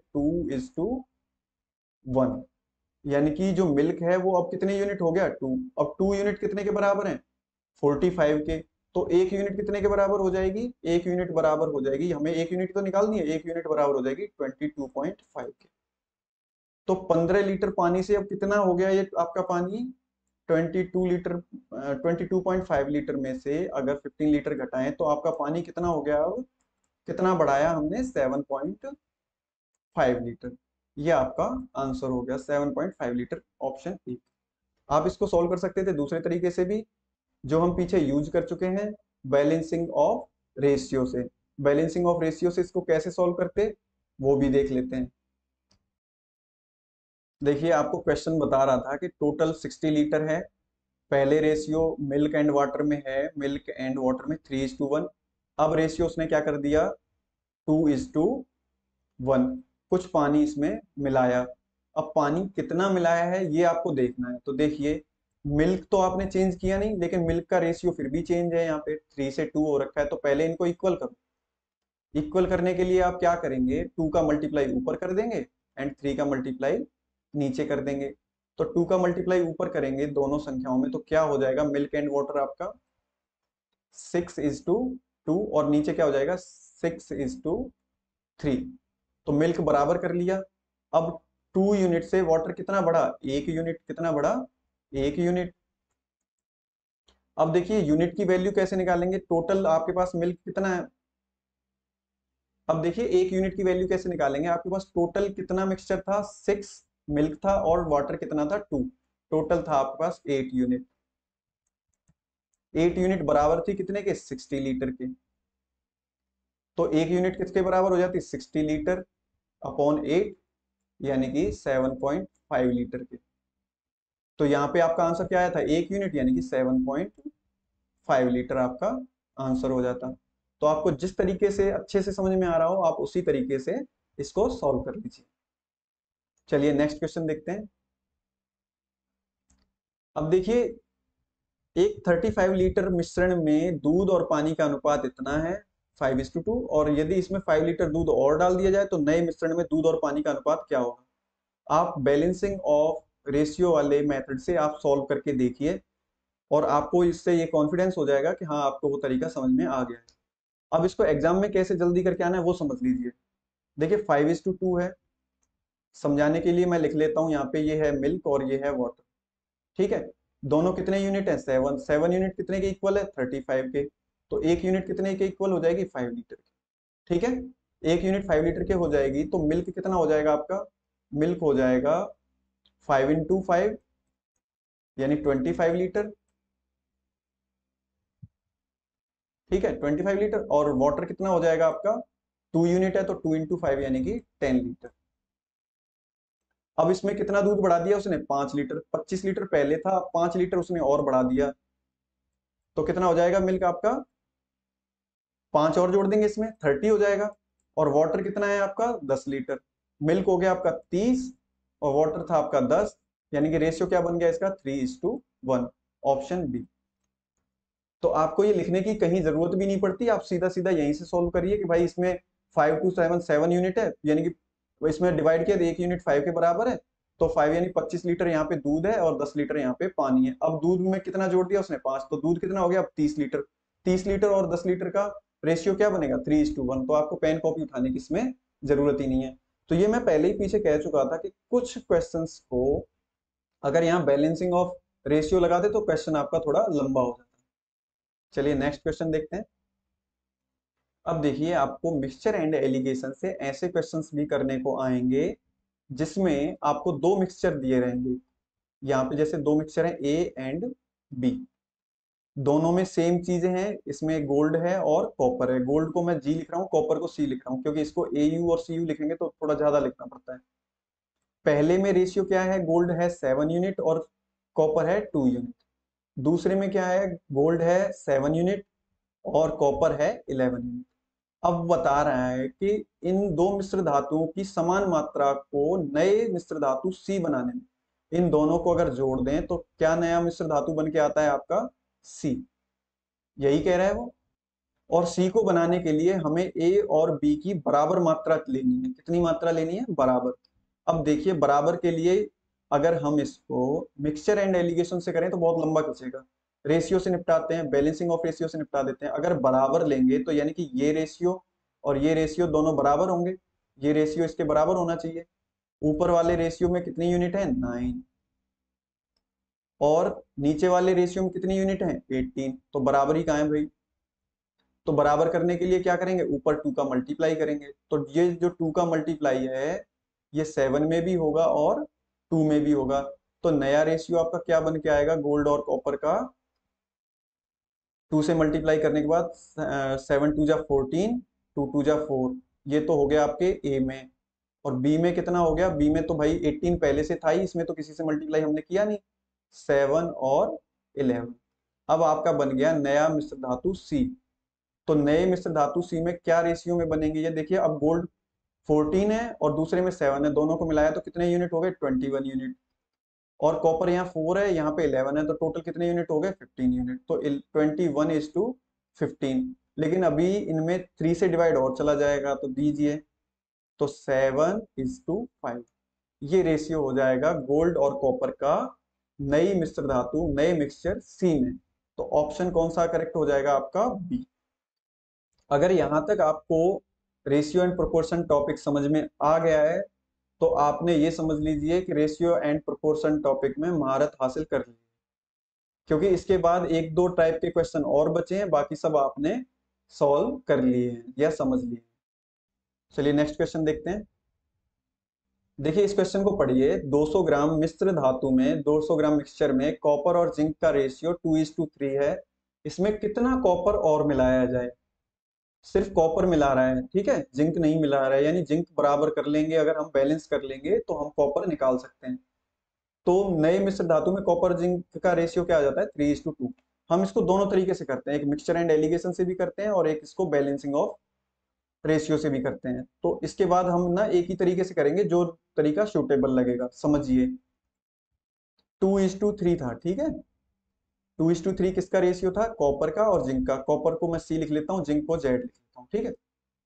2:1, यानी कि जो मिल्क है वो अब कितने यूनिट हो गया, 2। अब 2 यूनिट कितने के बराबर है, 45 के। तो एक यूनिट कितने के बराबर हो जाएगी, एक यूनिट बराबर हो जाएगी, हमें एक यूनिट तो निकालनी है, एक यूनिट बराबर हो जाएगी 22.5 के। तो 15 लीटर पानी से अब कितना हो गया ये आपका पानी, 22 लीटर। 22.5 लीटर में से अगर 15 लीटर घटाएं तो आपका पानी कितना हो गया, अब कितना बढ़ाया हमने, 7.5 लीटर। ये आपका आंसर हो गया 7.5 लीटर, ऑप्शन ए। आप इसको सॉल्व कर सकते थे दूसरे तरीके से भी, जो हम पीछे यूज कर चुके हैं, बैलेंसिंग ऑफ रेशियो से। बैलेंसिंग ऑफ रेशियो से इसको कैसे सॉल्व करते, वो भी देख लेते हैं। देखिए आपको क्वेश्चन बता रहा था कि टोटल 60 लीटर है, पहले रेशियो मिल्क एंड वाटर में है, मिल्क एंड वाटर में 3:1। अब रेशियो उसने क्या कर दिया, 2:1। कुछ पानी इसमें मिलाया। अब पानी कितना मिलाया है ये आपको देखना है। तो देखिए मिल्क तो आपने चेंज किया नहीं, लेकिन मिल्क का रेशियो फिर भी चेंज है, यहाँ पे 3 से 2 हो रखा है। तो पहले इनको इक्वल करो। इक्वल करने के लिए आप क्या करेंगे, 2 का मल्टीप्लाई ऊपर कर देंगे एंड 3 का मल्टीप्लाई नीचे कर देंगे। तो 2 का मल्टीप्लाई ऊपर करेंगे दोनों संख्याओं में तो क्या हो जाएगा, मिल्क एंड वाटर आपका 6:2, और नीचे क्या हो जाएगा, 6:3। तो मिल्क बराबर कर लिया। अब 2 यूनिट से वाटर कितना बढ़ा, 1 यूनिट। कितना बढ़ा, 1 यूनिट। अब देखिए यूनिट की वैल्यू कैसे निकालेंगे, टोटल आपके पास मिल्क कितना है। अब देखिए 1 यूनिट की वैल्यू कैसे निकालेंगे, आपके पास टोटल कितना मिक्सचर था, 6 मिल्क था और वाटर कितना था, 2। टोटल था आपके पास 8 यूनिट। 8 यूनिट बराबर थी कितने के, 60 लीटर के। तो 1 यूनिट किसके बराबर हो जाती, 60 लीटर अपॉन 8, यानी कि 7.5 लीटर के। तो यहाँ पे आपका आंसर क्या आया था, 1 यूनिट, यानी कि 7.5 लीटर आपका आंसर हो जाता। तो आपको जिस तरीके से अच्छे से समझ में आ रहा हो आप उसी तरीके से इसको सॉल्व कर लीजिए। चलिए नेक्स्ट क्वेश्चन देखते हैं। अब देखिए एक 35 लीटर मिश्रण में दूध और पानी का अनुपात इतना है, 5:2। और यदि इसमें 5 लीटर दूध और डाल दिया जाए तो नए मिश्रण में दूध और पानी का अनुपात क्या होगा। आप बैलेंसिंग ऑफ रेशियो वाले मेथड से आप सॉल्व करके देखिए और आपको इससे ये कॉन्फिडेंस हो जाएगा कि हाँ आपको वो तरीका समझ में आ गया है। अब इसको एग्जाम में कैसे जल्दी करके आना है वो समझ लीजिए। देखिए 5:2 है, समझाने के लिए मैं लिख लेता हूँ यहाँ पे, ये है मिल्क और ये है वाटर। ठीक है, दोनों कितने यूनिट है, 7। 7 यूनिट कितने के इक्वल है, 35 के। तो एक यूनिट कितने के इक्वल हो जाएगी, 5 लीटर के। ठीक है, एक यूनिट 5 लीटर के हो जाएगी तो मिल्क कितना हो जाएगा आपका, मिल्क हो जाएगा 5 × 5, यानी 25 लीटर। ठीक है, 25 लीटर। और वाटर कितना हो जाएगा आपका, 2 यूनिट है तो 2 × 5 यानी कि 10 लीटर। अब इसमें कितना दूध बढ़ा दिया उसने, 5 लीटर। 25 लीटर पहले था, 5 लीटर उसने और बढ़ा दिया। तो कितना हो जाएगा मिल्क आपका, 5 और जोड़ देंगे इसमें, 30 हो जाएगा। और वाटर कितना है आपका, 10 लीटर। मिल्क हो गया आपका 30 और वाटर था आपका 10, यानी कि रेशियो क्या बन गया इसका, 3:1। Option B. तो आपको ये लिखने की कहीं जरूरत भी नहीं पड़ती, आप सीधा सीधा यहीं से सॉल्व करिए कि भाई इसमें 5 2 7 7 यूनिट है, यानी कि इसमें डिवाइड किया तो 1 यूनिट 5 के बराबर है, तो 5 यानी 25 लीटर यहाँ पे दूध है और 10 लीटर यहाँ पे पानी है। अब दूध में कितना जोड़ दिया उसने 5, तो दूध कितना हो गया अब 30 लीटर। 30 लीटर और 10 लीटर का रेशियो क्या बनेगा 3:1, तो आपको पेन कॉपी उठाने की इसमें जरूरत ही नहीं है। तो ये मैं पहले ही पीछे कह चुका था कि कुछ क्वेश्चंस को अगर यहाँ बैलेंसिंग ऑफ रेशियो लगाते तो क्वेश्चन आपका थोड़ा लंबा हो जाता है। चलिए नेक्स्ट क्वेश्चन देखते हैं। अब देखिए आपको मिक्सचर एंड एलिगेशन से ऐसे क्वेश्चंस भी करने को आएंगे जिसमें आपको दो मिक्सचर दिए रहेंगे। यहाँ पे जैसे दो मिक्सचर हैं ए एंड बी, दोनों में सेम चीजें हैं, इसमें गोल्ड है और कॉपर है। गोल्ड को मैं जी लिख रहा हूँ, कॉपर को सी लिख रहा हूँ, क्योंकि इसको ए यू और सी यू लिखेंगे तो थोड़ा ज्यादा लिखना पड़ता है। पहले में रेशियो क्या है, गोल्ड है 7 यूनिट और कॉपर है 2 यूनिट। दूसरे में क्या है, गोल्ड है 7 यूनिट और कॉपर है 11 यूनिट। अब बता रहा है कि इन दो मिश्र धातुओं की समान मात्रा को नए मिश्र धातु सी बनाने में इन दोनों को अगर जोड़ दें तो क्या नया मिश्र धातु बन के आता है आपका सी, यही कह रहा है वो। और सी को बनाने के लिए हमें ए और बी की बराबर मात्रा लेनी है। कितनी मात्रा लेनी है, बराबर। अब देखिए बराबर के लिए अगर हम इसको मिक्सचर एंड एलिगेशन से करें तो बहुत लंबा खींचेगा, रेशियो से निपटाते हैं, बैलेंसिंग ऑफ रेशियो से निपटा देते हैं। अगर बराबर लेंगे तो यानी कि ये रेशियो और ये रेशियो दोनों बराबर होंगे, ये रेशियो इसके बराबर होना चाहिए। ऊपर वाले रेशियो में कितनी यूनिट है 9 और नीचे वाले रेशियो में कितनी यूनिट है 18, तो बराबर ही कहाँ है भाई। तो बराबर करने के लिए क्या करेंगे, ऊपर 2 का मल्टीप्लाई करेंगे, तो ये जो 2 का मल्टीप्लाई है ये 7 में भी होगा और 2 में भी होगा। तो नया रेशियो आपका क्या बन के आएगा, गोल्ड और कॉपर का 2 से मल्टीप्लाई करने के बाद 7 2 जा 14, 2 2 जा 4, ये तो हो गया आपके ए में। और बी में कितना हो गया, बी में तो भाई 18 पहले से था ही, इसमें तो किसी से मल्टीप्लाई हमने किया नहीं, 7 और 11। अब आपका बन गया नया मिश्र धातु सी। तो नए मिश्र धातु सी में क्या रेशियो में बनेंगे, ये देखिए। अब गोल्ड 14 है और दूसरे में 7 है, दोनों को मिलाया तो कितने यूनिट हो गए 21 यूनिट। और कॉपर यहाँ 4 है, यहाँ पे 11 है, तो टोटल कितने यूनिट हो गए 15 यूनिट। तो 21:15। लेकिन अभी इनमें 3 से डिवाइड और चला जाएगा, तो दीजिए, तो 7:5 ये रेशियो हो जाएगा गोल्ड और कॉपर का नई मिश्र धातु नए मिक्सचर सी में। तो ऑप्शन कौन सा करेक्ट हो जाएगा आपका, बी। अगर यहां तक आपको रेशियो एंड प्रोपोर्शन टॉपिक समझ में आ गया है तो आपने ये समझ लीजिए कि रेशियो एंड प्रोपोर्शन टॉपिक में महारत हासिल कर ली, क्योंकि इसके बाद एक दो टाइप के क्वेश्चन और बचे हैं, बाकी सब आपने सॉल्व कर लिए हैं या समझ लिए। चलिए नेक्स्ट क्वेश्चन देखते हैं। देखिए इस क्वेश्चन को पढ़िए। 200 ग्राम मिश्र धातु में 200 ग्राम मिक्सचर में कॉपर और जिंक का रेशियो 2:3 है, इसमें कितना कॉपर और मिलाया जाए। सिर्फ कॉपर मिला रहा है, ठीक है, जिंक नहीं मिला रहा है, यानी जिंक बराबर कर लेंगे, अगर हम बैलेंस कर लेंगे तो हम कॉपर निकाल सकते हैं। तो नए मिश्र धातु में कॉपर जिंक का रेशियो क्या आ जाता है 3:2। हम इसको दोनों तरीके से करते हैं, एक मिक्सचर एंड एलिगेशन से भी करते हैं और एक इसको बैलेंसिंग ऑफ रेशियो से भी करते हैं। तो इसके बाद हम ना एक ही तरीके से करेंगे, जो तरीका सुटेबल लगेगा। समझिए 2:3 था, ठीक है। 2:3 किसका रेशियो था, कॉपर का और जिंक का। कॉपर को मैं सी लिख लेता हूँ, जिंक को जेड लिख लेता हूँ, ठीक है।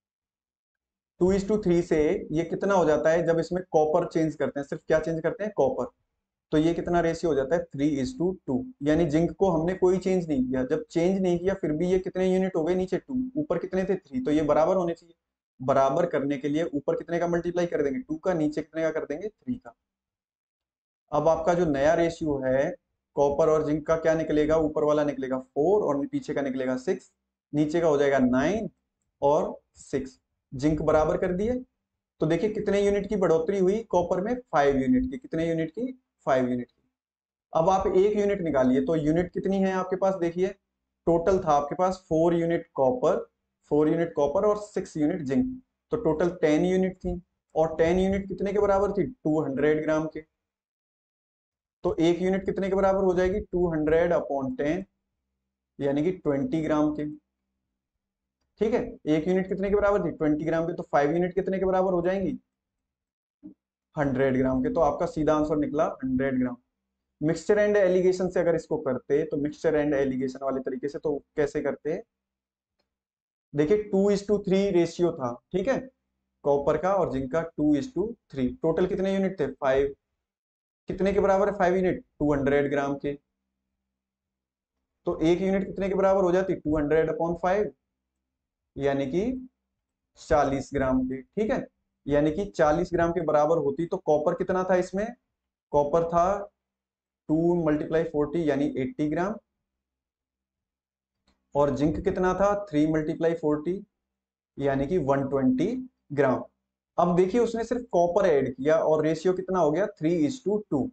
2:3 से ये कितना हो जाता है, जब इसमें कॉपर चेंज करते हैं, सिर्फ क्या चेंज करते हैं, कॉपर, तो ये कितना रेशियो हो जाता है 3:2। यानी जिंक को हमने कोई चेंज नहीं किया, जब चेंज नहीं किया फिर भी ये कितने यूनिट हो गए, नीचे 2, ऊपर कितने थे 3, तो ये बराबर होने चाहिए। बराबर करने के लिए ऊपर कितने का मल्टीप्लाई कर देंगे 2 का, नीचे कितने का कर देंगे 3 का। अब आपका जो नया रेशियो है कॉपर और जिंक का क्या निकलेगा, ऊपर वाला निकलेगा 4 और पीछे का निकलेगा 6, नीचे का हो जाएगा 9 और 6। जिंक बराबर कर दिए तो देखिए कितने यूनिट की बढ़ोतरी हुई, कॉपर में 5 यूनिट की। कितने यूनिट की, 5 यूनिट की। अब आप एक यूनिट निकालिए, तो यूनिट कितनी है आपके पास, देखिए टोटल था आपके पास 4 यूनिट कॉपर, 4 यूनिट कॉपर और 6 यूनिट जिंक, तो टोटल 10 यूनिट थी। और 10 यूनिट कितने के बराबर थी, 200 ग्राम के। तो एक यूनिट कितने के बराबर हो जाएगी, 200/10, यानी कि 20 ग्राम के, ठीक है। एक यूनिट कितने के बराबर थी 20 ग्राम के, तो 5 यूनिट कितने के बराबर हो जाएंगी 100 ग्राम के। तो आपका सीधा आंसर निकला 100 ग्राम। मिक्सचर एंड एलिगेशन से अगर इसको करते तो मिक्सचर एंड एलिगेशन वाले तरीके से तो कैसे करते, देखिए 2:3 रेशियो था, ठीक है, कॉपर का और जिंक का 2:3, टोटल कितने यूनिट थे 5, कितने के बराबर है 5 यूनिट 200 ग्राम के, तो एक यूनिट कितने के बराबर हो जाती 200/5, यानी कि 40 ग्राम के, ठीक है, यानी कि 40 ग्राम के बराबर होती, तो कॉपर कितना था इसमें, कॉपर था 2 × 40 यानी 80 ग्राम, और जिंक कितना था 3 × 40 यानी कि 120 ग्राम। अब देखिए उसने सिर्फ कॉपर ऐड किया और रेशियो कितना हो गया 3:2,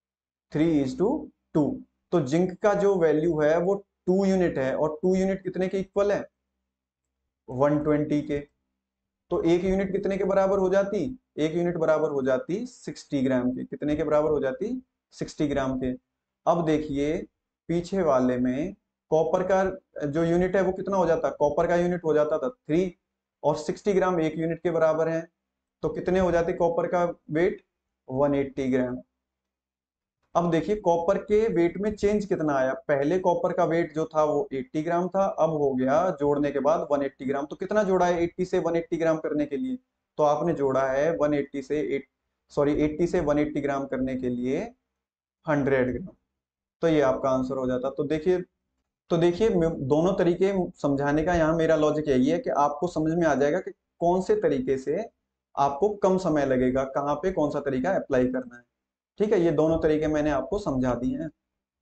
3:2, तो जिंक का जो वैल्यू है वो 2 यूनिट है, और 2 यूनिट कितने के इक्वल है 120 के, तो एक यूनिट कितने के बराबर हो जाती, एक यूनिट बराबर हो जाती 60 ग्राम के, कितने के बराबर हो जाती 60 ग्राम के। अब देखिए पीछे वाले में कॉपर का जो यूनिट है वो कितना हो जाता, कॉपर का यूनिट हो जाता था 3, और 60 ग्राम एक यूनिट के बराबर है, तो कितने हो जाते कॉपर का वेट 180 ग्राम। अब देखिए कॉपर के वेट में चेंज कितना आया, पहले कॉपर का वेट जो था वो 80 ग्राम था, अब हो गया जोड़ने के बाद 180 ग्राम, तो कितना जोड़ा है 80 से 180 ग्राम करने के लिए, तो आपने जोड़ा है 180 से 80 से 180 ग्राम करने के लिए 100 ग्राम, तो ये आपका आंसर हो जाता। तो देखिए दोनों तरीके समझाने का यहाँ मेरा लॉजिक यही है कि आपको समझ में आ जाएगा कि कौन से तरीके से आपको कम समय लगेगा, कहाँ पे कौन सा तरीका अप्लाई करना है, ठीक है, ये दोनों तरीके मैंने आपको समझा दिए हैं।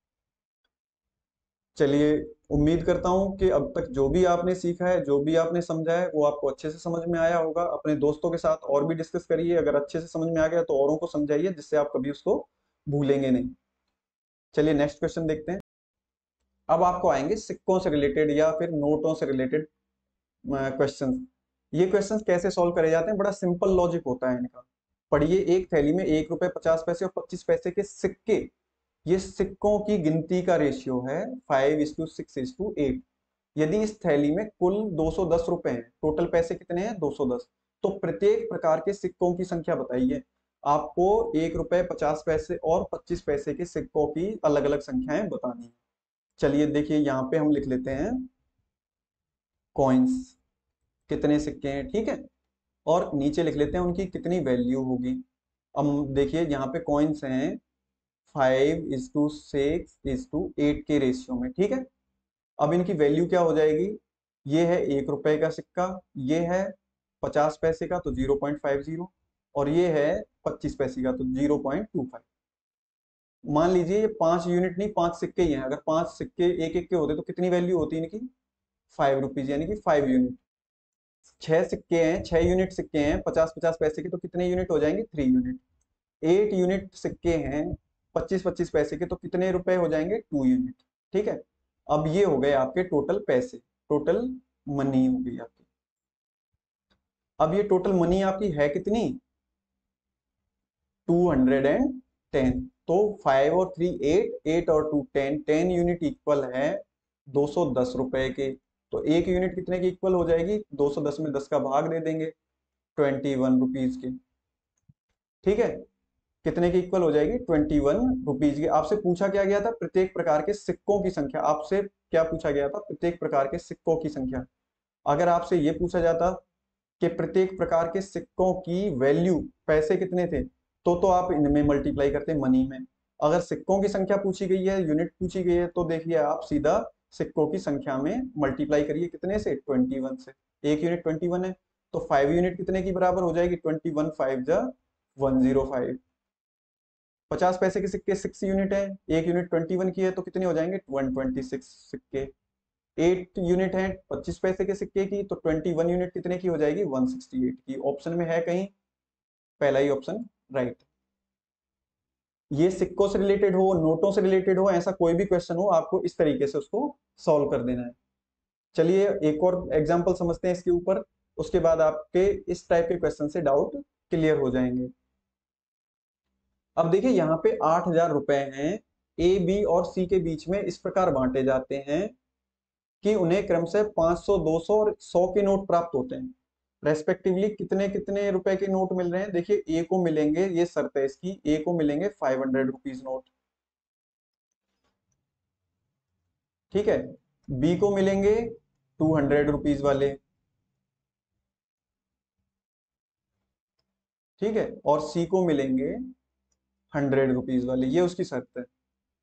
चलिए, उम्मीद करता हूं कि अब तक जो भी आपने सीखा है, जो भी आपने समझा है, वो आपको अच्छे से समझ में आया होगा। अपने दोस्तों के साथ और भी डिस्कस करिए, अगर अच्छे से समझ में आ गया तो औरों को समझाइए, जिससे आप कभी उसको भूलेंगे नहीं। चलिए नेक्स्ट क्वेश्चन देखते हैं। अब आपको आएंगे सिक्कों से रिलेटेड या फिर नोटों से रिलेटेड क्वेश्चंस। ये क्वेश्चंस कैसे सॉल्व करे जाते हैं, बड़ा सिंपल लॉजिक होता है इनका। पढ़िए, एक थैली में 1 रुपए 50 पैसे और 25 पैसे के सिक्के, ये सिक्कों की गिनती का रेशियो है 5:6:8। यदि इस थैली में कुल 210 रुपए हैं, टोटल पैसे कितने हैं 210, तो प्रत्येक प्रकार के सिक्कों की संख्या बताइए। आपको 1 रुपए 50 पैसे और 25 पैसे के सिक्कों की अलग अलग संख्याएं बतानी है। चलिए देखिए यहाँ पे हम लिख लेते हैं कॉइन्स, कितने सिक्के हैं, ठीक है, और नीचे लिख लेते हैं उनकी कितनी वैल्यू होगी। अब देखिए यहाँ पे कॉइन्स हैं 5:6:8 के रेशियो में, ठीक है। अब इनकी वैल्यू क्या हो जाएगी, ये है 1 रुपए का सिक्का, ये है 50 पैसे का तो 0.50, और ये है 25 पैसे का तो 0.25। मान लीजिए ये 5 यूनिट नहीं 5 सिक्के ही हैं, अगर 5 सिक्के एक एक के होते तो कितनी वैल्यू होती इनकी 5 रुपीज, यानी कि 5 यूनिट। 6 सिक्के हैं, 6 यूनिट सिक्के हैं 50-50 पैसे के, तो कितने यूनिट हो जाएंगे 3 यूनिट। 8 यूनिट सिक्के हैं 25-25 पैसे के, तो कितने रुपए हो जाएंगे 2 यूनिट, ठीक है। अब ये हो गए आपके टोटल पैसे, टोटल मनी हो गई आपकी। अब ये टोटल मनी आपकी है कितनी 210, तो 5 और 3 8, 8 और 2 10, 10 यूनिट इक्वल है 210 रुपए के, तो एक यूनिट कितने की इक्वल हो जाएगी 210 में 10 का भाग दे देंगे 21 रुपीज के, ठीक है, कितने की इक्वल हो जाएगी 21 रुपीज की। आपसे पूछा क्या गया था प्रत्येक प्रकार के सिक्कों की संख्या, आपसे क्या पूछा गया था प्रत्येक प्रकार के सिक्कों की संख्या। अगर आपसे ये पूछा जाता कि प्रत्येक प्रकार के सिक्कों की वैल्यू पैसे कितने थे, तो आप इनमें मल्टीप्लाई करते मनी में। अगर सिक्कों की संख्या पूछी गई है, यूनिट पूछी गई है, तो देखिए आप सीधा सिक्कों की संख्या में मल्टीप्लाई करिए, कितने से 21 से, एक यूनिट 21 है, तो 5 यूनिट कितने की बराबर हो जाएगी 21 5 जा 105। 50 पैसे के सिक्के 6 यूनिट है, एक यूनिट 21 की है, तो कितने हो जाएंगे 126 सिक्के। 8 यूनिट है 25 पैसे के सिक्के की, तो 21 यूनिट कितने की हो जाएगी 168 की। ऑप्शन में है कहीं पहला ही ऑप्शन राइट। ये सिक्कों से रिलेटेड हो, नोटों से रिलेटेड हो, ऐसा कोई भी क्वेश्चन हो, आपको इस तरीके से उसको सॉल्व कर देना है। चलिए एक और एग्जांपल समझते हैं इसके ऊपर, उसके बाद आपके इस टाइप के क्वेश्चन से डाउट क्लियर हो जाएंगे। अब देखिए यहाँ पे 8,000 रुपए हैं, ए बी और सी के बीच में इस प्रकार बांटे जाते हैं कि उन्हें क्रमशः 500 200 और 100 के नोट प्राप्त होते हैं। रेस्पेक्टिवली कितने कितने रुपए के नोट मिल रहे हैं, देखिए ए को मिलेंगे, ये शर्त है इसकी, ए को मिलेंगे 500 रुपीज नोट, ठीक है, बी को मिलेंगे 200 रुपीज वाले, ठीक है, और सी को मिलेंगे 100 रुपीज वाले, ये उसकी शर्त है।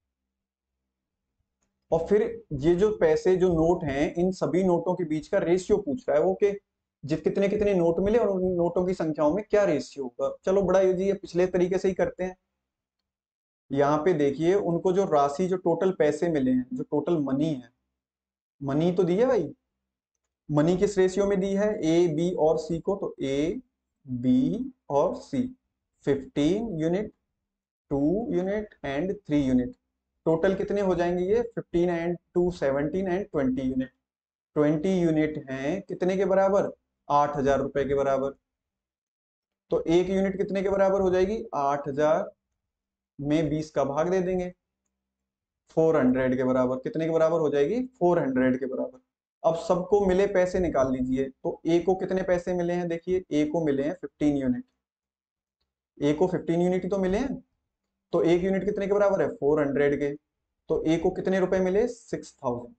और फिर ये जो पैसे जो नोट हैं, इन सभी नोटों के बीच का रेशियो पूछ रहा है वो, कि जित कितने कितने नोट मिले और उन नोटों की संख्याओं में क्या रेशियो होगा। चलो बड़ा इजी है, पिछले तरीके से ही करते हैं। यहाँ पे देखिए, उनको जो राशि, जो टोटल पैसे मिले हैं, जो टोटल मनी है, मनी तो दी है भाई, मनी किस रेशियो में दी है, ए बी और सी को, तो ए बी और C, 15 unit, 2 unit and 3 unit. Total कितने हो जाएंगे ये, 15 एंड 2 17 एंड 20 यूनिट। 20 यूनिट हैं कितने के बराबर, 8,000 रुपए के बराबर। तो एक यूनिट कितने के बराबर हो जाएगी, 8,000 में 20 का भाग दे देंगे, 400 के बराबर। कितने के बराबर हो जाएगी, 400 के बराबर। अब सबको मिले पैसे निकाल लीजिए, तो ए को कितने पैसे मिले हैं, देखिए ए को मिले हैं 15 यूनिट, ए को 15 यूनिट ही तो मिले हैं। तो एक यूनिट कितने के बराबर है, 400 के। तो ए को कितने रुपए मिले, 6,000।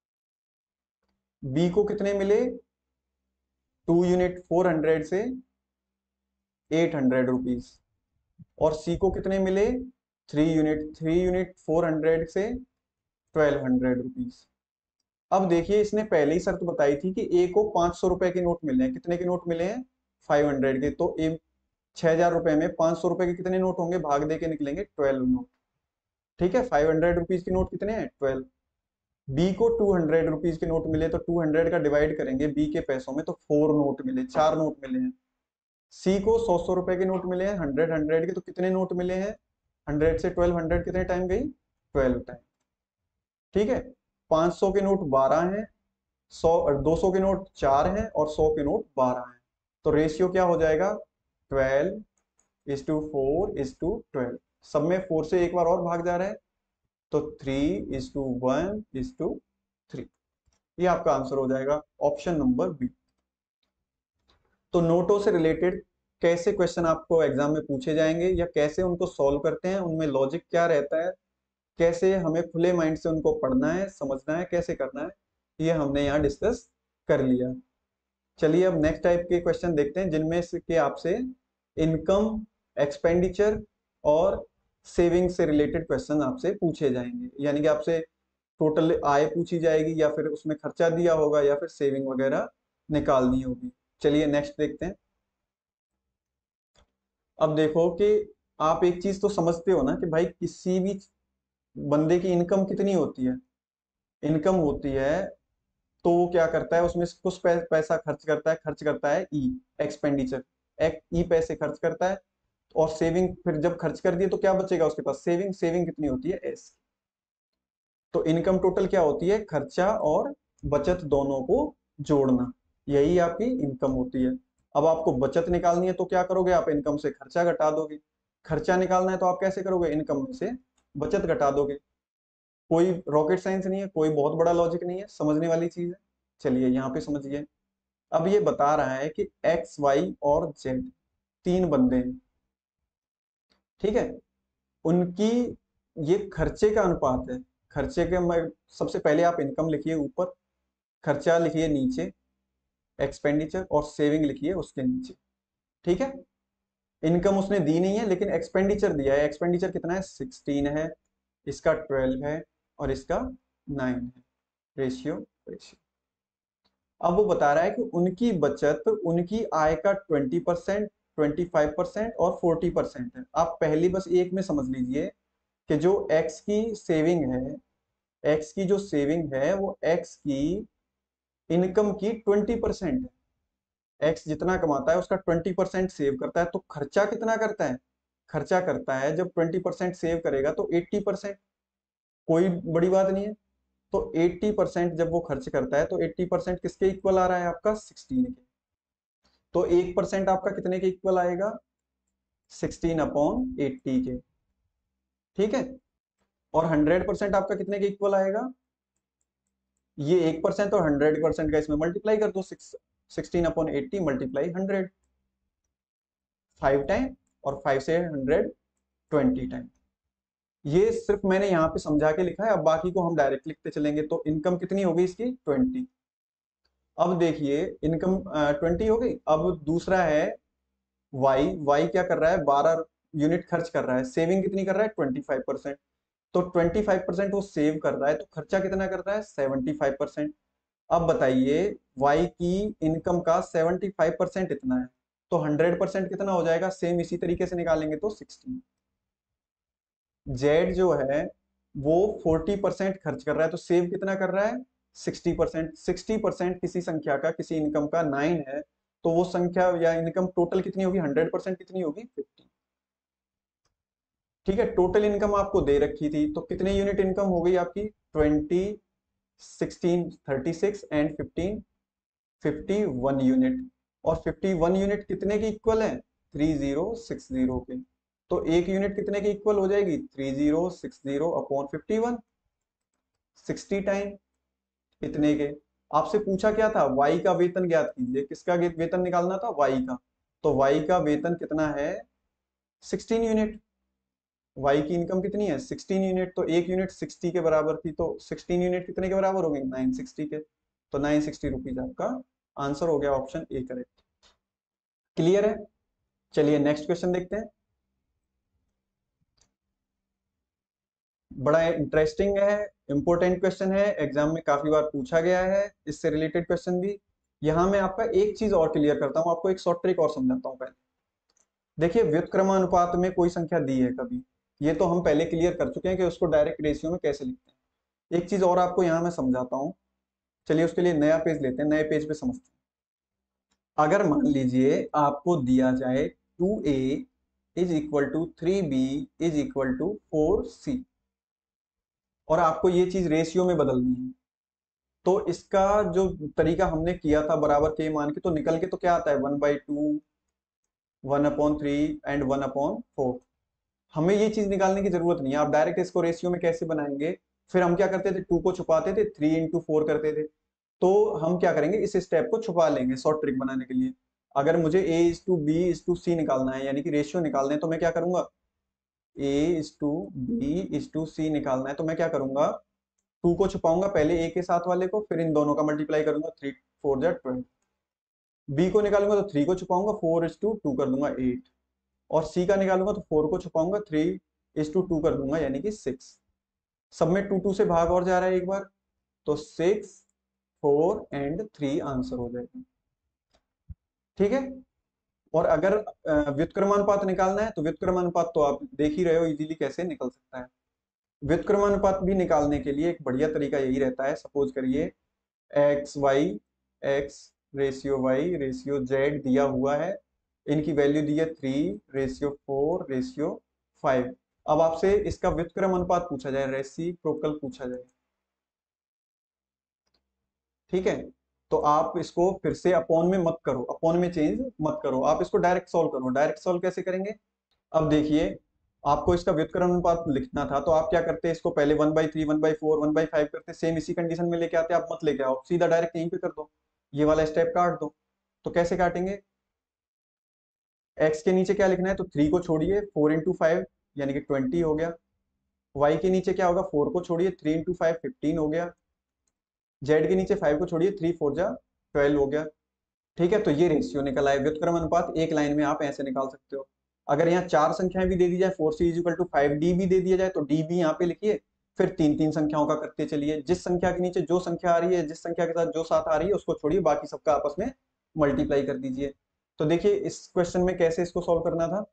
बी को कितने मिले, 2 यूनिट 400 से 800 रुपीज। और सी को कितने मिले, 3 यूनिट, 3 यूनिट 400 से 1,200 रुपीज। अब देखिए, इसने पहले ही शर्त बताई थी कि ए को 500 रुपए के नोट मिले हैं। कितने के नोट मिले हैं, 500 के। तो ए 6,000 रुपए में 500 रुपए के कितने नोट होंगे, भाग दे के निकलेंगे 12 नोट। ठीक है, 500 रुपीज के नोट कितने हैं, 12। बी को 200 रुपीज के नोट मिले, तो 200 का डिवाइड करेंगे बी के पैसों में, तो 4 नोट मिले, 4 नोट मिले हैं। सी को 100 100 रुपए के नोट मिले हैं, 100 100 के, तो कितने नोट मिले हैं, 100 से 1200 कितने टाइम गई, 12 टाइम। ठीक है, 500 के नोट 12 हैं, 200 के नोट 4 हैं, और 100 के नोट 12 हैं। तो रेशियो क्या हो जाएगा, 12:4:12। सब में 4 से एक बार और भाग जा रहा है, तो 3:1:3। ये आपका आंसर हो जाएगा, ऑप्शन नंबर बी। तो नोटों से रिलेटेड कैसे क्वेश्चन आपको एग्जाम में पूछे जाएंगे, या कैसे उनको सॉल्व करते हैं, उनमें लॉजिक क्या रहता है, कैसे हमें खुले माइंड से उनको पढ़ना है, समझना है, कैसे करना है, ये हमने यहाँ डिस्कस कर लिया। चलिए अब नेक्स्ट टाइप के क्वेश्चन देखते हैं, जिनमें से कि आपसे इनकम, एक्सपेंडिचर और सेविंग से रिलेटेड क्वेश्चन आपसे पूछे जाएंगे। यानी कि आपसे टोटल आय पूछी जाएगी, या फिर उसमें खर्चा दिया होगा, या फिर सेविंग वगैरह निकालनी होगी। चलिए नेक्स्ट देखते हैं। अब देखो कि आप एक चीज तो समझते हो ना, कि भाई किसी भी बंदे की इनकम कितनी होती है, इनकम होती है, तो वो क्या करता है, उसमें से कुछ पैसा खर्च करता है ई, एक्सपेंडिचर, एक ई पैसे खर्च करता है। और सेविंग, फिर जब खर्च कर दिए तो क्या बचेगा उसके पास, सेविंग। सेविंग कितनी होती है, एस। तो इनकम टोटल क्या होती है, खर्चा और बचत दोनों को जोड़ना, यही आपकी इनकम होती है। अब आपको बचत निकालनी है, तो क्या करोगे, आप इनकम से खर्चा घटा दोगे। खर्चा निकालना है तो आप कैसे करोगे, इनकम में से बचत घटा दोगे। कोई रॉकेट साइंस नहीं है, कोई बहुत बड़ा लॉजिक नहीं है, समझने वाली चीज है। चलिए यहाँ पे समझिए। अब ये बता रहा है कि एक्स, वाई और जेड, 3 बंदे हैं, ठीक है। उनकी, ये खर्चे का अनुपात है। खर्चे के सबसे पहले आप इनकम लिखिए ऊपर, खर्चा लिखिए नीचे, एक्सपेंडिचर और सेविंग लिखिए उसके नीचे। ठीक है, इनकम उसने दी नहीं है, लेकिन एक्सपेंडिचर दिया है। एक्सपेंडिचर कितना है, 16 है, इसका 12 है, और इसका 9 है। Ratio, ratio. अब वो बता रहा है कि उनकी बचत उनकी आय का 20%, 25% और 40% है। आप पहली बस एक में समझ लीजिए कि जो एक्स की सेविंग है, एक्स की जो सेविंग है, वो एक्स की इनकम की 20% है। एक्स जितना कमाता है उसका 20% सेव करता है। तो खर्चा कितना करता है, खर्चा करता है जब 20% सेव करेगा तो 80%। कोई बड़ी बात नहीं है। तो 80% जब वो खर्च करता है, तो 80% किसके इक्वल आ रहा है, आपका 16 के। तो 1% आपका कितने के इक्वल आएगा, 16/80 के। ठीक है, और 100% आपका कितने के इक्वल आएगा, ये 1% और 100% का इसमें मल्टीप्लाई कर दो, 16/80 मल्टीप्लाई 100, 5 टाइम, और 5 से 100 20 टाइम। ये सिर्फ मैंने यहाँ पे समझा के लिखा है, अब बाकी को हम डायरेक्ट लिखते चलेंगे। तो इनकम कितनी हो गई इसकी 20। अब देखिए इनकम 20 हो गई। अब दूसरा है वाई। वाई क्या कर रहा है, 12 यूनिट खर्च कर रहा है। सेविंग कितनी कर रहा है, 25%। तो 25% वो सेव कर रहा है, तो खर्चा कितना कर रहा है, 75%। अब बताइए वाई की इनकम का 75% इतना है, तो 100% कितना हो जाएगा, सेम इसी तरीके से निकालेंगे तो 16। जेड जो है वो 40% खर्च कर रहा है, तो सेव कितना कर रहा है, 60%। 60% किसी संख्या का, किसी इनकम का 9 है, तो वो संख्या या इनकम टोटल कितनी होगी, 100% कितनी होगी, 50। ठीक है, टोटल इनकम आपको दे रखी थी, तो कितने यूनिट इनकम हो गई आपकी, 20, 16, 36 एंड 15, 51 यूनिट। और 51 यूनिट कितने के इक्वल है, 3060 के। तो एक यूनिट कितने के इक्वल हो जाएगी, 3060/51, 60 टाइम इतने के। आपसे पूछा क्या था, वाई का वेतन ज्ञात कीजिए, किसका वेतन निकालना था, वाई का। तो वाई का वेतन कितना है, 16 यूनिट। वाई की इनकम कितनी है, 16 यूनिट। तो एक यूनिट 60 के बराबर थी, तो 16 यूनिट कितने के बराबर हो गई, 960 के। तो 960 रुपीज आपका आंसर हो गया, ऑप्शन ए करेक्ट। क्लियर है। चलिए नेक्स्ट क्वेश्चन देखते हैं। बड़ा इंटरेस्टिंग है, इंपॉर्टेंट क्वेश्चन है, एग्जाम में काफी बार पूछा गया है, इससे रिलेटेड क्वेश्चन भी। यहां मैं आपका एक चीज और क्लियर करता हूं, आपको एक शॉर्ट ट्रिक और समझाता हूं पहले। देखिए व्युत्क्रमानुपात में कोई संख्या दी है कभी, ये तो हम पहले क्लियर कर चुके हैं कि उसको डायरेक्ट रेशियो में कैसे लिखते हैं। एक चीज और आपको यहाँ मैं समझाता हूँ। चलिए उसके लिए नया पेज लेते हैं, नए पेज पे समझते हैं। अगर मान लीजिए आपको दिया जाए 2a is equal to 3b is equal to 4c, और आपको ये चीज रेशियो में बदलनी है, तो इसका जो तरीका हमने किया था बराबर के मान के, तो निकल के तो क्या आता है, 1/2, 1/3 एंड 1/4। हमें ये चीज निकालने की जरूरत नहीं है, आप डायरेक्ट इसको रेशियो में कैसे बनाएंगे। फिर हम क्या करते थे, 2 को छुपाते थे, 3 into 4 करते थे। तो हम क्या करेंगे, इस स्टेप को छुपा लेंगे शॉर्ट ट्रिक बनाने के लिए। अगर मुझे a/b/c निकालना है, यानी कि रेशियो निकालना है, तो मैं क्या करूंगा, a/b/c निकालना है, तो मैं क्या करूंगा, 2 को छुपाऊंगा पहले a के साथ वाले को, फिर इन दोनों का मल्टीप्लाई करूंगा, 3 4 जा 12। b को निकालूंगा तो 3 को छुपाऊंगा, 4/2 कर दूंगा 8। और c का निकालूंगा तो 4 को छुपाऊंगा, 3/2 कर दूंगा, यानी कि 6। सब में 2 से भाग और जा रहा है एक बार, तो 6, 4 एंड 3 आंसर हो जाएगा। ठीक है। और अगर व्युत्क्रमानुपात निकालना है, तो व्युत्क्रमानुपात तो आप देख ही रहे हो इजीली कैसे निकल सकता है। व्युत्क्रमानुपात भी निकालने के लिए एक बढ़िया तरीका यही रहता है। सपोज करिए x/y दिया हुआ है, इनकी वैल्यू दी है 3/4/5। अब आपसे इसका व्युत्क्रम अनुपात पूछा जाए, रेसिप्रोकल पूछा जाए, ठीक है। तो आप इसको फिर से अपॉन में मत करो, अपॉन में चेंज मत करो, आप इसको डायरेक्ट सॉल्व करो। डायरेक्ट सॉल्व कैसे करेंगे, अब देखिए आपको इसका व्युत्क्रम अनुपात लिखना था, तो आप क्या करते हैं, इसको पहले 1/3, 1/4, 1/5 करते, सेम इसी कंडीशन में लेके आते, आप मत लेके आओ, सीधा डायरेक्ट यहीं पे कर दो, ये वाला स्टेप काट दो। तो कैसे काटेंगे, एक्स के नीचे क्या लिखना है, तो 3 को छोड़िए, 4/5 यानी कि 20 हो गया। वाई के नीचे क्या होगा, 4 को छोड़िए, 3/5 15 हो गया। जेड के नीचे 5 को छोड़िए, 3 4 जा 12 हो गया। ठीक है, तो ये रेशियो निकल आए। व्युत्क्रम अनुपात एक लाइन में आप ऐसे निकाल सकते हो। अगर यहाँ 4 संख्याएं भी दे दी जाए, 4c = 5d भी दे दिया जाए, तो डी भी यहाँ पे लिखिए। फिर 3 3 संख्याओं का करते चलिए, जिस संख्या के नीचे जो संख्या आ रही है, जिस संख्या के साथ जो साथ आ रही है, उसको छोड़िए, बाकी सबका आपस में मल्टीप्लाई कर दीजिए। तो देखिए इस क्वेश्चन में कैसे इसको सॉल्व करना था।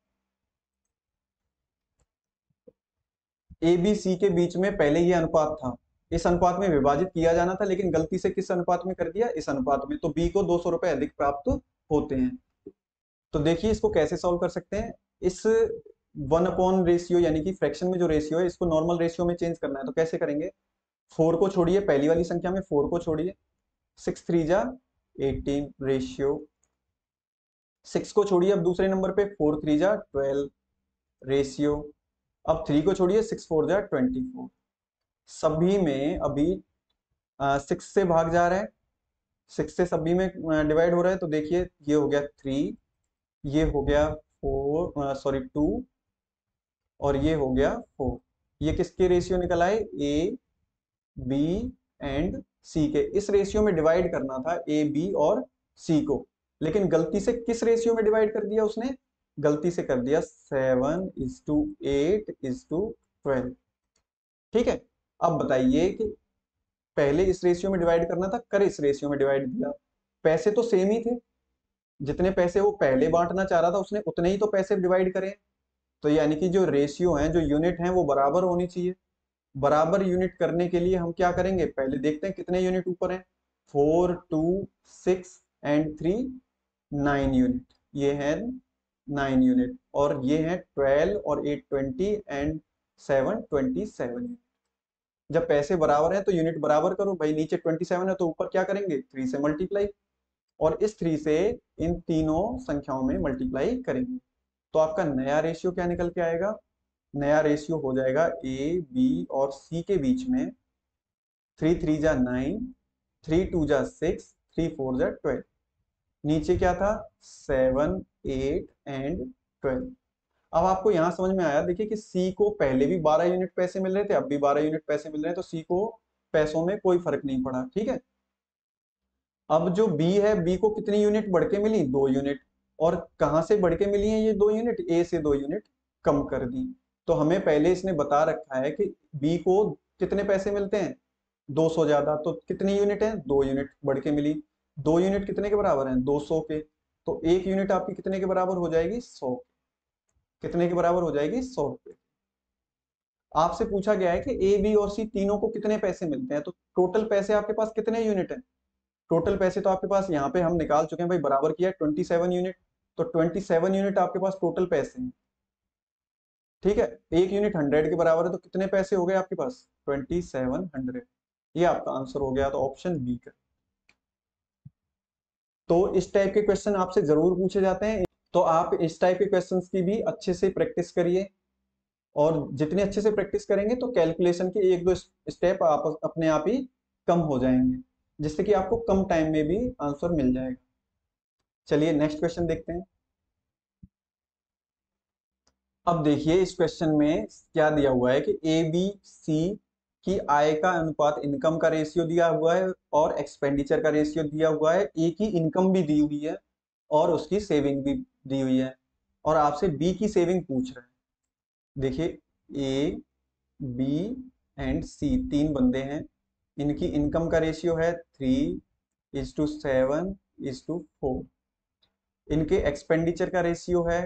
ए बी सी के बीच में पहले ये अनुपात था, इस अनुपात में विभाजित किया जाना था, लेकिन गलती से किस अनुपात में कर दिया, इस अनुपात में। तो बी को 200 रुपए अधिक प्राप्त होते हैं। तो देखिए इसको कैसे सॉल्व कर सकते हैं। इस 1/रेशियो यानी कि फ्रैक्शन में जो रेशियो है, इसको नॉर्मल रेशियो में चेंज करना है, तो कैसे करेंगे, 4 को छोड़िए, पहली वाली संख्या में 4 को छोड़िए, 6 3 जा 18 रेशियो। 6 को छोड़िए अब दूसरे नंबर पे, 4 3 जा 12 रेशियो। अब 3 को छोड़िए, 6 4 जा 24। सभी में अभी 6 से भाग जा रहा है, 6 से सभी में डिवाइड हो रहा है, तो देखिए ये हो गया 3, ये हो गया 4, सॉरी 2, और ये हो गया 4। ये किसके रेशियो निकल आए, ए बी एंड सी के। इस रेशियो में डिवाइड करना था ए बी और सी को, लेकिन गलती से किस रेशियो में डिवाइड कर दिया उसने, गलती से कर दिया 7:8:12। ठीक है। अब बताइए कि पहले इस रेशियो में डिवाइड करना था, कर इस रेशियो में डिवाइड दिया, पैसे तो सेम ही थे, जितने पैसे वो पहले बांटना चाह रहा था उसने उतने ही तो पैसे डिवाइड करे। तो यानी कि जो रेशियो है, जो यूनिट है, वो बराबर होनी चाहिए। बराबर यूनिट करने के लिए हम क्या करेंगे, पहले देखते हैं कितने यूनिट ऊपर हैं। 4, 2, 6 एंड 3, 9 यूनिट। ये है 9 यूनिट, और ये है 12 और 8 20 एंड 7 27। जब पैसे बराबर हैं तो यूनिट बराबर करो भाई, नीचे 27 है तो ऊपर क्या करेंगे, 3 से मल्टीप्लाई, और इस 3 से इन तीनों संख्याओं में मल्टीप्लाई करेंगे। तो आपका नया रेशियो क्या निकल के आएगा, नया रेशियो हो जाएगा ए बी और सी के बीच में 3 3 जा 9, 3 2 जा 6, 3 4 जा 12। नीचे क्या था, 7 8 एंड 12। अब आपको यहां समझ में आया, देखिए कि सी को पहले भी 12 यूनिट पैसे मिल रहे थे, अब भी 12 यूनिट पैसे मिल रहे हैं, तो सी को पैसों में कोई फर्क नहीं पड़ा। ठीक है। अब जो बी है, बी को कितनी यूनिट बढ़ के मिली, 2 यूनिट। और कहां से बढ़ के मिली है ये 2 यूनिट, ए से 2 यूनिट कम कर दी। तो हमें पहले इसने बता रखा है कि बी को कितने पैसे मिलते हैं, 200 ज्यादा, तो कितनी यूनिट है, 2 यूनिट बढ़ के मिली। 2 यूनिट कितने के बराबर हैं, 200 के। तो 1 यूनिट आपकी कितने के बराबर हो जाएगी, 100। कितने के बराबर हो जाएगी, 100 रुपए। आपसे पूछा गया है कि ए बी और सी तीनों को कितने पैसे मिलते हैं, तो टोटल पैसे आपके पास कितने यूनिट है। टोटल पैसे तो आपके पास यहाँ पे हम निकाल चुके हैं भाई, बराबर किया 27 यूनिट। तो 27 यूनिट आपके पास टोटल पैसे हैं। ठीक है। 1 यूनिट 100 के बराबर है, तो कितने पैसे हो गए आपके पास, 2700। ये आपका आंसर हो गया, तो ऑप्शन बी का। तो इस टाइप के क्वेश्चन आपसे जरूर पूछे जाते हैं, तो आप इस टाइप के क्वेश्चंस की भी अच्छे से प्रैक्टिस करिए। और जितने अच्छे से प्रैक्टिस करेंगे तो कैलकुलेशन के एक दो स्टेप आप अपने आप ही कम हो जाएंगे, जिससे कि आपको कम टाइम में भी आंसर मिल जाएगा। चलिए नेक्स्ट क्वेश्चन देखते हैं। अब देखिए इस क्वेश्चन में क्या दिया हुआ है कि ए बी सी की आय का अनुपात इनकम का रेशियो दिया हुआ है, और एक्सपेंडिचर का रेशियो दिया हुआ है। ए की इनकम भी दी हुई है और उसकी सेविंग भी दी हुई है, और आपसे बी की सेविंग पूछ रहे हैं। देखिए ए बी एंड सी तीन बंदे हैं, इनकी इनकम का रेशियो है 3:7:4। इनके एक्सपेंडिचर का रेशियो है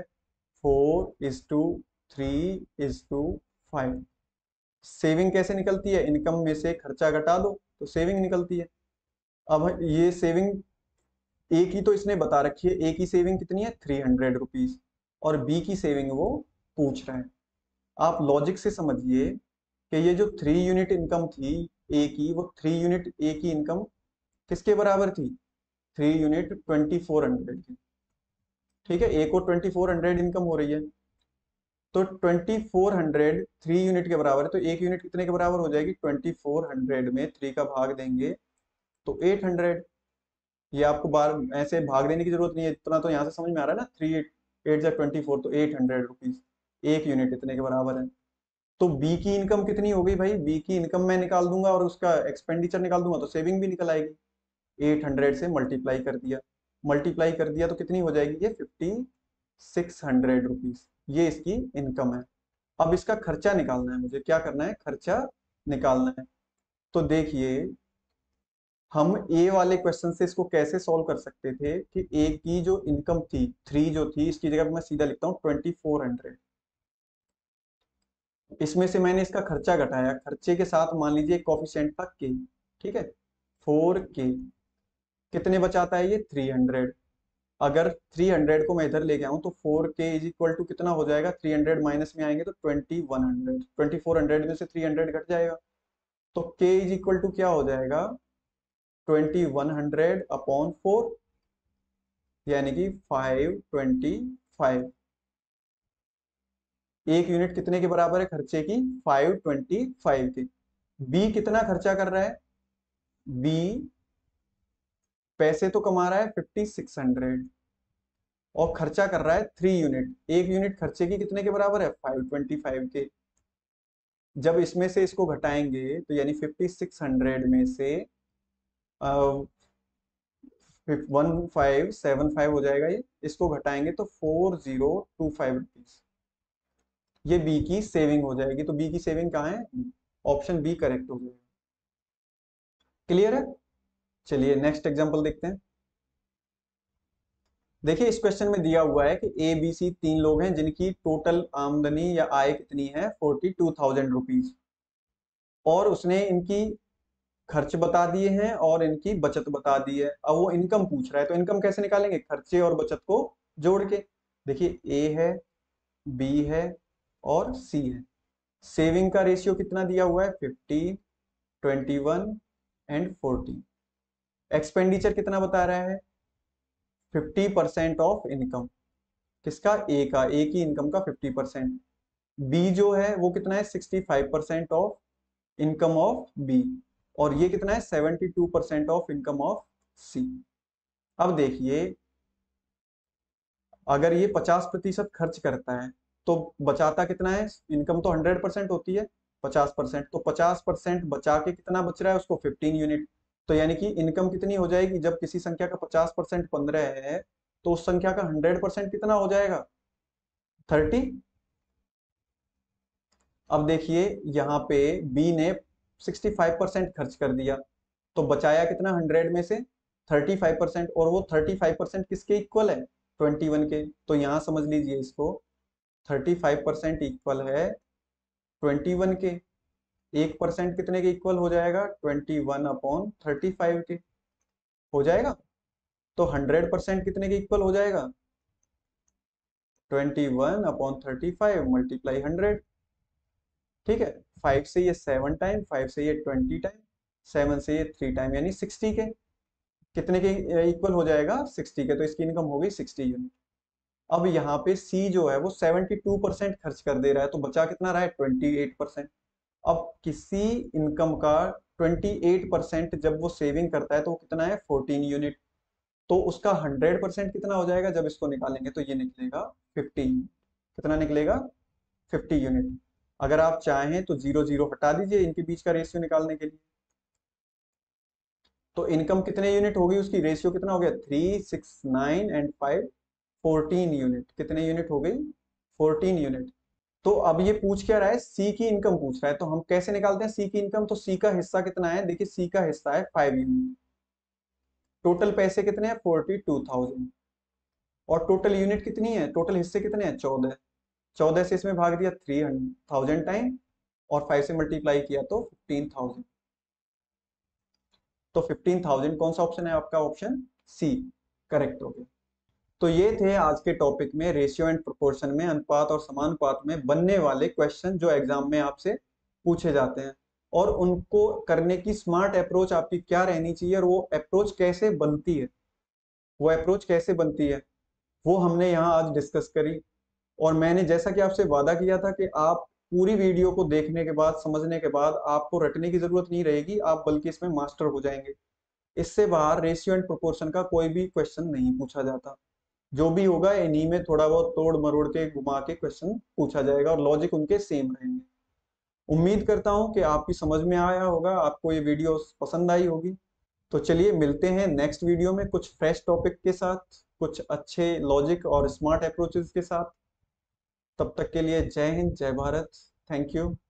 4:3:5। सेविंग कैसे निकलती है, इनकम में से खर्चा घटा दो तो सेविंग निकलती है। अब ये सेविंग ए की तो इसने बता रखी है, ए की सेविंग कितनी है, 300 रुपीज, और बी की सेविंग वो पूछ रहे हैं। आप लॉजिक से समझिए कि ये जो 3 यूनिट इनकम थी ए की, वो 3 यूनिट ए की इनकम किसके बराबर थी, 3 यूनिट 2400 की। ठीक है। ए को 2400 इनकम हो रही है, तो 2400 3 यूनिट के बराबर है, तो 1 यूनिट कितने के बराबर हो जाएगी, 2400 में 3 का भाग देंगे तो 800। ये आपको बार ऐसे भाग देने की जरूरत नहीं है, इतना तो यहाँ से समझ में आ रहा है ना, 3 8 जा 24, तो 800 रुपीज 1 यूनिट इतने के बराबर है। तो बी की इनकम कितनी हो गई भाई, बी की इनकम मैं निकाल दूंगा और उसका एक्सपेंडिचर निकाल दूंगा, तो सेविंग भी निकल आएगी। 800 से मल्टीप्लाई कर दिया, मल्टीप्लाई कर दिया तो कितनी हो जाएगी, ये 5600 रुपीज। ये इसकी इनकम है। अब इसका खर्चा निकालना है, मुझे क्या करना है, खर्चा निकालना है। तो देखिए हम ए वाले क्वेश्चन से इसको कैसे सॉल्व कर सकते थे कि ए की जो इनकम थी 3 जो थी, इसकी जगह पे मैं सीधा लिखता हूँ 2400। इसमें से मैंने इसका खर्चा घटाया, खर्चे के साथ मान लीजिए कॉफिशिएंट था के। ठीक है। 4 के कितने बचाता है ये, 300। अगर 300 को मैं इधर लेके आऊं तो 4 के इज इक्वल टू कितना हो जाएगा, 300 माइनस में आएंगे तो 2100, 2400 में से 300 घट जाएगा, तो के इज इक्वल टू क्या हो जाएगा, 2100/4, यानी कि 525। 1 यूनिट कितने के बराबर है खर्चे की, 525 की। बी कितना खर्चा कर रहा है, बी पैसे तो कमा रहा है 5600, और खर्चा कर रहा है 3 यूनिट। 1 यूनिट खर्चे की कितने के बराबर है, 525 के। जब इसमें से इसको घटाएंगे तो यानी 5600 में से 1575 हो जाएगा, ये इसको घटाएंगे तो 4025 रुपीज। ये बी की सेविंग हो जाएगी। तो बी की सेविंग कहाँ है? ऑप्शन बी करेक्ट हो जाएगा। क्लियर है? चलिए नेक्स्ट एग्जांपल देखते हैं। देखिए इस क्वेश्चन में दिया हुआ है कि ए बी सी 3 लोग हैं जिनकी टोटल आमदनी या आय कितनी है? 42,000 रुपीज। और उसने इनकी खर्च बता दिए हैं और इनकी बचत बता दी है। अब वो इनकम पूछ रहा है, तो इनकम कैसे निकालेंगे? खर्चे और बचत को जोड़ के। देखिए ए है, बी है और सी है। सेविंग का रेशियो कितना दिया हुआ है? 50, 21 एंड 40। एक्सपेंडिचर कितना बता रहा है? 50% ऑफ इनकम। किसका? ए का। ए की इनकम का 50%। बी जो है वो कितना है? 65% ऑफ इनकम ऑफ बी। और ये कितना है? 72% ऑफ इनकम ऑफ सी। अब देखिए अगर ये 50% खर्च करता है तो बचाता कितना है? इनकम तो 100% होती है, 50%, तो 50% बचा के कितना बच रहा है उसको? 15 यूनिट। तो यानी कि इनकम कितनी हो जाएगी? जब किसी संख्या का 50% 15 है तो उस संख्या का 100% कितना हो जाएगा? 30। अब देखिए यहाँ पे बी ने 65% खर्च कर दिया, तो बचाया कितना 100 में से? 35%। और वो 35% किसके इक्वल है? 21 के। तो यहाँ समझ लीजिए इसको, 35% इक्वल है 21 के। 1% कितने के इक्वल हो जाएगा? 21/35 के हो जाएगा। तो 100% कितने के इक्वल हो जाएगा? 21/35 मल्टीप्लाई 100। ठीक है, 5 से ये 7 टाइम, 5 से ये 20 टाइम, 7 से ये 3 टाइम, यानी 60 के। कितने के इक्वल हो जाएगा? 60 के। तो इसकी इनकम हो गई 60 यूनिट। अब यहाँ पे सी जो है वो 72% खर्च कर दे रहा है, तो बचा कितना रहा है? 28%। अब किसी इनकम का 28% जब वो सेविंग करता है तो वो कितना है? 14 यूनिट। तो उसका 100% कितना हो जाएगा? जब इसको निकालेंगे तो ये निकलेगा 50। कितना निकलेगा? 50 यूनिट। अगर आप चाहें तो 0 0 हटा दीजिए इनके बीच का रेशियो निकालने के लिए। तो इनकम कितने यूनिट होगी? उसकी रेशियो कितना हो गया? 3, 6, 9 एंड 5, 14 यूनिट। कितने यूनिट हो गई? 14 यूनिट। तो अब ये पूछ क्या रहा है? सी की इनकम पूछ रहा है। तो हम कैसे निकालते हैं सी की इनकम? तो सी का हिस्सा कितना है? देखिए सी का हिस्सा है 5 यूनिट। टोटल पैसे कितने हैं? 42,000। और टोटल यूनिट कितनी है? टोटल हिस्से कितने हैं? 14। 14 से इसमें भाग दिया 3,000 टाइम, और 5 से मल्टीप्लाई किया तो 15,000। तो 15,000 कौन सा ऑप्शन है आपका? ऑप्शन सी करेक्ट हो गया। तो ये थे आज के टॉपिक में रेशियो एंड प्रोपोर्शन में अनुपात और समानुपात में बनने वाले क्वेश्चन जो एग्जाम में आपसे पूछे जाते हैं, और उनको करने की स्मार्ट अप्रोच आपकी क्या रहनी चाहिए, और वो अप्रोच कैसे बनती है, वो अप्रोच कैसे बनती है वो हमने यहाँ आज डिस्कस करी। और मैंने जैसा कि आपसे वादा किया था कि आप पूरी वीडियो को देखने के बाद, समझने के बाद आपको रटने की जरूरत नहीं रहेगी, आप बल्कि इसमें मास्टर हो जाएंगे। इससे बाहर रेशियो एंड प्रोपोर्शन का कोई भी क्वेश्चन नहीं पूछा जाता। जो भी होगा इन्हीं में थोड़ा बहुत तोड़ मरोड़ के घुमा के क्वेश्चन पूछा जाएगा, और लॉजिक उनके सेम रहेंगे। उम्मीद करता हूं कि आपकी समझ में आया होगा, आपको ये वीडियो पसंद आई होगी। तो चलिए मिलते हैं नेक्स्ट वीडियो में कुछ फ्रेश टॉपिक के साथ, कुछ अच्छे लॉजिक और स्मार्ट अप्रोचेस के साथ। तब तक के लिए जय हिंद, जय भारत। Thank you.